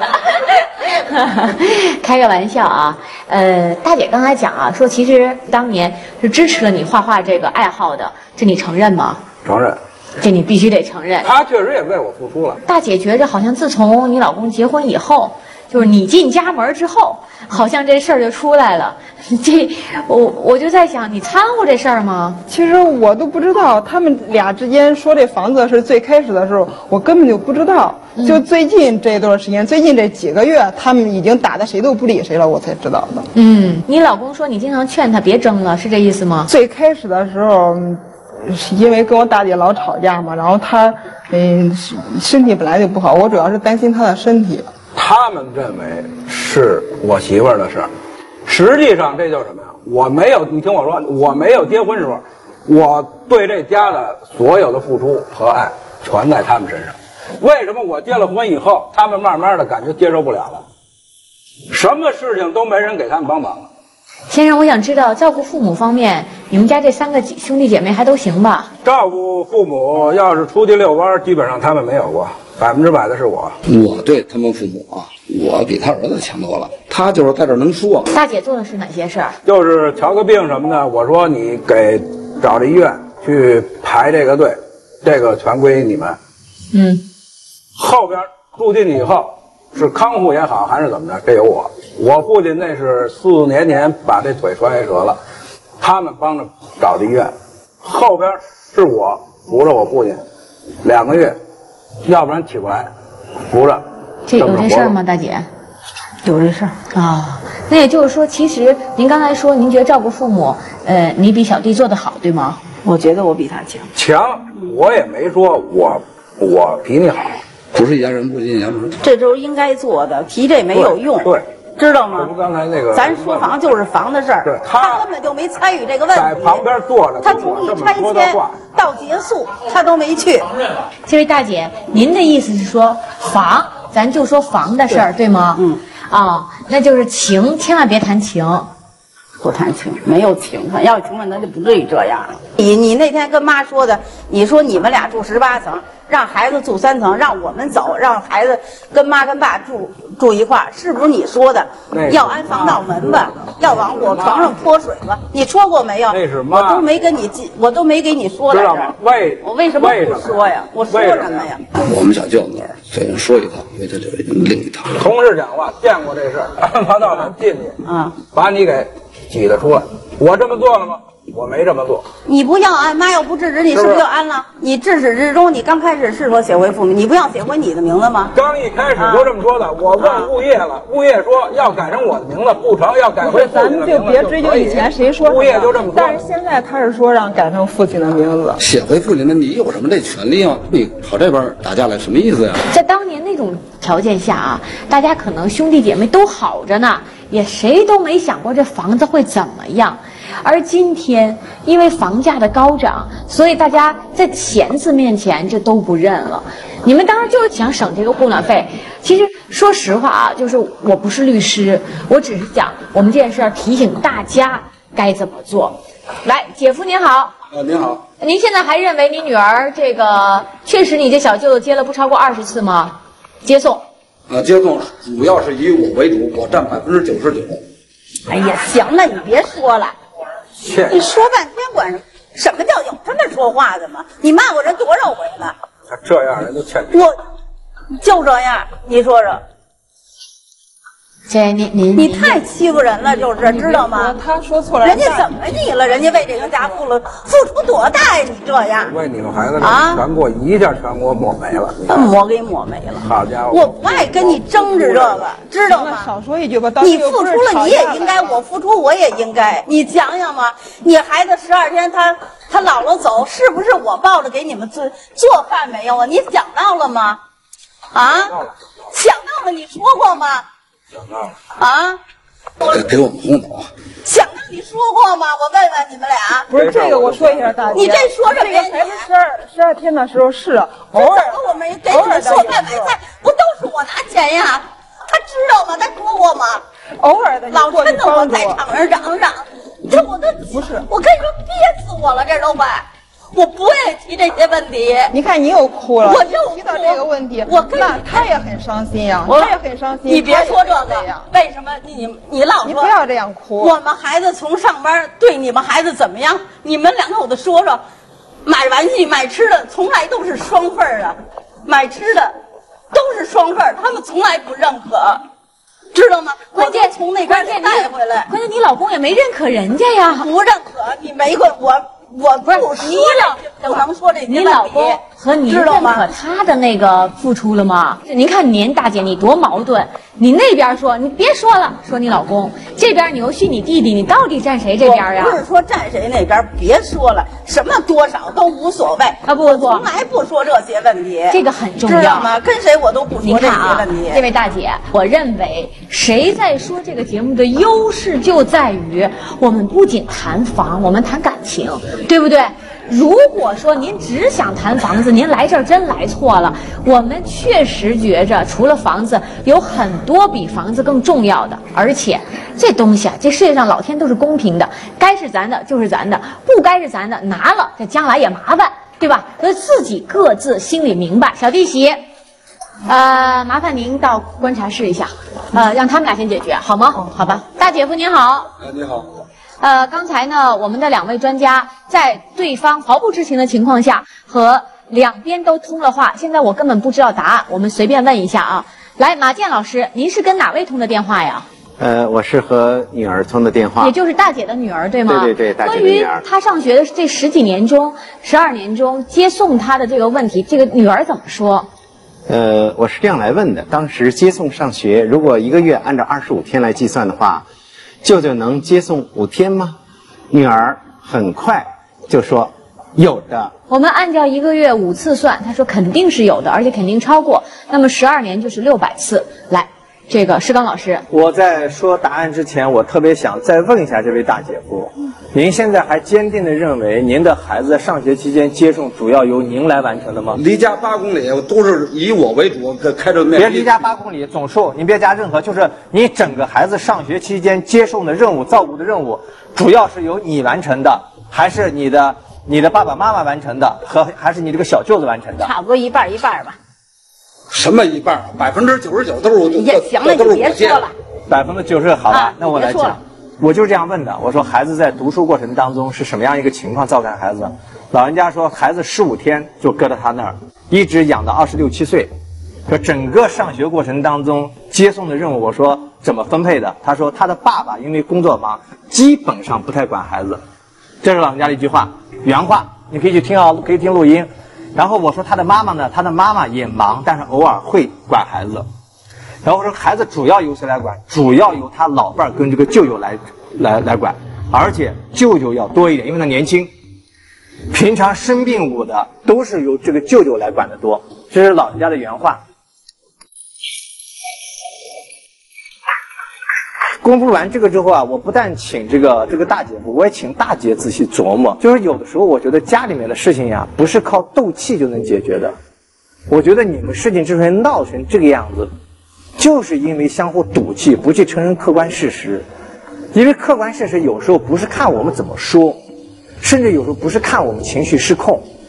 开个玩笑啊，呃，大姐刚才讲啊，说其实当年是支持了你画画这个爱好的，这你承认吗？ 承认。 这你必须得承认。 他确实也为我付出了。 大姐觉着好像自从你老公结婚以后，就是你进家门之后，好像这事儿就出来了。这我我就在想，你掺和这事儿吗？ 其实我都不知道，他们俩之间说这房子是最开始的时候，我根本就不知道。嗯、就最近这段时间，最近这几个月，他们已经打得谁都不理谁了，我才知道的。 嗯，你老公说你经常劝他别争了，是这意思吗？ 最开始的时候，是因为跟我大姐老吵架嘛，然后他嗯身体本来就不好，我主要是担心他的身体。 他们认为是我媳妇儿的事儿，实际上这就是什么呀？我没有，你听我说，我没有结婚时候，我对这家的所有的付出和爱全在他们身上。为什么我结了婚以后，他们慢慢的感觉接受不了了？什么事情都没人给他们帮忙了。 先生，我想知道照顾父母方面，你们家这三个兄弟姐妹还都行吧？ 照顾父母，要是出去遛弯，基本上他们没有过。百分之百的是我， 我对他们父母啊，我比他儿子强多了。他就是在这能说。 大姐做的是哪些事儿？ 就是瞧个病什么的，我说你给找这医院去排这个队，这个全归你们。 嗯， 后边住进去以后，是康复也好还是怎么着，这有我。我父亲那是四年前把这腿摔折了，他们帮着找的医院。后边是我扶着我父亲两个月。要不然起不来，扶着。 这有这事儿吗，大姐？ 有这事儿啊。那也就是说，其实您刚才说，您觉得照顾父母，呃，你比小弟做得好，对吗？ 我觉得我比他强。 强，我也没说我我比你好， 不是一家人不进家门。 这都是应该做的，提这没有用。 对。对知道吗？ 不刚才那个， 咱说房就是房的事儿，他根本就没参与这个问题。 在旁边坐着， 他从一拆迁到结束，他都没去。 这位大姐，您的意思是说房，咱就说房的事儿，对吗？ 嗯。 啊、哦，那就是情，千万别谈情。 不谈情，没有情分，要有情分咱就不至于这样了。你你那天跟妈说的，你说你们俩住十八层，让孩子住三层，让我们走，让孩子跟妈跟爸住住一块儿，是不是你说的？要安防盗门吧，要往我床上泼水吧？你说过没有？ 那是妈， 我都没跟你记，我都没给你说来着。 为我为什么不说呀？我说什么呀？ 我们小舅子那儿虽然说一套，因为他就是另一套。 同事讲话见过这事儿，安防盗门进去， 啊， 把你给挤得出来。我这么做了吗？我没这么做。 你不要安，妈要不制止你，是不是就安了？你至始至终，你刚开始是说写回父母，你不要写回你的名字吗？ 刚一开始就这么说的。啊、我问物业了，物业说要改成我的名字，不成，要改回父亲的名字。 咱们就别追究以前谁说。 物业就这么说。 但是现在他是说让改成父亲的名字。 写回父亲的，你有什么这权利啊？你跑这边打架来，什么意思呀？ 在当年那种条件下啊，大家可能兄弟姐妹都好着呢，也谁都没想过这房子会怎么样。而今天，因为房价的高涨，所以大家在钱字面前这都不认了。你们当然就是想省这个护暖费。其实说实话啊，就是我不是律师，我只是讲我们这件事儿提醒大家该怎么做。来，姐夫您好。 啊，您好。 您现在还认为你女儿这个确实你这小舅子接了不超过二十次吗？接送。 呃，接送主要是以我为主，我占百分之九十九。 哎呀，行了，你别说了，你说半天管什么叫有这么说话的吗？你骂我人多少回了？ 他这样人都欠你。 我就这样，你说说。 这你你你太欺负人了，就是知道吗？ 他说错了， 人家怎么你了？人家为这个家付了付出多大呀？你这样为你们孩子啊， 全给我一下全给我抹没了， 抹给抹没了。 好家伙！ 我不爱跟你争执这个，知道吗？ 少说一句吧。 你付出了你也应该，我付出我也应该。你想想嘛，你孩子十二天他他姥姥走，是不是我抱着给你们做做饭没有啊？你想到了吗？啊？想到了，你说过吗？ 想到了啊！ 给给我们红包。 想到你说过吗？我问问你们俩。 不是这个，我说一下大姐。 你这说什么呀？ 孩子十二十二天的时候是偶尔， 我没给你们做饭买菜，不都是我拿钱呀？他知道吗？他说过吗？ 偶尔的， 老抻着我在场上嚷嚷，这我都不是。 我跟你说，憋死我了，这都快。我不愿意提这些问题。 你看你又哭了， 我就提到这个问题， 我跟那他也很伤心呀， 我他也很伤心。 你别说这个，为什么你你老说你不要这样哭？ 我们孩子从上班对你们孩子怎么样？你们两口子说说，买玩具买吃的从来都是双份儿啊，买吃的都是双份儿，他们从来不认可。知道吗？ 关键从那边带回来， 关键你老公也没认可人家呀， 不认可，你没个我。我不是你老不能说这些， 你老公和你认可他的那个付出了吗？您看您大姐你多矛盾，你那边说你别说了，说你老公这边扭曲你弟弟，你到底站谁这边呀？ 不是说站谁那边，别说了，什么多少都无所谓啊！不不不， 从来不说这些问题， 这个很重要， 知道吗？跟谁我都不说这些问题。 这位大姐，我认为谁在说这个节目的优势就在于我们不仅谈房，我们谈感情。对不对？如果说您只想谈房子，您来这儿真来错了。我们确实觉着，除了房子，有很多比房子更重要的。而且，这东西啊，这世界上老天都是公平的，该是咱的就是咱的，不该是咱的拿了，这将来也麻烦，对吧？所以自己各自心里明白。小弟媳，呃，麻烦您到观察室一下，呃，让他们俩先解决，好吗？好吧。大姐夫您好。 哎，你好。 呃，刚才呢，我们的两位专家在对方毫不知情的情况下，和两边都通了话。现在我根本不知道答案，我们随便问一下啊。来，马健老师，您是跟哪位通的电话呀？ 呃，我是和女儿通的电话， 也就是大姐的女儿，对吗？ 对对对，大姐的女儿。 关于她上学的这十几年中，十二年中接送她的这个问题，这个女儿怎么说？ 呃，我是这样来问的：当时接送上学，如果一个月按照二十五天来计算的话，舅舅能接送五天吗？女儿很快就说有的。 我们按照一个月五次算，她说肯定是有的，而且肯定超过。那么十二年就是六百次。来，这个施刚老师， 我在说答案之前，我特别想再问一下这位大姐夫，您现在还坚定地认为您的孩子在上学期间接送主要由您来完成的吗？ 离家八公里，都是以我为主，开着面。 别离家八公里，总数您别加任何，就是你整个孩子上学期间接送的任务、照顾的任务，主要是由你完成的，还是你的你的爸爸妈妈完成的，和还是你这个小舅子完成的？ 差不多一半一半吧。 什么一半？百分之九十九都是我。 也行了，你别说了。 百分之九十好吧、啊，那我来讲。我就是这样问的，我说孩子在读书过程当中是什么样一个情况照看孩子？老人家说孩子十五天就搁到他那儿，一直养到二十六七岁。说整个上学过程当中接送的任务，我说怎么分配的？他说他的爸爸因为工作忙，基本上不太管孩子。这是老人家的一句话，原话，你可以去听啊，可以听录音。然后我说他的妈妈呢，他的妈妈也忙，但是偶尔会管孩子。然后我说孩子主要由谁来管？主要由他老伴儿跟这个舅舅来来来管，而且舅舅要多一点，因为他年轻。平常生病捂的都是由这个舅舅来管的多，这是老人家的原话。公布完这个之后啊，我不但请这个这个大姐夫，我也请大姐仔细琢磨。就是有的时候，我觉得家里面的事情呀，不是靠斗气就能解决的。我觉得你们事情之所以闹成这个样子，就是因为相互赌气，不去承认客观事实。因为客观事实有时候不是看我们怎么说，甚至有时候不是看我们情绪失控，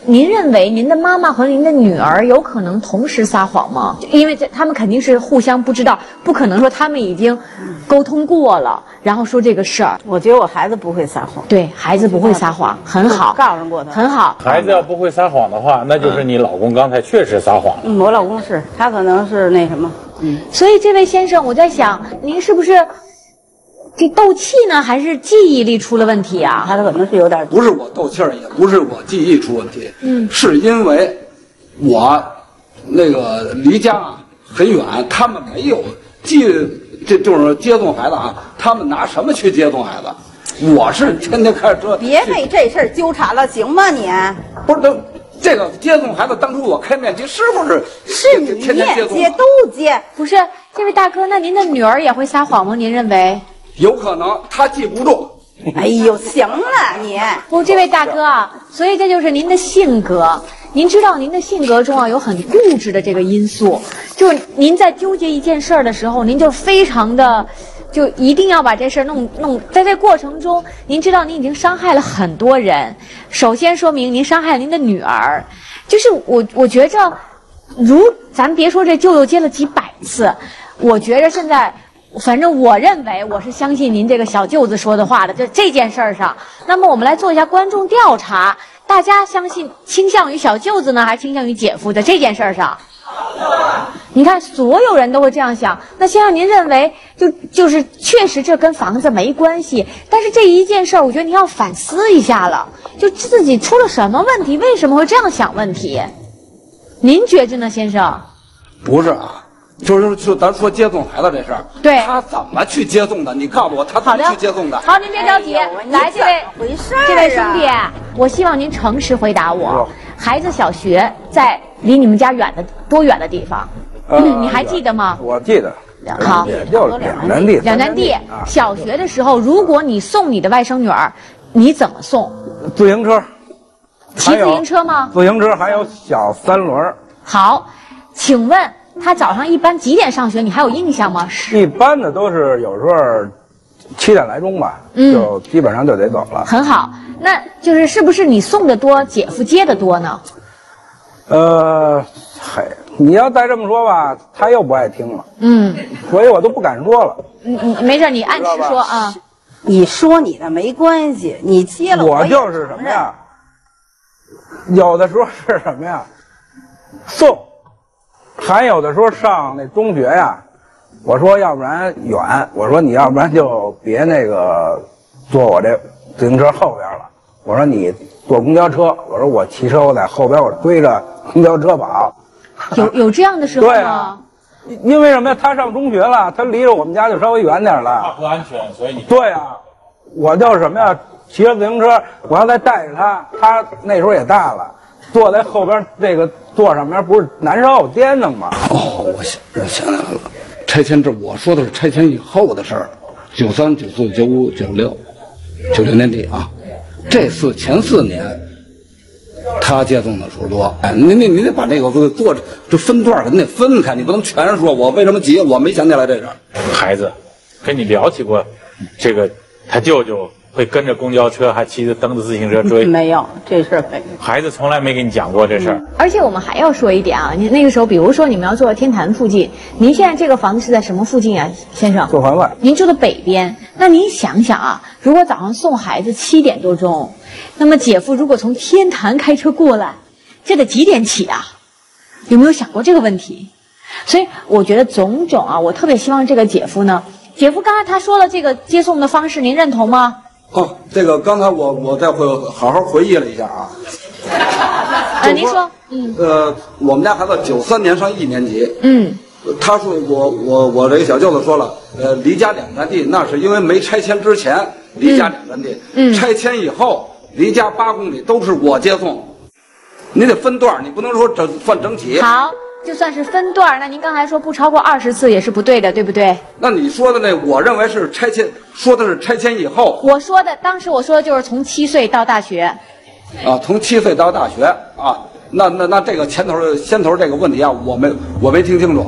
您认为您的妈妈和您的女儿有可能同时撒谎吗？因为这他们肯定是互相不知道，不可能说他们已经沟通过了，然后说这个事儿。 我觉得我孩子不会撒谎， 对孩子不会撒谎，很好， 告诉过他， 很好。 孩子要不会撒谎的话，那就是你老公刚才确实撒谎了。 嗯，我老公是，他可能是那什么，嗯。 所以这位先生，我在想，您是不是这斗气呢，还是记忆力出了问题啊？ 他可能是有点， 不是我斗气儿，也不是我记忆出问题， 嗯， 是因为我那个离家很远，他们没有记，这就是接送孩子啊，他们拿什么去接送孩子？我是天天开车。 别为这事儿纠缠了，行吗你？ 不是都这个接送孩子，当初我开面基是不是是你天天接送接都接？ 不是，这位大哥，那您的女儿也会撒谎吗？您认为？ 有可能他记不住。 哎呦，行了你。 不，这位大哥啊，所以这就是您的性格。您知道您的性格中啊有很固执的这个因素，就是您在纠结一件事儿的时候，您就非常的，就一定要把这事儿弄弄。在这过程中，您知道您已经伤害了很多人。首先说明您伤害了您的女儿，就是我我觉着，如咱别说这舅舅接了几百次，我觉着现在。反正我认为我是相信您这个小舅子说的话的，就这件事儿上。那么我们来做一下观众调查，大家相信倾向于小舅子呢，还是倾向于姐夫的这件事儿上？你看，所有人都会这样想。那先生，您认为就就是确实这跟房子没关系，但是这一件事儿，我觉得您要反思一下了，就自己出了什么问题，为什么会这样想问题？您觉着呢，先生？ 不是啊。就是就咱说接送孩子这事儿， 对， 他怎么去接送的？你告诉我，他怎么去接送的？ 好，您别着急，来，这位回事儿， 这位兄弟，我希望您诚实回答我。孩子小学在离你们家远的多远的地方？ 呃、 嗯，你还记得吗？ 我记得。 好， 就两站地。 两站地。小学的时候，如果你送你的外甥女儿，你怎么送？ 自行车。 骑自行车吗？ 自行车还有小三轮。 好，请问。他早上一般几点上学？你还有印象吗？ 一般的都是有时候七点来钟吧，嗯，就基本上就得走了。 很好，那就是是不是你送的多，姐夫接的多呢？ 呃，嗨，你要再这么说吧，他又不爱听了， 嗯， 所以我都不敢说了。 你你没事，你按时说啊。 你说你的没关系，你接了我就是什么呀？有的时候是什么呀？送。还有的时候上那中学呀，我说要不然远，我说你要不然就别那个坐我这自行车后边了，我说你坐公交车，我说我骑车我在后边我追着公交车跑。 有有这样的时候吗？ 对啊，因为什么呀？他上中学了，他离着我们家就稍微远点了。 怕不安全，所以你对啊，我就是什么呀？骑着自行车，我要再带着他，他那时候也大了。坐在后边这个座上面不是难受颠腾吗？ 哦，我想想起来了，拆迁这我说的是拆迁以后的事儿，九三、九四、九五、九六、九六年底啊，这四前四年，他接送的数多。哎，你你你得把这个做这分段，你得分开，你不能全说。我为什么急？我没想起来这事儿。 孩子，跟你聊起过，这个他舅舅。会跟着公交车，还骑着蹬着自行车追？ 没有，这事儿没有。 孩子从来没给你讲过这事儿、嗯。 而且我们还要说一点啊，你那个时候，比如说你们要坐天坛附近，您现在这个房子是在什么附近啊，先生？ 四环外。 您住的北边，那您想想啊，如果早上送孩子七点多钟，那么姐夫如果从天坛开车过来，这得几点起啊？有没有想过这个问题？所以我觉得种种啊，我特别希望这个姐夫呢，姐夫刚才他说了这个接送的方式，您认同吗？ 哦，这个刚才我我再会好好回忆了一下啊。 啊，您说，嗯， 呃，我们家孩子九三年上一年级， 嗯， 他说我我我这个小舅子说了，呃，离家两站地，那是因为没拆迁之前离家两站地，嗯，拆迁以后离家八公里都是我接送，你得分段，你不能说整算整体。 好。就算是分段，那您刚才说不超过二十次也是不对的，对不对？ 那你说的那，我认为是拆迁，说的是拆迁以后。 我说的，当时我说的就是从七岁到大学。 啊，从七岁到大学啊，那那那这个前头先头这个问题啊，我没我没听清楚。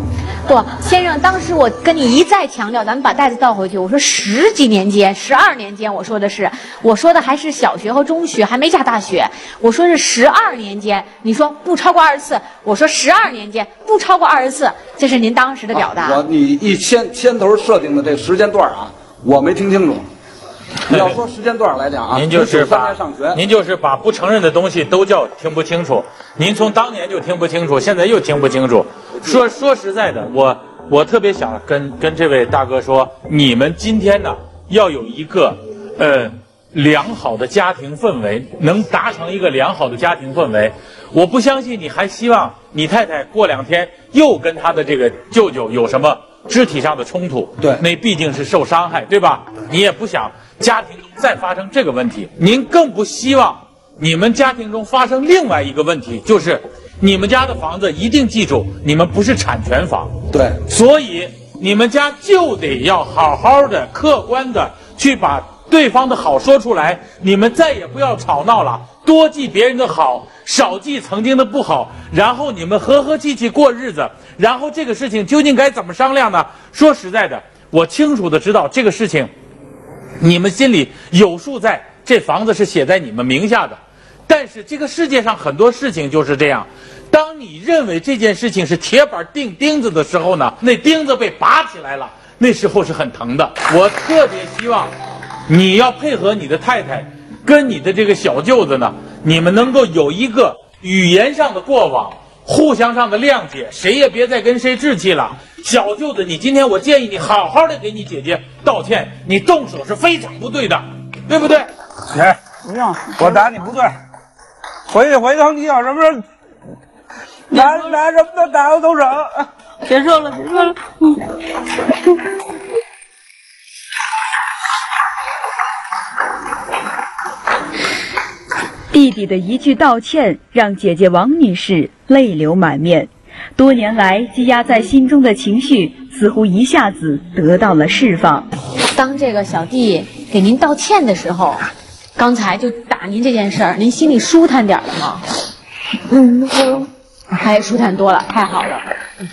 不，先生，当时我跟你一再强调，咱们把袋子倒回去。我说十几年间，十二年间，我说的是，我说的还是小学和中学，还没下大学。我说是十二年间，你说不超过二十次，我说十二年间不超过二十次，这是您当时的表达。 啊、我你一先先头设定的这时间段啊，我没听清楚。要说时间段来讲啊， 您就是把上学， 您就是把不承认的东西都叫听不清楚。您从当年就听不清楚，现在又听不清楚。说说实在的，我我特别想跟跟这位大哥说，你们今天呢要有一个呃良好的家庭氛围，能达成一个良好的家庭氛围。我不相信你还希望你太太过两天又跟他的这个舅舅有什么肢体上的冲突， 对， 那毕竟是受伤害，对吧？你也不想家庭中再发生这个问题，您更不希望你们家庭中发生另外一个问题，就是你们家的房子一定记住，你们不是产权房， 对， 所以你们家就得要好好的、客观的去把对方的好说出来，你们再也不要吵闹了，多记别人的好，少记曾经的不好，然后你们和和气气过日子。然后这个事情究竟该怎么商量呢？说实在的，我清楚的知道这个事情你们心里有数，在这房子是写在你们名下的，但是这个世界上很多事情就是这样，当你认为这件事情是铁板钉钉子的时候呢，那钉子被拔起来了，那时候是很疼的。我特别希望你要配合你的太太跟你的这个小舅子呢，你们能够有一个语言上的过往，互相上的谅解，谁也别再跟谁置气了。小舅子，你今天我建议你好好的给你姐姐道歉，你动手是非常不对的，对不对？ 哎，不用，我打你不对，回去回头你有什么事，拿拿什么都打我都成。 别说了，别说了，嗯。 弟弟的一句道歉，让姐姐王女士泪流满面。多年来积压在心中的情绪，似乎一下子得到了释放。 当这个小弟给您道歉的时候，刚才就打您这件事儿，您心里舒坦点了吗？嗯，我还舒坦多了，太好了。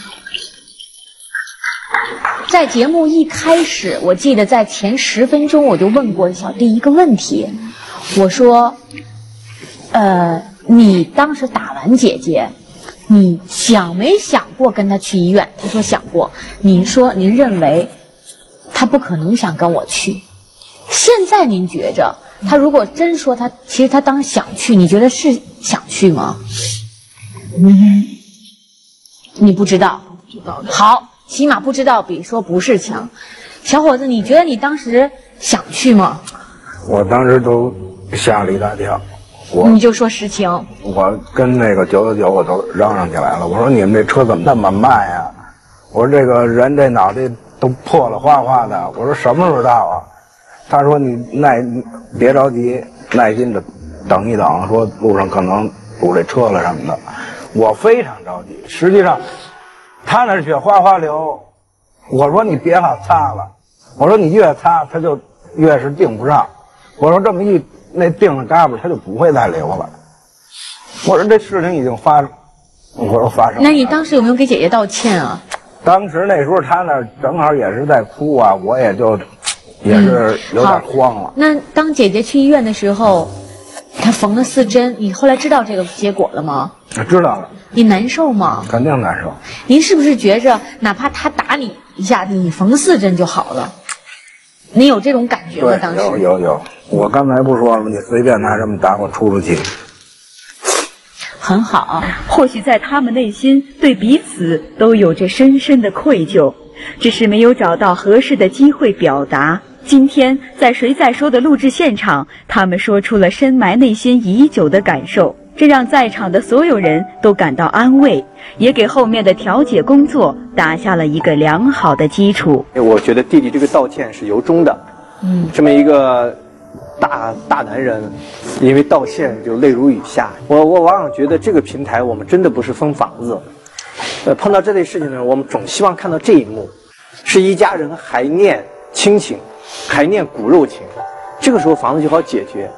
在节目一开始，我记得在前十分钟我就问过小弟一个问题，我说，呃，你当时打完姐姐，你想没想过跟她去医院？他说想过。您说您认为他不可能想跟我去，现在您觉着他如果真说他其实他当时想去，你觉得是想去吗？嗯，你不知道，知道的。好，起码不知道比说不是强。小伙子，你觉得你当时想去吗？ 我当时都吓了一大跳。我你就说实情。 我跟那个九九九我都嚷嚷起来了，我说你们这车怎么那么慢呀？我说这个人这脑袋都破了花花的，我说什么时候到啊？他说你耐别着急，耐心的等一等，说路上可能堵这车了什么的。我非常着急，实际上他那血哗哗流，我说你别好擦了，我说你越擦他就越是定不上，我说这么一那定了嘎巴他就不会再流了。我说这事情已经发生，我说发生了。 那你当时有没有给姐姐道歉啊？ 当时那时候他那正好也是在哭啊，我也就也是有点慌了。 嗯、那当姐姐去医院的时候，她缝了四针，你后来知道这个结果了吗？ 知道了。 你难受吗？ 肯定难受。 您是不是觉着哪怕他打你一下，你缝四针就好了？你有这种感觉吗？当时有有有。我刚才不说了吗？你随便拿什么打我出出气。 很好， 或许在他们内心对彼此都有着深深的愧疚，只是没有找到合适的机会表达。今天在《谁在说》的录制现场，他们说出了深埋内心已久的感受，这让在场的所有人都感到安慰，也给后面的调解工作打下了一个良好的基础。 我觉得弟弟这个道歉是由衷的，嗯，这么一个大大男人，因为道歉就泪如雨下。我我往往觉得这个平台我们真的不是分房子，呃，碰到这类事情呢，我们总希望看到这一幕，是一家人还念亲情，还念骨肉情，这个时候房子就好解决。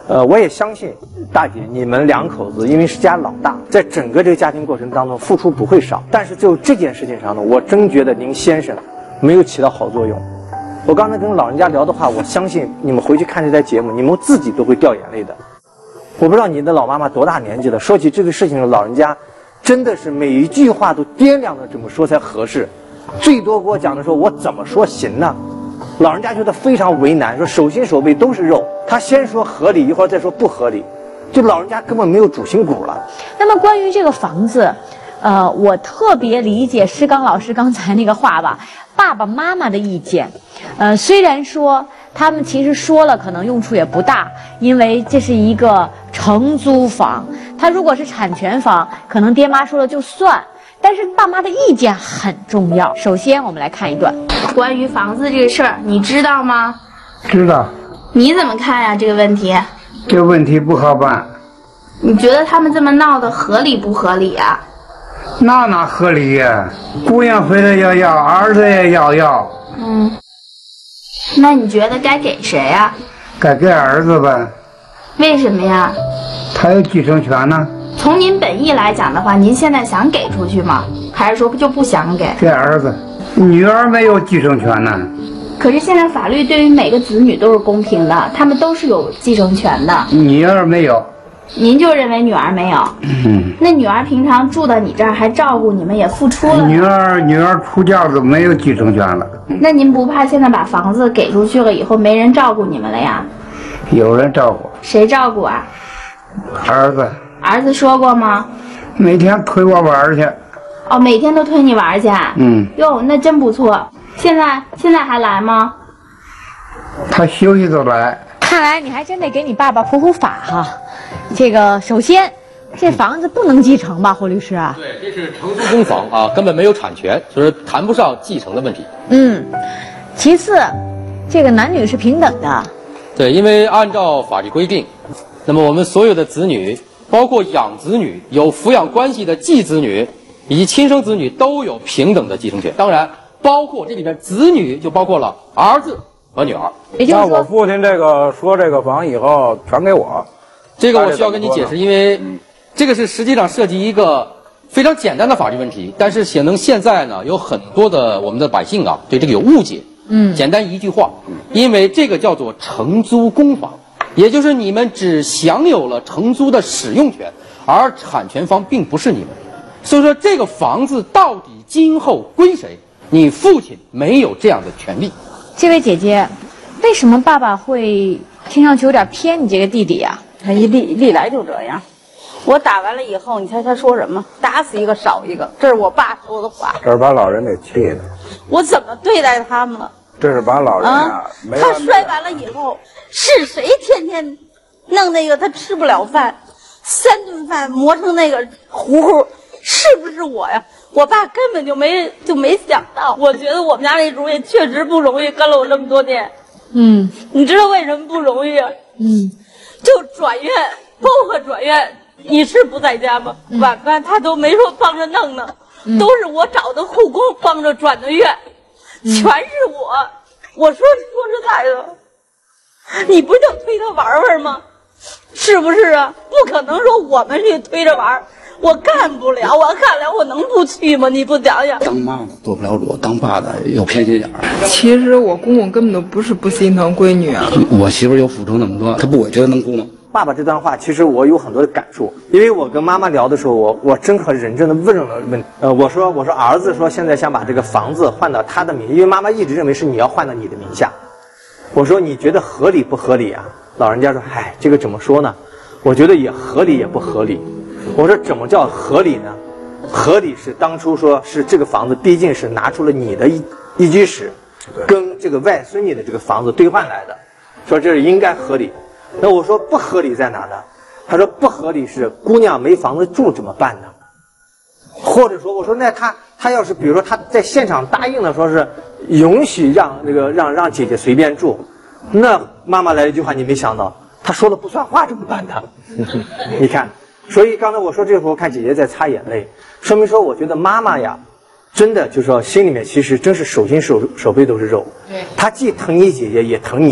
呃，我也相信大姐你们两口子，因为是家老大，在整个这个家庭过程当中付出不会少。但是就这件事情上呢，我真觉得您先生没有起到好作用。我刚才跟老人家聊的话，我相信你们回去看这台节目，你们自己都会掉眼泪的。我不知道你的老妈妈多大年纪了，说起这个事情，老人家真的是每一句话都掂量着怎么说才合适。最多给我讲的时候，我怎么说行呢？老人家觉得非常为难，说手心手背都是肉，他先说合理，一会儿再说不合理，就老人家根本没有主心骨了。 那么关于这个房子，呃，我特别理解施刚老师刚才那个话吧，爸爸妈妈的意见，呃，虽然说他们其实说了可能用处也不大，因为这是一个承租房，他如果是产权房，可能爹妈说了就算。但是爸妈的意见很重要。首先，我们来看一段关于房子这个事儿，你知道吗？ 知道。 你怎么看呀？这个问题？ 这个问题不好办。 你觉得他们这么闹的合理不合理呀？ 那哪合理呀？姑娘非得要要，儿子也要要。 嗯。那你觉得该给谁呀？ 该给儿子呗。 为什么呀？ 他有继承权呢。 从您本意来讲的话，您现在想给出去吗？还是说就不想给？ 给儿子，女儿没有继承权呢。 可是现在法律对于每个子女都是公平的，他们都是有继承权的。 女儿没有。 您就认为女儿没有？ 嗯。 那女儿平常住到你这儿，还照顾你们，也付出了。 女儿女儿出嫁子没有继承权了。 那您不怕现在把房子给出去了以后，没人照顾你们了呀？ 有人照顾。 谁照顾啊？ 儿子。 儿子说过吗？ 每天推我玩去。 哦，每天都推你玩去。 嗯。 哟，那真不错。现在现在还来吗？ 他休息就来。 看来你还真得给你爸爸普普法哈。这个首先，这房子不能继承吧，胡律师啊？ 对，这是承租公房啊，根本没有产权，就是谈不上继承的问题。 嗯。其次，这个男女是平等的。 对，因为按照法律规定，那么我们所有的子女。包括养子女、有抚养关系的继子女以及亲生子女都有平等的继承权。当然，包括这里边子女就包括了儿子和女儿。 那我父亲这个说这个房以后全给我， 这个我需要跟你解释，因为这个是实际上涉及一个非常简单的法律问题，但是显能现在呢有很多的我们的百姓啊对这个有误解。嗯，简单一句话，因为这个叫做承租公房。也就是你们只享有了承租的使用权，而产权方并不是你们，所以说这个房子到底今后归谁，你父亲没有这样的权利。 这位姐姐，为什么爸爸会听上去有点偏你这个弟弟呀？ 他一历历来就这样。我打完了以后，你猜他说什么？打死一个少一个，这是我爸说的话。 这是把老人给气的。 我怎么对待他们了？ 这是把老人啊，没他摔完了以后，是谁天天弄那个他吃不了饭，三顿饭磨成那个糊糊，是不是我呀？我爸根本就没就没想到。我觉得我们家那主也确实不容易，跟了我这么多年。嗯，你知道为什么不容易？嗯，就转院，包括转院，你是不在家吗？嗯、晚饭他都没说帮着弄呢，嗯、都是我找的护工帮着转的院。全是我，我说说实在的，你不就推他玩玩吗？是不是啊？不可能说我们去推着玩，我干不了，我干了我能不去吗？你不讲讲？ 当妈的做不了主，当爸的又偏心眼儿。 其实我公公根本都不是不心疼闺女啊。 我媳妇又付出那么多，他不委屈他能哭吗？ 爸爸这段话，其实我有很多的感触，因为我跟妈妈聊的时候，我我真很认真的问了问，呃，我说我说儿子说现在想把这个房子换到他的名，因为妈妈一直认为是你要换到你的名下，我说你觉得合理不合理啊？老人家说，嗨，这个怎么说呢？我觉得也合理也不合理。我说怎么叫合理呢？合理是当初说是这个房子毕竟是拿出了你的一一居室，跟这个外孙女的这个房子兑换来的，说这是应该合理。那我说不合理在哪呢？他说不合理是姑娘没房子住怎么办呢？或者说我说那他他要是比如说他在现场答应了说是允许让那个让让姐姐随便住，那妈妈来一句话你没想到，他说了不算话怎么办呢？你看，所以刚才我说这时候看姐姐在擦眼泪，说明说我觉得妈妈呀真的就是说心里面其实真是手心手手背都是肉，对，她既疼你姐姐也疼你。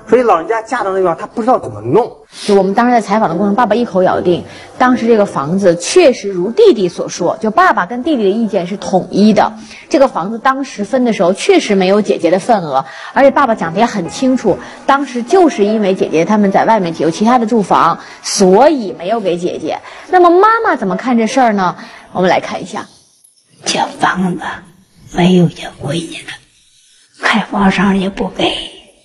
所以老人家嫁到那地方，他不知道怎么弄。 就我们当时在采访的过程中，爸爸一口咬定，当时这个房子确实如弟弟所说，就爸爸跟弟弟的意见是统一的。这个房子当时分的时候，确实没有姐姐的份额，而且爸爸讲得也很清楚，当时就是因为姐姐他们在外面有其他的住房，所以没有给姐姐。那么妈妈怎么看这事儿呢？我们来看一下， 这房子没有这闺女的，开发商也不给。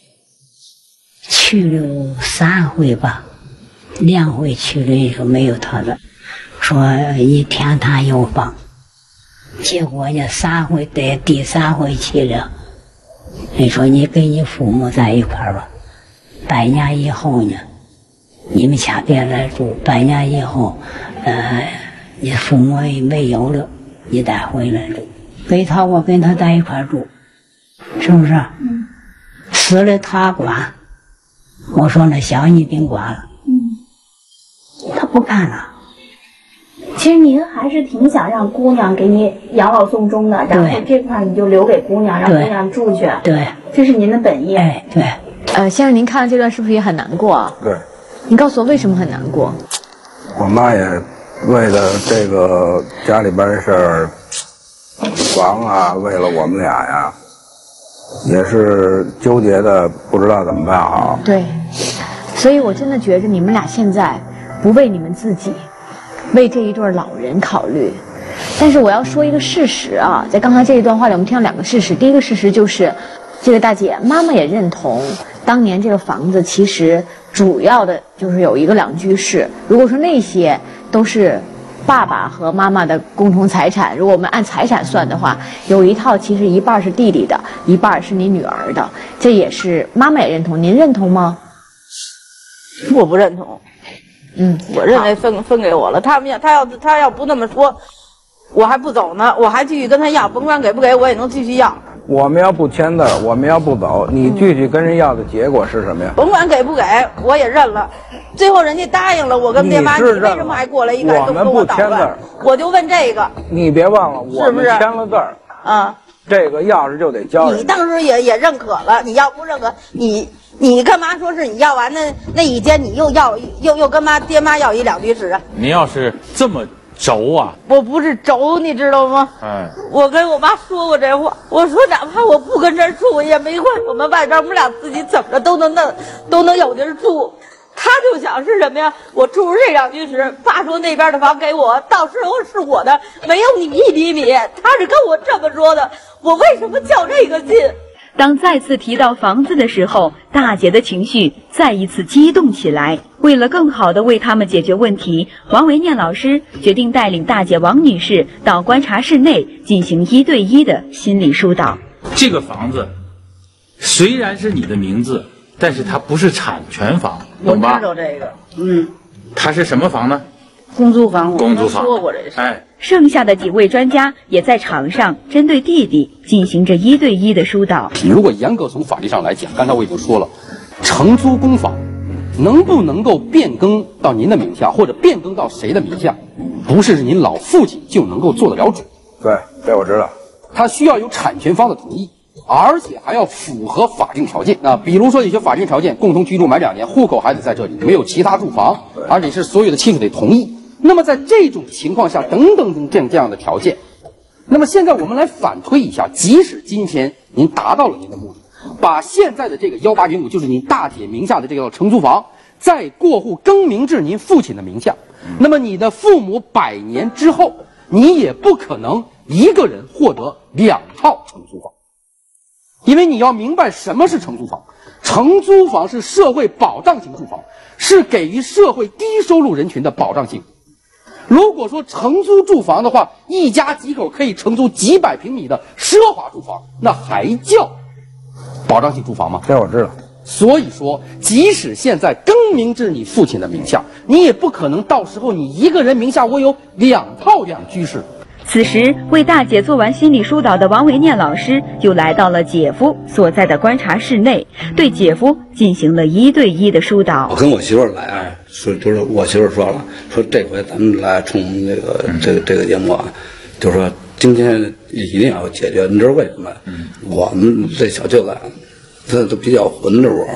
去了三回吧，两回去了以后没有他的，说一天他有房，结果呢三回得第三回去了，你说你跟你父母在一块儿吧，百年以后呢，你们家别来住，百年以后，呃，你父母没有了，你再回来住，给他我跟他在一块儿住，是不是？嗯。死了他管。我说那小你别管了， 嗯，他不干了。其实您还是挺想让姑娘给你养老送终的，然后这块你就留给姑娘，让姑娘住去。 对， 这是您的本意。 哎，对。 呃，先生，您看了这段是不是也很难过啊？ 对。 你告诉我为什么很难过？ 我妈也为了这个家里边的事儿，房啊，为了我们俩呀。也是纠结的，不知道怎么办好。 对，所以我真的觉着你们俩现在不为你们自己，为这一对老人考虑。但是我要说一个事实啊，在刚才这一段话里，我们听到两个事实。第一个事实就是，这个大姐妈妈也认同，当年这个房子其实主要的就是有一个两居室。如果说那些都是爸爸和妈妈的共同财产，如果我们按财产算的话，有一套其实一半是弟弟的，一半是你女儿的，这也是妈妈也认同，您认同吗？ 我不认同。 嗯， 我认为分分给我了。他们要他要他要不那么说，我还不走呢，我还继续跟他要，甭管给不给我也能继续要。 我们要不签字，我们要不走，你继续跟人要的结果是什么呀？ 甭管给不给，我也认了。最后人家答应了，我跟爹妈，你为什么还过来一改， 我们不签字， 我就问这个。 你别忘了，我们签了字儿啊， 这个钥匙就得交。 你当时也也认可了，你要不认可，你你干嘛说是你要完那那一间，你又要又又跟妈爹妈要一两居室啊？ 您要是这么轴啊！ 我不是轴，你知道吗？ 哎， 我跟我妈说过这话，我说哪怕我不跟这儿住也没关系，我们外边我们俩自己怎么着都能弄，都能有地儿住。他就想是什么呀？我住这两居室，爸说那边的房给我，到时候是我的，没有你一厘米。他是跟我这么说的，我为什么较这个劲？ 当再次提到房子的时候，大姐的情绪再一次激动起来。为了更好地为他们解决问题，王维念老师决定带领大姐王女士到观察室内进行一对一的心理疏导。 这个房子虽然是你的名字，但是它不是产权房，懂吧？ 我知道这个，嗯。 它是什么房呢？ 公租房。 公租房。 说过这事。 哎。 剩下的几位专家也在场上针对弟弟进行着一对一的疏导。 如果严格从法律上来讲，刚才我已经说了，承租公房能不能够变更到您的名下，或者变更到谁的名下，不是您老父亲就能够做得了主。 对，这我知道。 他需要有产权方的同意，而且还要符合法定条件啊，比如说一些法定条件，共同居住满两年，户口还得在这里，没有其他住房，而且是所有的亲属得同意。那么在这种情况下，等等等这样这样的条件，那么现在我们来反推一下，即使今天您达到了您的目的，把现在的这个幺八零五，就是您大姐名下的这个承租房，再过户更名至您父亲的名下，那么你的父母百年之后，你也不可能一个人获得两套承租房，因为你要明白什么是承租房。承租房是社会保障型住房，是给予社会低收入人群的保障性。如果说承租住房的话，一家几口可以承租几百平米的奢华住房，那还叫保障性住房吗？ 这我知道。 所以说，即使现在更名至你父亲的名下，你也不可能到时候你一个人名下我有两套两居室。 此时，为大姐做完心理疏导的王维念老师又来到了姐夫所在的观察室内，对姐夫进行了一对一的疏导。 我跟我媳妇儿来啊，说就是我媳妇儿说了，说这回咱们来冲这个这个这个节目啊，就说今天一定要解决。你知道为什么？嗯，我们这小舅子，他都比较混着我，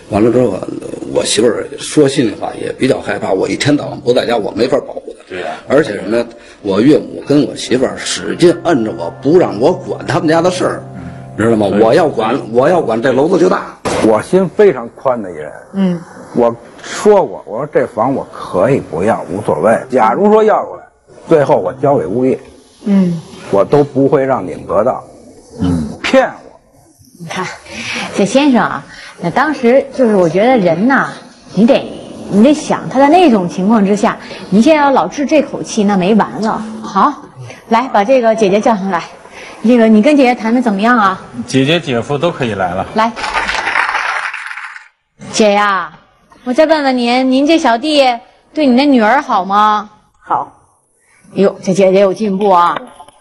完了之后，我媳妇儿说心里话也比较害怕，我一天到晚不在家，我没法保护她。 对呀、啊。 而且什么呀？我岳母跟我媳妇儿使劲摁着我，不让我管他们家的事儿，知道吗？我要管，我要管，这楼子就大。 我心非常宽的一人。 嗯。 我说过，我说这房我可以不要，无所谓。假如说要过来，最后我交给物业， 嗯， 我都不会让你们得到。嗯，骗我。 你看，这先生啊。那当时就是我觉得人呐，你得你得想他在那种情况之下，你现在要老治这口气，那没完了。好，来把这个姐姐叫上来，这个你跟姐姐谈的怎么样啊？ 姐姐姐夫都可以来了。 来，姐呀，我再问问您，您这小弟对你的女儿好吗？ 好。 哟，这姐姐有进步啊。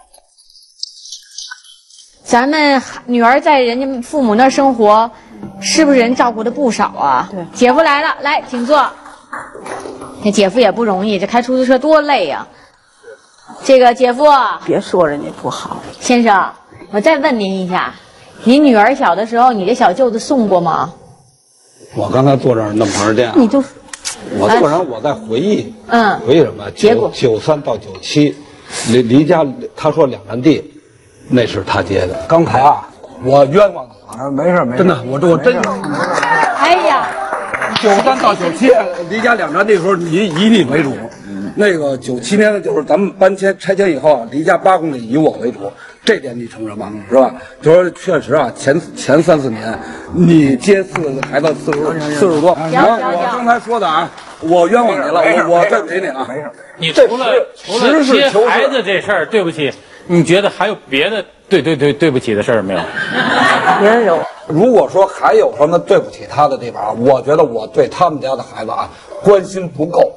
咱们女儿在人家父母那儿生活。是不是人照顾的不少啊？对，姐夫来了，来，请坐。这姐夫也不容易，这开出租车多累呀、啊。这个姐夫， 别说人家不好。 先生，我再问您一下，您女儿小的时候，你这小舅子送过吗？ 我刚才坐这儿那么长时间、啊， 你就， 我坐这儿我在回忆， 嗯， 回忆什么？九九三到九七，离离家，他说两站地，那是他接的。刚才啊，我冤枉你。 啊，没事没事， 真的，我这我真。 哎呀， 九三到九七离家两站地的时候，以以你为主。嗯、那个九七年的就是咱们搬迁拆迁以后啊，离家八公里，以我为主，这点你承认吧？是吧？就说确实啊，前前三四年你接四个孩子四十四十多，然后我刚才说的啊，我冤枉你了，我我对不起你啊。 没事， 你除了除了接孩子这事儿，对不起，你觉得还有别的？对对对，对不起的事儿没有？ 也有。如果说还有什么对不起他的地方，我觉得我对他们家的孩子啊关心不够。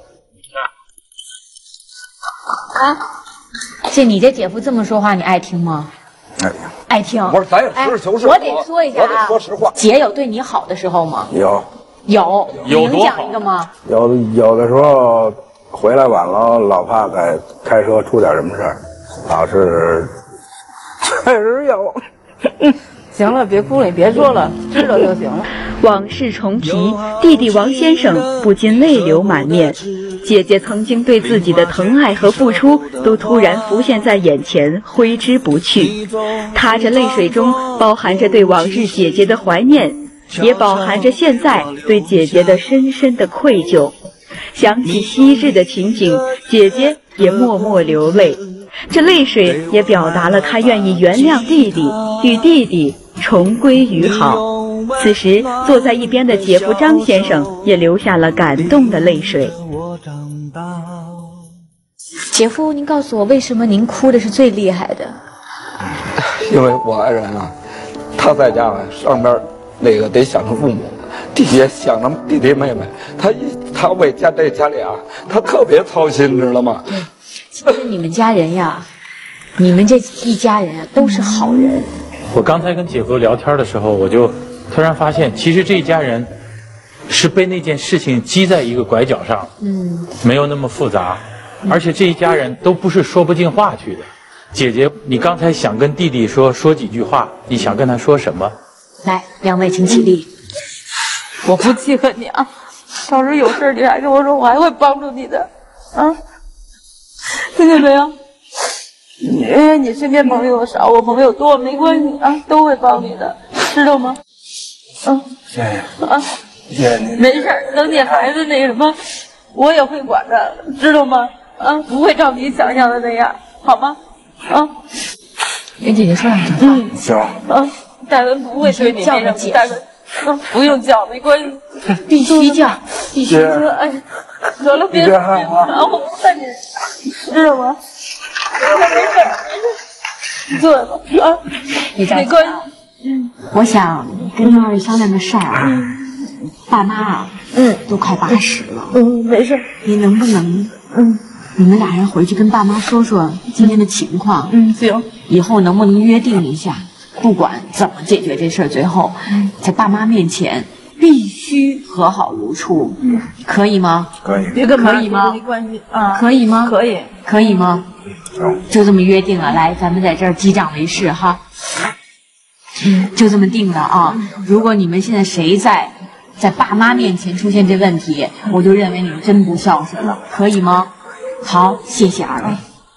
啊，这你这姐夫这么说话，你爱听吗？ 爱听。 爱听。 不是，咱也实事求是。 我得说一下啊， 我得说实话。 姐有对你好的时候吗？ 有。 有。 有能讲一个吗？ 有有的时候回来晚了，老怕在开车出点什么事儿，老是。确实有。 行了，别哭了，你别说了，知道就行了。 往事重提，弟弟王先生不禁泪流满面。姐姐曾经对自己的疼爱和付出，都突然浮现在眼前，挥之不去。他这泪水中包含着对往日姐姐的怀念，也饱含着现在对姐姐的深深的愧疚。想起昔日的情景，姐姐也默默流泪。这泪水也表达了她愿意原谅弟弟，与弟弟重归于好。此时坐在一边的姐夫张先生也流下了感动的泪水。 姐夫，您告诉我，为什么您哭的是最厉害的？ 因为我爱人啊，他在家上边那个得想着父母，弟弟也想着弟弟妹妹，他一他为家这家里啊，他特别操心，知道吗？ 其实你们家人呀，你们这一家人啊都是好人。 我刚才跟姐夫聊天的时候，我就突然发现，其实这一家人是被那件事情击在一个拐角上， 嗯， 没有那么复杂，而且这一家人都不是说不进话去的。姐姐，你刚才想跟弟弟说说几句话，你想跟他说什么？ 来，两位请起立。 我不记恨你啊，到时候有事你还跟我说，我还会帮助你的，啊。听见没有？因为你身边朋友少，我朋友多，没关系啊，都会帮你的，知道吗？啊， 谢谢啊， 谢谢你。 没事，等你孩子那什么，我也会管的，知道吗？啊，不会照你想象的那样，好吗？啊， 跟姐姐说两句话。 嗯， 行。 啊，大文不会对你叫着姐， 大文，啊，不用叫，没关系， 必须叫，必须叫。哎，得了，别别害怕，我不看你，知道吗？没事没事，坐吧啊， 没关系。 嗯，我想跟二位商量个事儿啊。嗯，爸妈啊，嗯，都快八十了。 嗯，没事。 你能不能，嗯，你们俩人回去跟爸妈说说今天的情况？ 嗯，行。 以后能不能约定一下，不管怎么解决这事儿，最后在爸妈面前必须和好如初，嗯，可以吗？ 可以。 别跟可以吗？ 没关系啊， 可以吗？ 可以， 可以吗？ 行， 就这么约定了。来，咱们在这儿击掌为誓哈。嗯，就这么定了啊！如果你们现在谁在在爸妈面前出现这问题，我就认为你们真不孝顺了，可以吗？好，谢谢二位。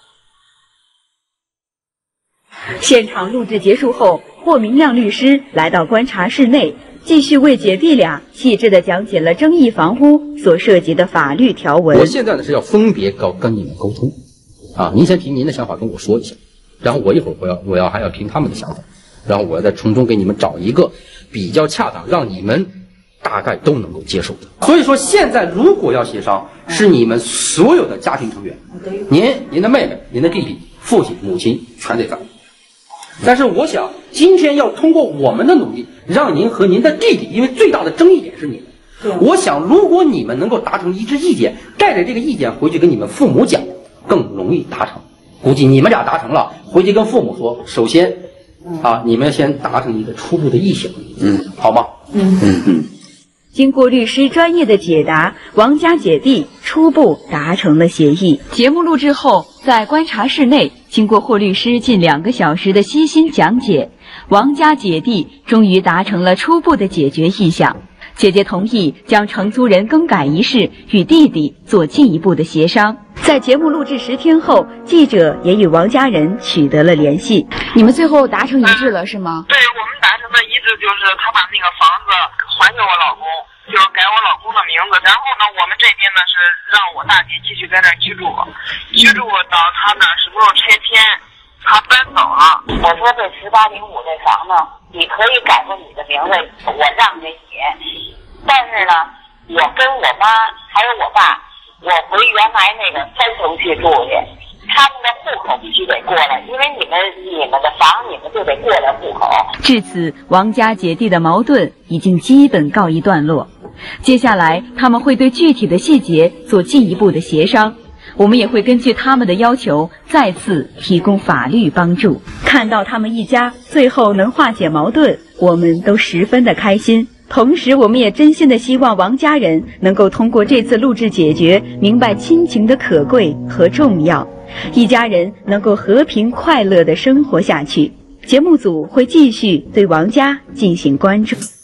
现场录制结束后，霍明亮律师来到观察室内，继续为姐弟俩细致地讲解了争议房屋所涉及的法律条文。 我现在呢是要分别跟跟你们沟通，啊，您先凭您的想法跟我说一下，然后我一会儿我要我要还要听他们的想法，然后我要再从中给你们找一个比较恰当，让你们大概都能够接受的。所以说，现在如果要协商，是你们所有的家庭成员，您、您的妹妹、您的弟弟、父亲、母亲全得在。但是我想，今天要通过我们的努力，让您和您的弟弟，因为最大的争议点是你们。我想，如果你们能够达成一致意见，带着这个意见回去跟你们父母讲，更容易达成。估计你们俩达成了，回去跟父母说，首先，啊，你们先达成一个初步的意向，嗯，好吗？ 嗯嗯嗯。经过律师专业的解答，王家姐弟初步达成了协议。节目录制后，在观察室内，经过霍律师近两个小时的悉心讲解，王家姐弟终于达成了初步的解决意向。姐姐同意将承租人更改一事与弟弟做进一步的协商。在节目录制十天后，记者也与王家人取得了联系。 你们最后达成一致了是吗？ 对，我们达成的一致就是他把那个房子还给我老公，就是改我老公的名字。然后呢，我们这边呢是让我大姐继续在那儿居住，居住到他呢什么时候拆迁，他搬走了。 我说这十八零五这房呢，你可以改成你的名字，我让给你。但是呢，我跟我妈还有我爸，我回原来那个三层去住去，他们的户口必须得过来，因为你们你们的房你们就得过来户口。 至此，王家姐弟的矛盾已经基本告一段落。接下来，他们会对具体的细节做进一步的协商。我们也会根据他们的要求，再次提供法律帮助。看到他们一家最后能化解矛盾，我们都十分的开心。同时，我们也真心的希望王家人能够通过这次录制解决，明白亲情的可贵和重要，一家人能够和平快乐的生活下去。节目组会继续对王家进行关注。